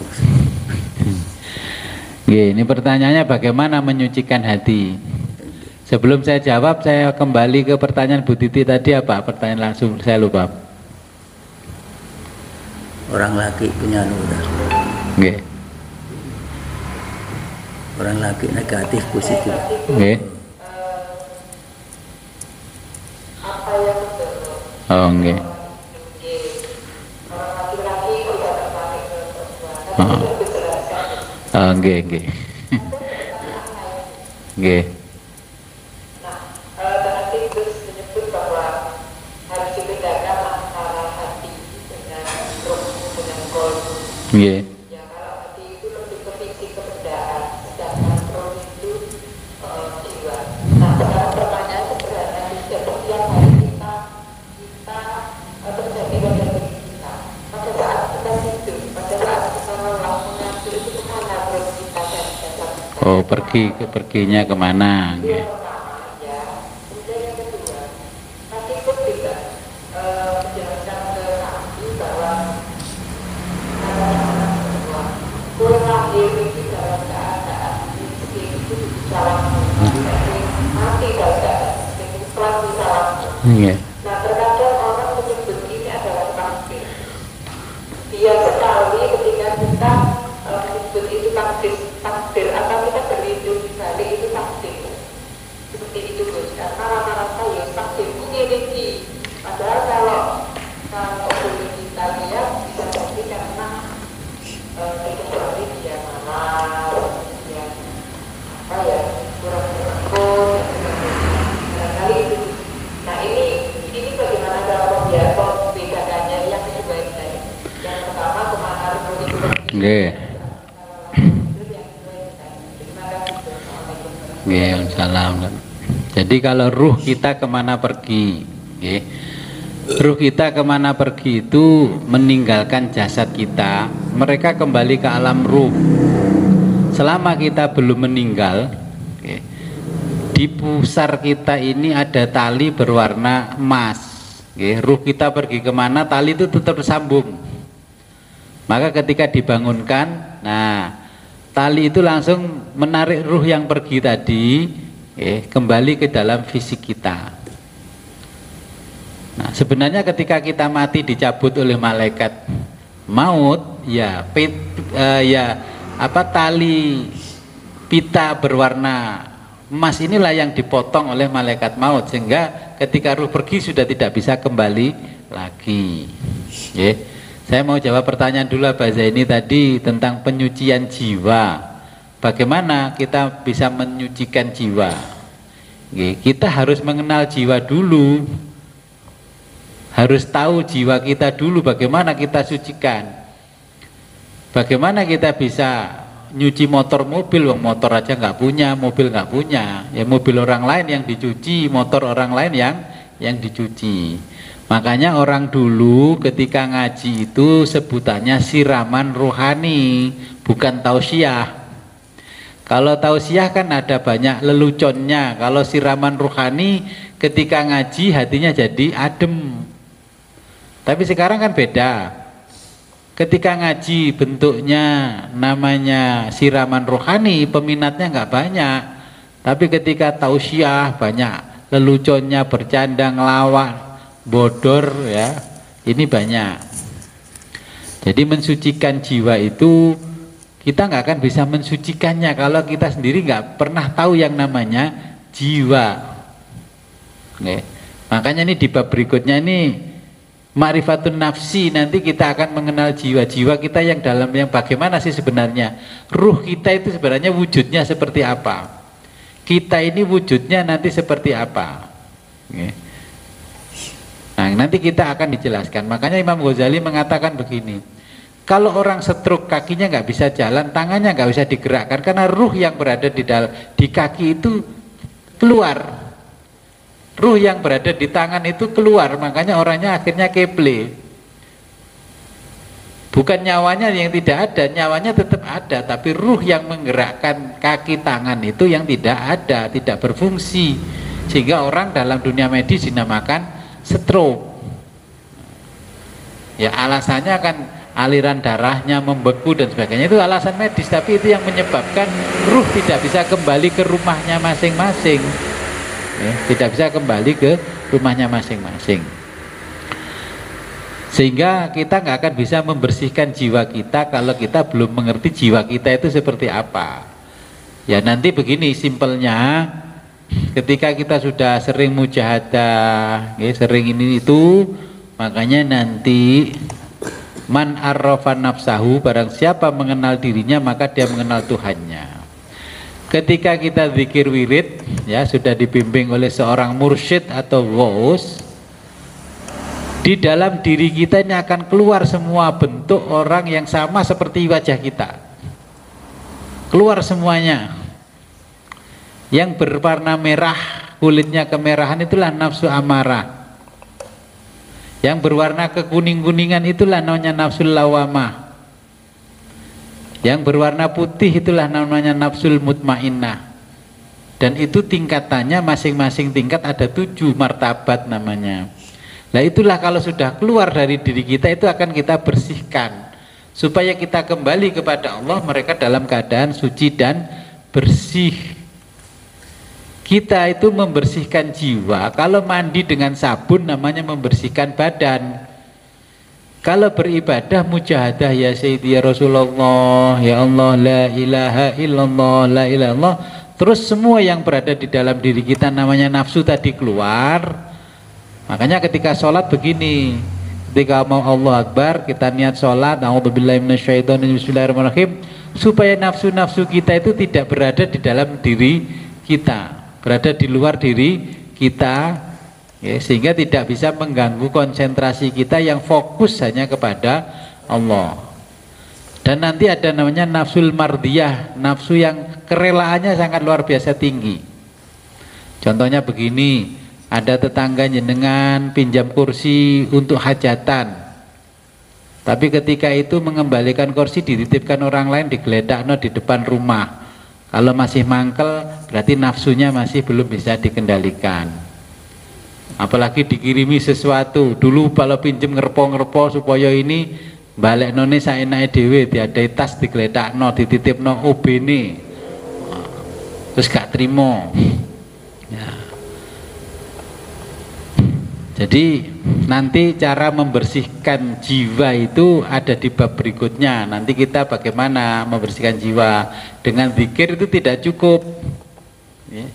S1: Nggih, ini pertanyaannya bagaimana menyucikan hati. Sebelum saya jawab, saya kembali ke pertanyaan Bu Titi tadi apa? Pertanyaan langsung saya lupa.
S3: Orang laki punya noda.
S1: Nggih.
S3: Orang laki negatif positif.
S1: Nggih.
S2: Apa yang betul?
S1: Oh, nggih.
S2: Orang laki-laki tidak tertarik ke perempuan.
S1: Oh. Oh, nggih, nggih. Nggih. Yeah.
S2: Ya kalau hati itu lebih ke fisik kebendaan, sedangkan roh itu uh, jiwa. Nah sekarang pertanyaan sederhana, jadi setiap hari kita kita uh, terjadi pada diri kita. Pada saat kita tidur, pada saat kita lelah mengantuk itu kemana roh kita dan jasad kita?
S1: Oh pergi ke perginya kemana?
S2: Itu yang pertama ya. Kemudian yang kedua, hati pun juga uh, menjelaskan ke kami bahwa kurang lahir itu dalam keadaan miskin itu salah mati dalam keadaan miskin itu pelaku salah. Nah terkadang orang menyebut ini adalah takdir. Dia sekali ketika kita uh, menyebut itu takdir, takdir atau kita berlindung di balik itu takdir. Seperti itu Gus. Karena rata-rata ya takdirku ini. Padahal kalau kalau boleh kita lihat bisa jadi karena kecuali dia malas, dia apa ya kurang berangkut, barangkali itu. Nah ini ini bagaimana cara membedakannya? Yang kedua
S1: Nggih. Nggih, salam. Jadi kalau ruh kita kemana pergi, nggih. Ruh kita kemana pergi itu meninggalkan jasad kita, mereka kembali ke alam ruh. Selama kita belum meninggal, nggih, di pusar kita ini ada tali berwarna emas, nggih. Ruh kita pergi kemana, tali itu tetap tersambung. Maka ketika dibangunkan, nah tali itu langsung menarik ruh yang pergi tadi, eh, kembali ke dalam fisik kita. Nah sebenarnya ketika kita mati dicabut oleh malaikat maut, ya pit, uh, ya apa tali pita berwarna emas inilah yang dipotong oleh malaikat maut, sehingga ketika ruh pergi sudah tidak bisa kembali lagi. Yeah. Saya mau jawab pertanyaan dulu Pak Zaini tadi tentang penyucian jiwa. Bagaimana kita bisa menyucikan jiwa? Yeah. Kita harus mengenal jiwa dulu. Harus tahu jiwa kita dulu bagaimana kita sucikan. Bagaimana kita bisa nyuci motor mobil, wong motor aja nggak punya, mobil nggak punya. Ya mobil orang lain yang dicuci, motor orang lain yang yang dicuci. Makanya orang dulu ketika ngaji itu sebutannya siraman rohani, bukan tausiah. Kalau tausiah kan ada banyak leluconnya. Kalau siraman rohani ketika ngaji hatinya jadi adem. Tapi sekarang kan beda. Ketika ngaji bentuknya namanya siraman rohani, peminatnya nggak banyak. Tapi ketika tausiah banyak leluconnya, bercanda, ngelawak, bodor, ya ini banyak. Jadi mensucikan jiwa itu kita nggak akan bisa mensucikannya kalau kita sendiri nggak pernah tahu yang namanya jiwa. Oke. Makanya ini di bab berikutnya ini Ma'rifatun nafsi, nanti kita akan mengenal jiwa-jiwa kita yang dalam yang bagaimana sih sebenarnya. Ruh kita itu sebenarnya wujudnya seperti apa. Kita ini wujudnya nanti seperti apa. Nah nanti kita akan dijelaskan. Makanya Imam Ghazali mengatakan begini. Kalau orang stroke kakinya nggak bisa jalan, tangannya nggak bisa digerakkan karena ruh yang berada di dalam di kaki itu keluar. Ruh yang berada di tangan itu keluar, makanya orangnya akhirnya keble. Bukan nyawanya yang tidak ada, nyawanya tetap ada, tapi ruh yang menggerakkan kaki tangan itu yang tidak ada, tidak berfungsi. Sehingga orang dalam dunia medis dinamakan stroke. Ya alasannya kan aliran darahnya membeku dan sebagainya, itu alasan medis, tapi itu yang menyebabkan ruh tidak bisa kembali ke rumahnya masing-masing. Ya, tidak bisa kembali ke rumahnya masing-masing, sehingga kita nggak akan bisa membersihkan jiwa kita kalau kita belum mengerti jiwa kita itu seperti apa. Ya nanti begini simpelnya, ketika kita sudah sering mujahadah, ya, sering ini itu, makanya nanti man arrafa nafsahu, barang siapa mengenal dirinya maka dia mengenal Tuhannya. Ketika kita zikir wirid, ya sudah dibimbing oleh seorang mursyid atau ghaus, di dalam diri kita ini akan keluar semua bentuk orang yang sama seperti wajah kita. Keluar semuanya. Yang berwarna merah, kulitnya kemerahan itulah nafsu amarah. Yang berwarna kekuning-kuningan itulah namanya nafsul lawamah. Yang berwarna putih itulah namanya nafsul mutmainnah. Dan itu tingkatannya masing-masing tingkat ada tujuh martabat namanya. Nah itulah kalau sudah keluar dari diri kita itu akan kita bersihkan. Supaya kita kembali kepada Allah, mereka dalam keadaan suci dan bersih. Kita itu membersihkan jiwa. Kalau mandi dengan sabun namanya membersihkan badan. Kalau beribadah mujahadah ya Sayyidi ya Rasulullah, ya Allah, la ilaha illallah, la ilaha illallah, terus semua yang berada di dalam diri kita namanya nafsu tadi keluar. Makanya ketika sholat begini, ketika mau Allah Akbar kita niat sholat, a'udzubillahi minasyaitonir rajim, bismillahirrahmanirrahim, supaya nafsu-nafsu kita itu tidak berada di dalam diri kita, berada di luar diri kita. Ya, sehingga tidak bisa mengganggu konsentrasi kita yang fokus hanya kepada Allah. Dan nanti ada namanya nafsul mardiyah, nafsu yang kerelaannya sangat luar biasa tinggi. Contohnya begini, ada tetangga jenengan pinjam kursi untuk hajatan, tapi ketika itu mengembalikan kursi dititipkan orang lain, digeletakno di depan rumah. Kalau masih mangkel berarti nafsunya masih belum bisa dikendalikan. Apalagi dikirimi sesuatu, dulu kalau pinjem ngerpo-ngerpo supaya ini balik none saenake dhewe, diadai tas digeletakno, dititipno O B-ne, terus gak trimo. Ya. Jadi nanti cara membersihkan jiwa itu ada di bab berikutnya. Nanti kita bagaimana membersihkan jiwa. Dengan zikir itu tidak cukup, ya.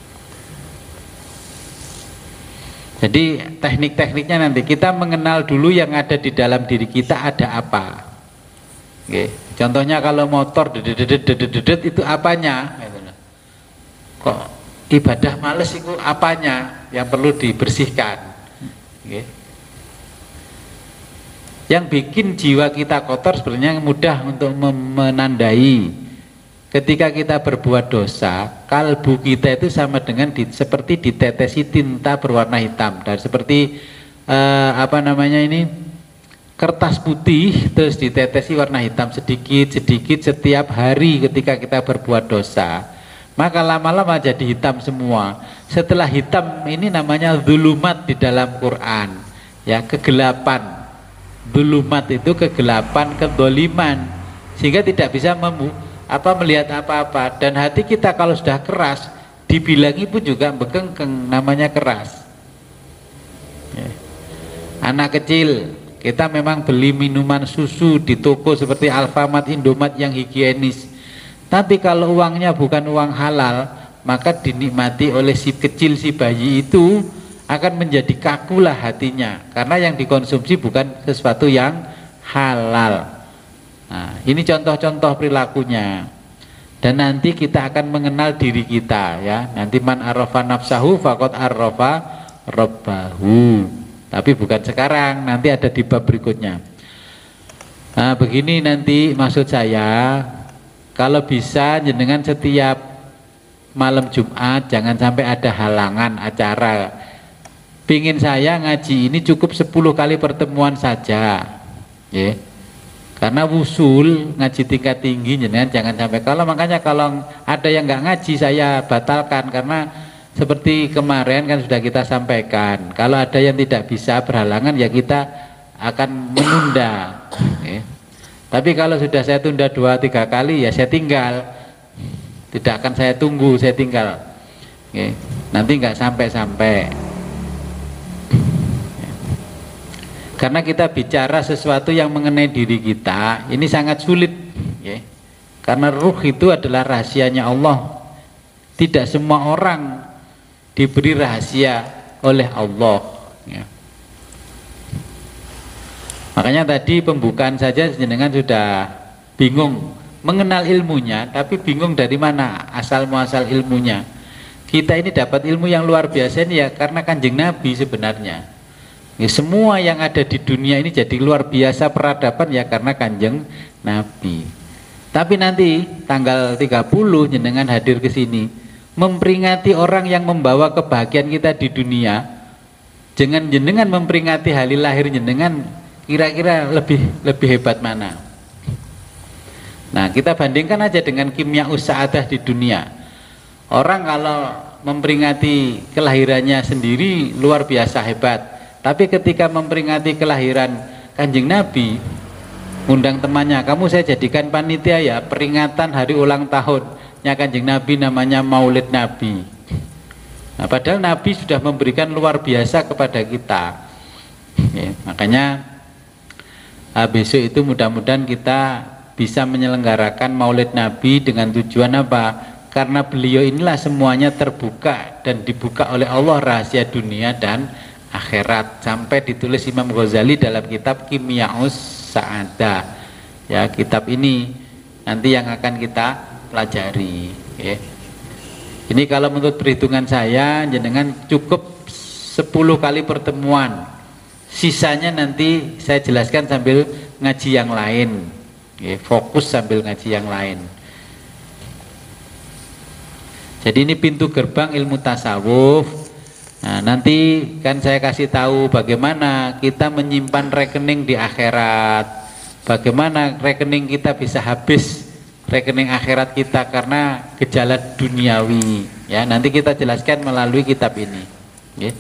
S1: Jadi teknik-tekniknya nanti kita mengenal dulu yang ada di dalam diri kita ada apa. Oke. Contohnya kalau motor dedet dedet itu apanya? Kok ibadah males itu apanya yang perlu dibersihkan? Oke. Yang bikin jiwa kita kotor sebenarnya mudah untuk menandai. Ketika kita berbuat dosa, kalbu kita itu sama dengan di, seperti ditetesi tinta berwarna hitam, dan seperti eh, apa namanya ini kertas putih terus ditetesi warna hitam sedikit sedikit setiap hari ketika kita berbuat dosa, maka lama-lama jadi hitam semua. Setelah hitam ini namanya zulumat di dalam Quran, ya, kegelapan. Zulumat itu kegelapan, kedoliman, sehingga tidak bisa memu apa melihat apa-apa. Dan hati kita kalau sudah keras, dibilangi pun juga bekengkeng, namanya keras. Ya. Anak kecil, kita memang beli minuman susu di toko seperti Alfamart, Indomaret yang higienis, tapi kalau uangnya bukan uang halal, maka dinikmati oleh si kecil, si bayi itu akan menjadi kakulah hatinya, karena yang dikonsumsi bukan sesuatu yang halal. Nah, ini contoh-contoh perilakunya. Dan nanti kita akan mengenal diri kita, ya. Nanti man arafa nafsahu faqad arafa rabbahu. Tapi bukan sekarang, nanti ada di bab berikutnya. Nah, begini nanti maksud saya, kalau bisa jenengan setiap malam Jumat jangan sampai ada halangan acara. Pingin saya ngaji ini cukup sepuluh kali pertemuan saja, ya. Karena wusul ngaji tingkat tinggi jenengan jangan sampai, kalau makanya kalau ada yang nggak ngaji saya batalkan, karena seperti kemarin kan sudah kita sampaikan, kalau ada yang tidak bisa berhalangan ya kita akan menunda, ya. Tapi kalau sudah saya tunda dua tiga kali ya saya tinggal, tidak akan saya tunggu, saya tinggal, ya. Nanti nggak sampai-sampai. Karena kita bicara sesuatu yang mengenai diri kita, ini sangat sulit, ya. Karena ruh itu adalah rahasianya Allah. Tidak semua orang diberi rahasia oleh Allah, ya. Makanya tadi pembukaan saja jenengan sudah bingung mengenal ilmunya, tapi bingung dari mana asal muasal ilmunya. Kita ini dapat ilmu yang luar biasa ini ya karena Kanjeng Nabi sebenarnya. Ya, semua yang ada di dunia ini jadi luar biasa peradaban ya karena Kanjeng Nabi. Tapi nanti tanggal tiga puluh jenengan hadir ke sini memperingati orang yang membawa kebahagiaan kita di dunia. Jangan jenengan memperingati hari lahir jenengan, kira-kira lebih lebih hebat mana? Nah, kita bandingkan aja dengan kimia usaadah di dunia. Orang kalau memperingati kelahirannya sendiri luar biasa hebat. Tapi ketika memperingati kelahiran Kanjeng Nabi, undang temannya, kamu saya jadikan panitia ya peringatan hari ulang tahunnya Kanjeng Nabi, namanya Maulid Nabi. Nah, padahal Nabi sudah memberikan luar biasa kepada kita, ya, makanya ah, besok itu mudah-mudahan kita bisa menyelenggarakan Maulid Nabi dengan tujuan apa? Karena beliau inilah semuanya terbuka dan dibuka oleh Allah rahasia dunia dan akhirat, sampai ditulis Imam Ghazali dalam kitab Kimyaus Sa'adah, ya. Kitab ini nanti yang akan kita pelajari, ya. Ini kalau menurut perhitungan saya jenengan cukup sepuluh kali pertemuan, sisanya nanti saya jelaskan sambil ngaji yang lain, Oke, fokus sambil ngaji yang lain. Jadi ini pintu gerbang ilmu tasawuf. Nah, nanti kan saya kasih tahu bagaimana kita menyimpan rekening di akhirat, bagaimana rekening kita bisa habis rekening akhirat kita karena gejala duniawi. Ya, nanti kita jelaskan melalui kitab ini. Ya.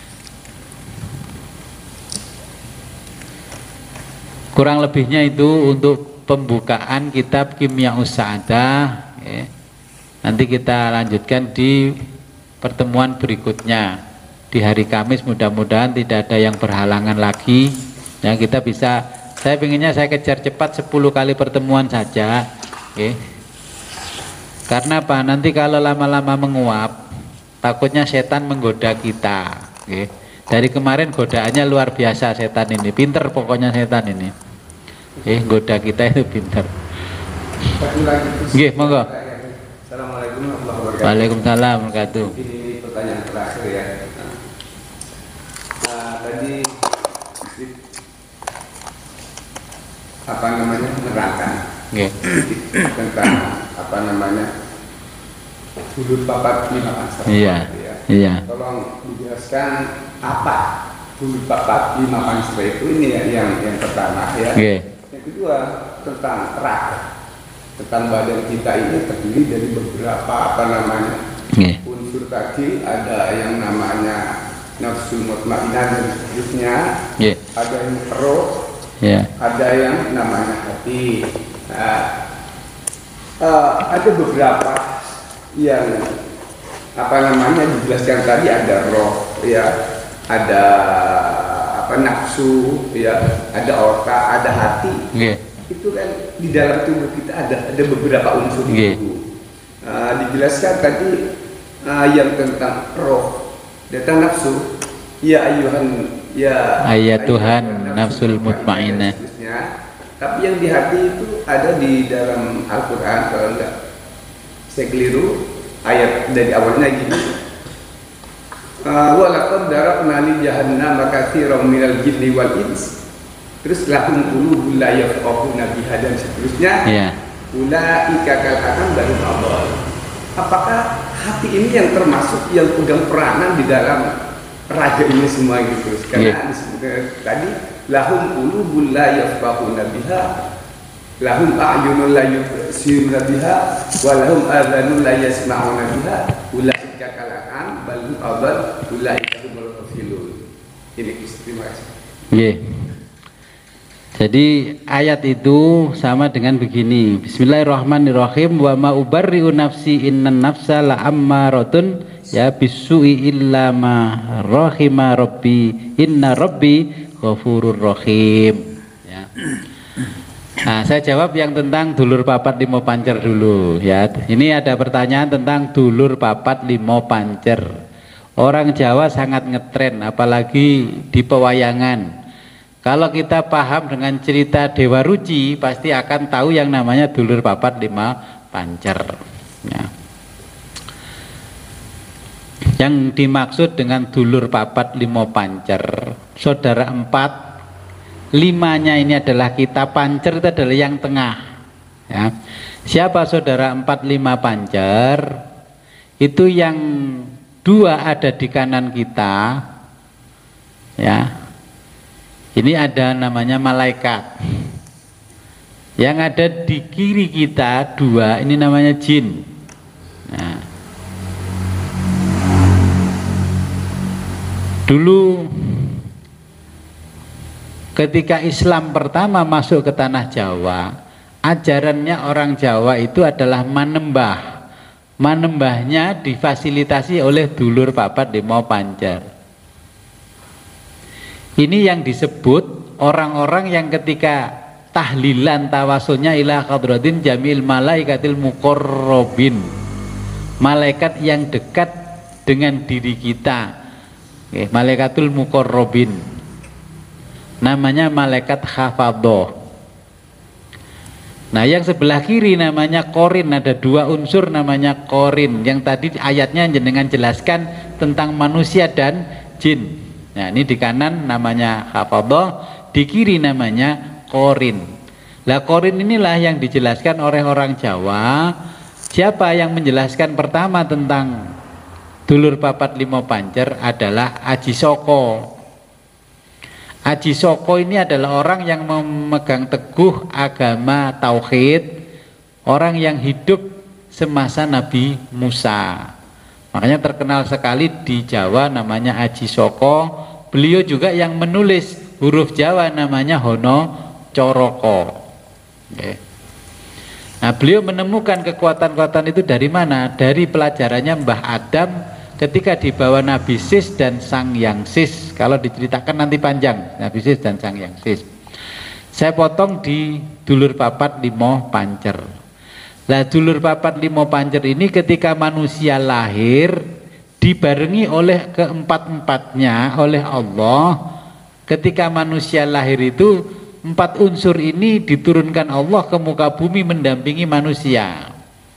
S1: Kurang lebihnya itu untuk pembukaan kitab Kimya'us Sa'adah. Ya. Nanti kita lanjutkan di pertemuan berikutnya di hari Kamis, mudah-mudahan tidak ada yang berhalangan lagi ya, kita bisa, saya pengennya saya kejar cepat sepuluh kali pertemuan saja. Oke. Karena apa, nanti kalau lama-lama menguap takutnya setan menggoda kita. Oke. Dari kemarin godaannya luar biasa setan ini, pinter pokoknya setan ini. Oke, goda kita itu pinter. Oke, monggo.
S4: Assalamualaikum warahmatullahi wabarakatuh.
S1: Waalaikumsalam warahmatullahi wabarakatuh.
S4: Ini pertanyaan terakhir ya. Nah, tadi apa namanya menerangkan
S1: Oke.
S4: tentang apa namanya sudut papat lima panser.
S1: Iya.
S4: Ya.
S1: Iya.
S4: Tolong dijelaskan apa sudut papat lima panser itu, ini ya, yang yang pertama ya.
S1: Oke.
S4: Yang kedua tentang rak. Tentang badan kita ini terdiri dari beberapa apa namanya
S1: Yeah.
S4: unsur tadi, ada yang namanya nafsu mutmainnah dan seterusnya,
S1: Yeah.
S4: ada yang perut,
S1: Yeah.
S4: ada yang namanya hati. Nah, uh, ada beberapa yang apa namanya dijelaskan tadi, ada roh, ya, ada apa nafsu, ya, ada otak, ada hati.
S1: Yeah.
S4: Itu kan di dalam tubuh kita ada ada beberapa unsur
S1: Yeah.
S4: itu. Uh, dijelaskan tadi uh, yang tentang roh, tentang nafsu. Ya ayuhan, ya
S1: Ayat Tuhan nafsul mutmainnah.
S4: Tapi yang di hati itu ada di dalam Al-Quran, kalau enggak saya keliru, ayat dari awalnya gini. Walaqad darabna li jahannam katsiran minal jinni wal ins. Terus lahum qulubun la yafqahuna biha dan seterusnya.
S1: Iya.
S4: Ulaika kal akan baru awal. Apakah hati ini yang termasuk yang pegang peranan di dalam raga ini semua gitu? Karena disebutkan tadi lahum qulubun la yafqahuna biha, lahum a'yunun la yubsiruna biha, wa lahum adhanun la yasma'una biha, ulaika kal akan baru awal, ulaika humul ghafilun. Ini terima kasih.
S1: Yeah. Jadi ayat itu sama dengan begini. Bismillahirrahmanirrahim. Wa ma ubarri'u nafsi innan nafsa la ammaratun ya bisu'i illa ma rahima rabbi inna rabbi ghafurur rahim. Ya. Nah, saya jawab yang tentang dulur papat limo pancer dulu ya. Ini ada pertanyaan tentang dulur papat limo pancer. Orang Jawa sangat ngetren apalagi di pewayangan. Kalau kita paham dengan cerita Dewa Ruci, pasti akan tahu yang namanya dulur papat lima pancer. Ya. Yang dimaksud dengan dulur papat lima pancer, saudara empat, limanya ini adalah kita, pancer itu adalah yang tengah. Ya. Siapa saudara empat lima pancer? Itu yang dua ada di kanan kita, ya. Ini ada namanya malaikat. Yang ada di kiri kita dua, ini namanya jin. Nah. Dulu ketika Islam pertama masuk ke tanah Jawa, ajarannya orang Jawa itu adalah manembah. Manembahnya difasilitasi oleh dulur papat limo pancer. Ini yang disebut orang-orang yang ketika tahlilan tawasulnya ila hadratin jamil malaikatil muqarrabin, malaikat yang dekat dengan diri kita. Oke, malaikatul muqarrabin, namanya malaikat hafadhah. Nah, yang sebelah kiri namanya korin, ada dua unsur namanya korin. Yang tadi ayatnya jenengan jelaskan tentang manusia dan jin. Nah, ini di kanan namanya hafadhah, di kiri namanya korin. Lah korin inilah yang dijelaskan oleh orang Jawa. Siapa yang menjelaskan pertama tentang dulur papat limo pancer adalah Aji Soko. Aji Soko ini adalah orang yang memegang teguh agama tauhid, orang yang hidup semasa Nabi Musa. Makanya terkenal sekali di Jawa namanya Aji Soko. Beliau juga yang menulis huruf Jawa namanya Hono Coroko. Oke. Nah, beliau menemukan kekuatan-kekuatan itu dari mana? Dari pelajarannya Mbah Adam ketika dibawa Nabi Sis dan Sang Yang Sis. Kalau diceritakan nanti panjang, Nabi Sis dan Sang Yang Sis. Saya potong di dulur papat limo pancer. Lah dulur papat limo pancer ini ketika manusia lahir dibarengi oleh keempat-empatnya oleh Allah. Ketika manusia lahir itu empat unsur ini diturunkan Allah ke muka bumi mendampingi manusia.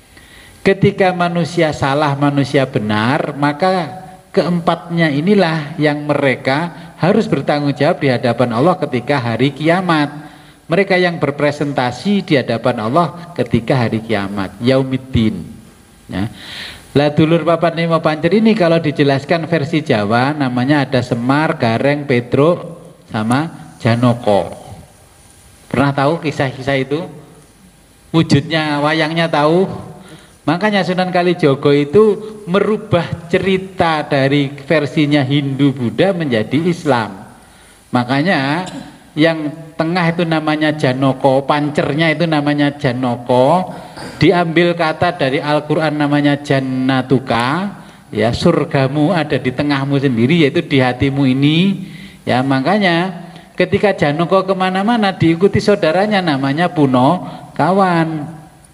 S1: Ketika manusia salah, manusia benar, maka keempatnya inilah yang mereka harus bertanggung jawab di hadapan Allah ketika hari kiamat. Mereka yang berpresentasi di hadapan Allah ketika hari kiamat, Yaumiddin. Ya. Lah dulur papat limo pancer ini kalau dijelaskan versi Jawa namanya ada Semar, Gareng, Petruk, sama Janoko. Pernah tahu kisah-kisah itu? Wujudnya, wayangnya tahu? Makanya Sunan Kalijogo itu merubah cerita dari versinya Hindu Buddha menjadi Islam. Makanya yang tengah itu namanya Janoko, pancernya itu namanya Janoko, diambil kata dari Al-Quran namanya Jannatuka, ya surgamu ada di tengahmu sendiri, yaitu di hatimu ini. Ya makanya ketika Janoko kemana-mana diikuti saudaranya namanya Puno, kawan.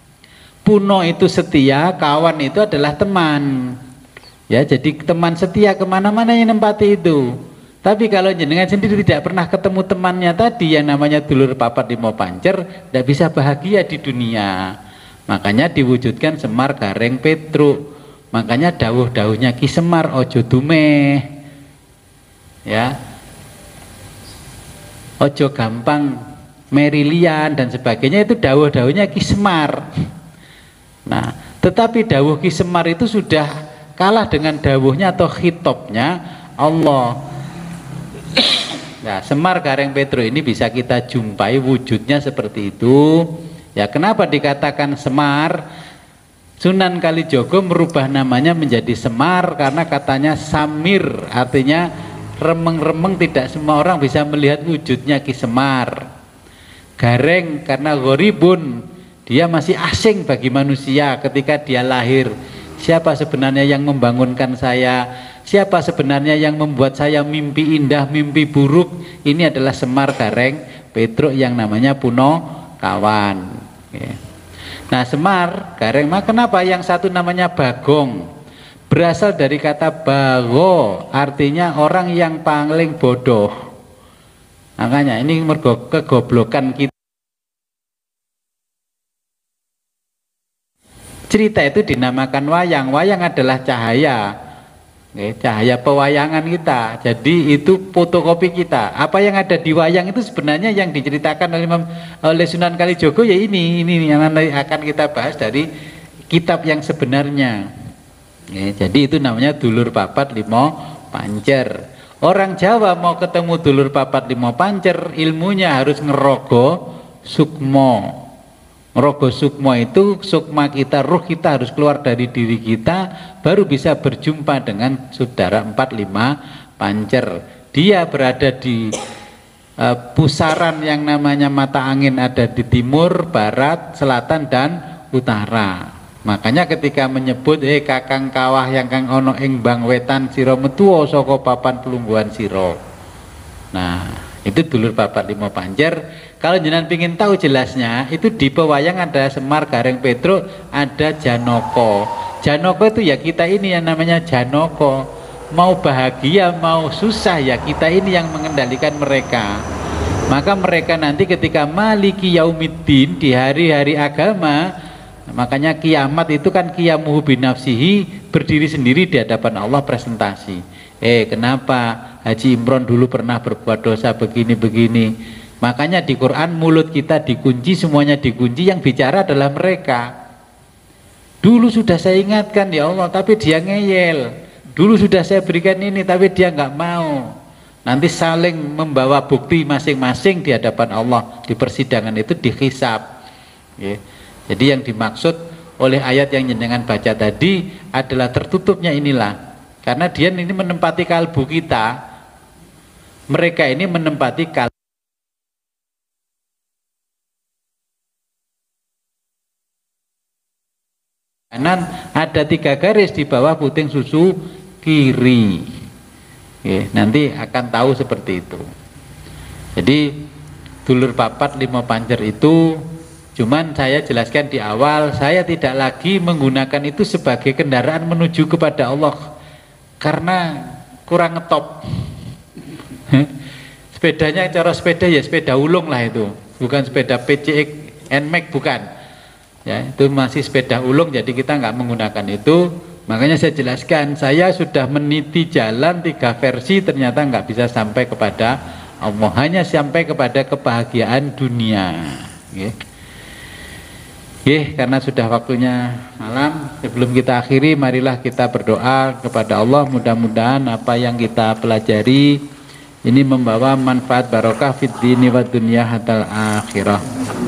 S1: Puno itu setia, kawan itu adalah teman. Ya jadi teman setia kemana-mana yang nempati itu. Tapi kalau jenengan sendiri tidak pernah ketemu temannya tadi yang namanya dulur papat limo pancer, tidak bisa bahagia di dunia. Makanya diwujudkan Semar, Gareng, Petruk. Makanya dawuh-dawuhnya Ki Semar ojo dumeh, ya, ojo gampang merilian dan sebagainya, itu dawuh-dawuhnya Ki Semar. Nah, tetapi dawuh Ki Semar itu sudah kalah dengan dawuhnya atau khitobnya Allah. Nah, Semar, Gareng, Petruk ini bisa kita jumpai wujudnya seperti itu. Ya, kenapa dikatakan Semar? Sunan Kalijogo merubah namanya menjadi Semar karena katanya Samir, artinya remeng-remeng, tidak semua orang bisa melihat wujudnya Ki Semar. Gareng karena goribun, dia masih asing bagi manusia ketika dia lahir. Siapa sebenarnya yang membangunkan saya? Siapa sebenarnya yang membuat saya mimpi indah, mimpi buruk? Ini adalah Semar, Gareng, Petruk yang namanya Puno, kawan. Nah, Semar, Gareng, mah kenapa yang satu namanya Bagong? Berasal dari kata bago, artinya orang yang paling bodoh. Makanya ini mergo kegoblokan kita. Cerita itu dinamakan wayang. Wayang adalah cahaya. Oke, cahaya pewayangan kita. Jadi itu fotokopi kita. Apa yang ada di wayang itu sebenarnya yang diceritakan oleh, oleh Sunan Kalijogo ya ini, ini yang akan kita bahas dari kitab yang sebenarnya. Oke, jadi itu namanya dulur papat limo pancer. Orang Jawa mau ketemu dulur papat limo pancer, ilmunya harus ngerogo sukmo. Ngerogo sukmo itu sukma kita, ruh kita harus keluar dari diri kita, baru bisa berjumpa dengan saudara empat lima pancer. Dia berada di uh, pusaran yang namanya mata angin, ada di timur, barat, selatan, dan utara. Makanya ketika menyebut eh kakang kawah yang kang ono ing bang wetan siro metuo soko papan pelungguhan siro. Nah, itu dulur papat limo pancer. Kalau jenengan pingin tahu jelasnya, itu di pewayang ada Semar, Gareng, Petruk, ada Janoko. Janoko itu ya kita ini yang namanya Janoko. Mau bahagia, mau susah ya kita ini yang mengendalikan mereka. Maka mereka nanti ketika maliki yaumiddin, di hari-hari agama, makanya kiamat itu kan qiyamuhu binafsihi, berdiri sendiri di hadapan Allah presentasi. Eh kenapa Haji Imron dulu pernah berbuat dosa begini-begini? Makanya di Quran mulut kita dikunci, semuanya dikunci, yang bicara adalah mereka. Dulu sudah saya ingatkan ya Allah, tapi dia ngeyel. Dulu sudah saya berikan ini, tapi dia nggak mau. Nanti saling membawa bukti masing-masing di hadapan Allah. Di persidangan itu dihisab. Ya. Jadi yang dimaksud oleh ayat yang jenengan baca tadi adalah tertutupnya inilah. Karena dia ini menempati kalbu kita. Mereka ini menempati kalbu. Kanan ada tiga garis di bawah puting susu kiri. Oke, nanti akan tahu seperti itu. Jadi dulur papat lima panjer itu, cuman saya jelaskan di awal, saya tidak lagi menggunakan itu sebagai kendaraan menuju kepada Allah karena kurang ngetop. Sepedanya cara sepeda ya sepeda ulung lah itu, bukan sepeda P C X N Max, bukan. Ya, itu masih sepeda ulung, jadi kita nggak menggunakan itu. Makanya saya jelaskan, saya sudah meniti jalan tiga versi, ternyata nggak bisa sampai kepada Allah, hanya sampai kepada kebahagiaan dunia. Oke. Oke, karena sudah waktunya malam, sebelum kita akhiri, marilah kita berdoa kepada Allah. Mudah-mudahan apa yang kita pelajari ini membawa manfaat barokah fid dini wa dunya hatal akhirah.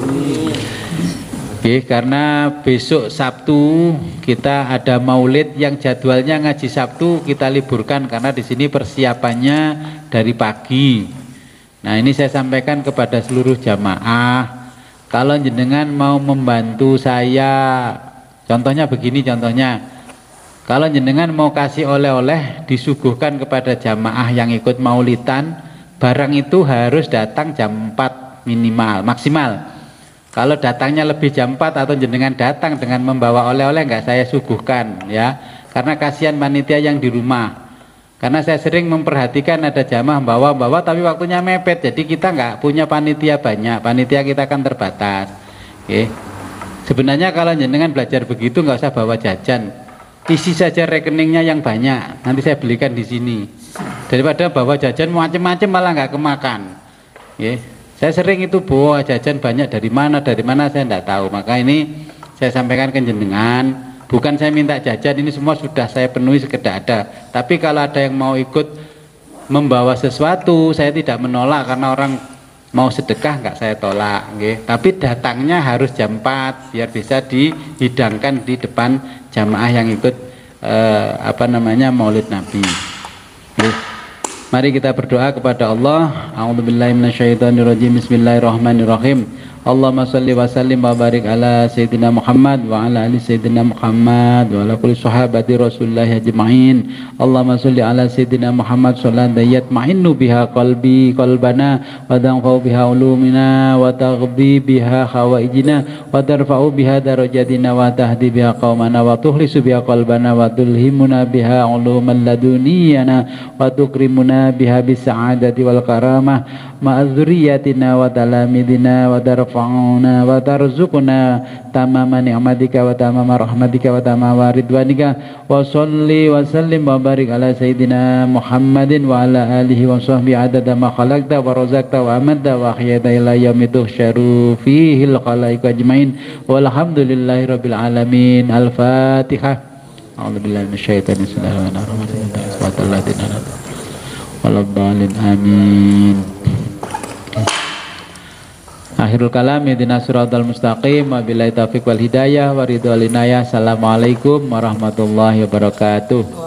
S1: Oke, karena besok Sabtu kita ada maulid yang jadwalnya ngaji Sabtu kita liburkan karena di sini persiapannya dari pagi. Nah, ini saya sampaikan kepada seluruh jamaah, kalau jenengan mau membantu saya, contohnya begini contohnya, kalau jenengan mau kasih oleh-oleh disuguhkan kepada jamaah yang ikut maulidan, barang itu harus datang jam empat minimal, maksimal. Kalau datangnya lebih jam empat atau jenengan datang dengan membawa oleh-oleh nggak saya suguhkan ya, karena kasihan panitia yang di rumah. Karena saya sering memperhatikan ada jamaah bawa-bawa tapi waktunya mepet, jadi kita nggak punya panitia banyak, panitia kita kan terbatas. Oke. Sebenarnya kalau jenengan belajar begitu nggak usah bawa jajan, isi saja rekeningnya yang banyak, nanti saya belikan di sini. Daripada bawa jajan macam-macam malah nggak kemakan. Oke. Saya sering itu bawa jajan banyak, dari mana dari mana saya tidak tahu. Maka ini saya sampaikan ke jenengan, bukan saya minta jajan, ini semua sudah saya penuhi sekedar ada. Tapi kalau ada yang mau ikut membawa sesuatu, saya tidak menolak, karena orang mau sedekah nggak saya tolak. Okay. Tapi datangnya harus jam empat biar bisa dihidangkan di depan jamaah yang ikut eh, apa namanya maulid Nabi. Okay. Mari kita berdoa kepada Allah. A'udzubillahi minasyaitonirrajim. Bismillahirrahmanirrahim. Allahumma shalli wa sallim wa barik ala sayyidina Muhammad wa ala ali sayyidina Muhammad wa ala kulli sahabati Rasulillah ajma'in. Allahumma shalli ala sayyidina Muhammad sholatan yatma'innu biha qalbi qalbana wa tanfa'u biha ulumina wa taghbi biha khawaijina wa tarfa'u biha darajatina wa tahdi biha qaumana wa tuhlisu biha qalbana wa tulhimuna biha ulumal laduniyana wa tukrimuna biha bisa'adati wal karamah ma'adzuriyatina wa talamidina wa tarfa'una wa tarzuquna tamama ni'matika wa tamama rahmatika wa tamama ridwanika wa salli wa sallim wa barik ala sayyidina Muhammadin wa ala alihi wa sahbihi adada ma khalaqta wa razaqta wa amadta wa ahyata ila yaumi tuhsyaru fihi al-khalaiq ajmain walhamdulillahi rabbil alamin. Al-Fatihah. A'udzubillahi minasyaitonir rajim. Waladhdallin amin. Akhirul kalam ihdinas siratal mustaqim wa billahi taufiq wal hidayah wa ridwal inayah. Assalamualaikum warahmatullahi wabarakatuh.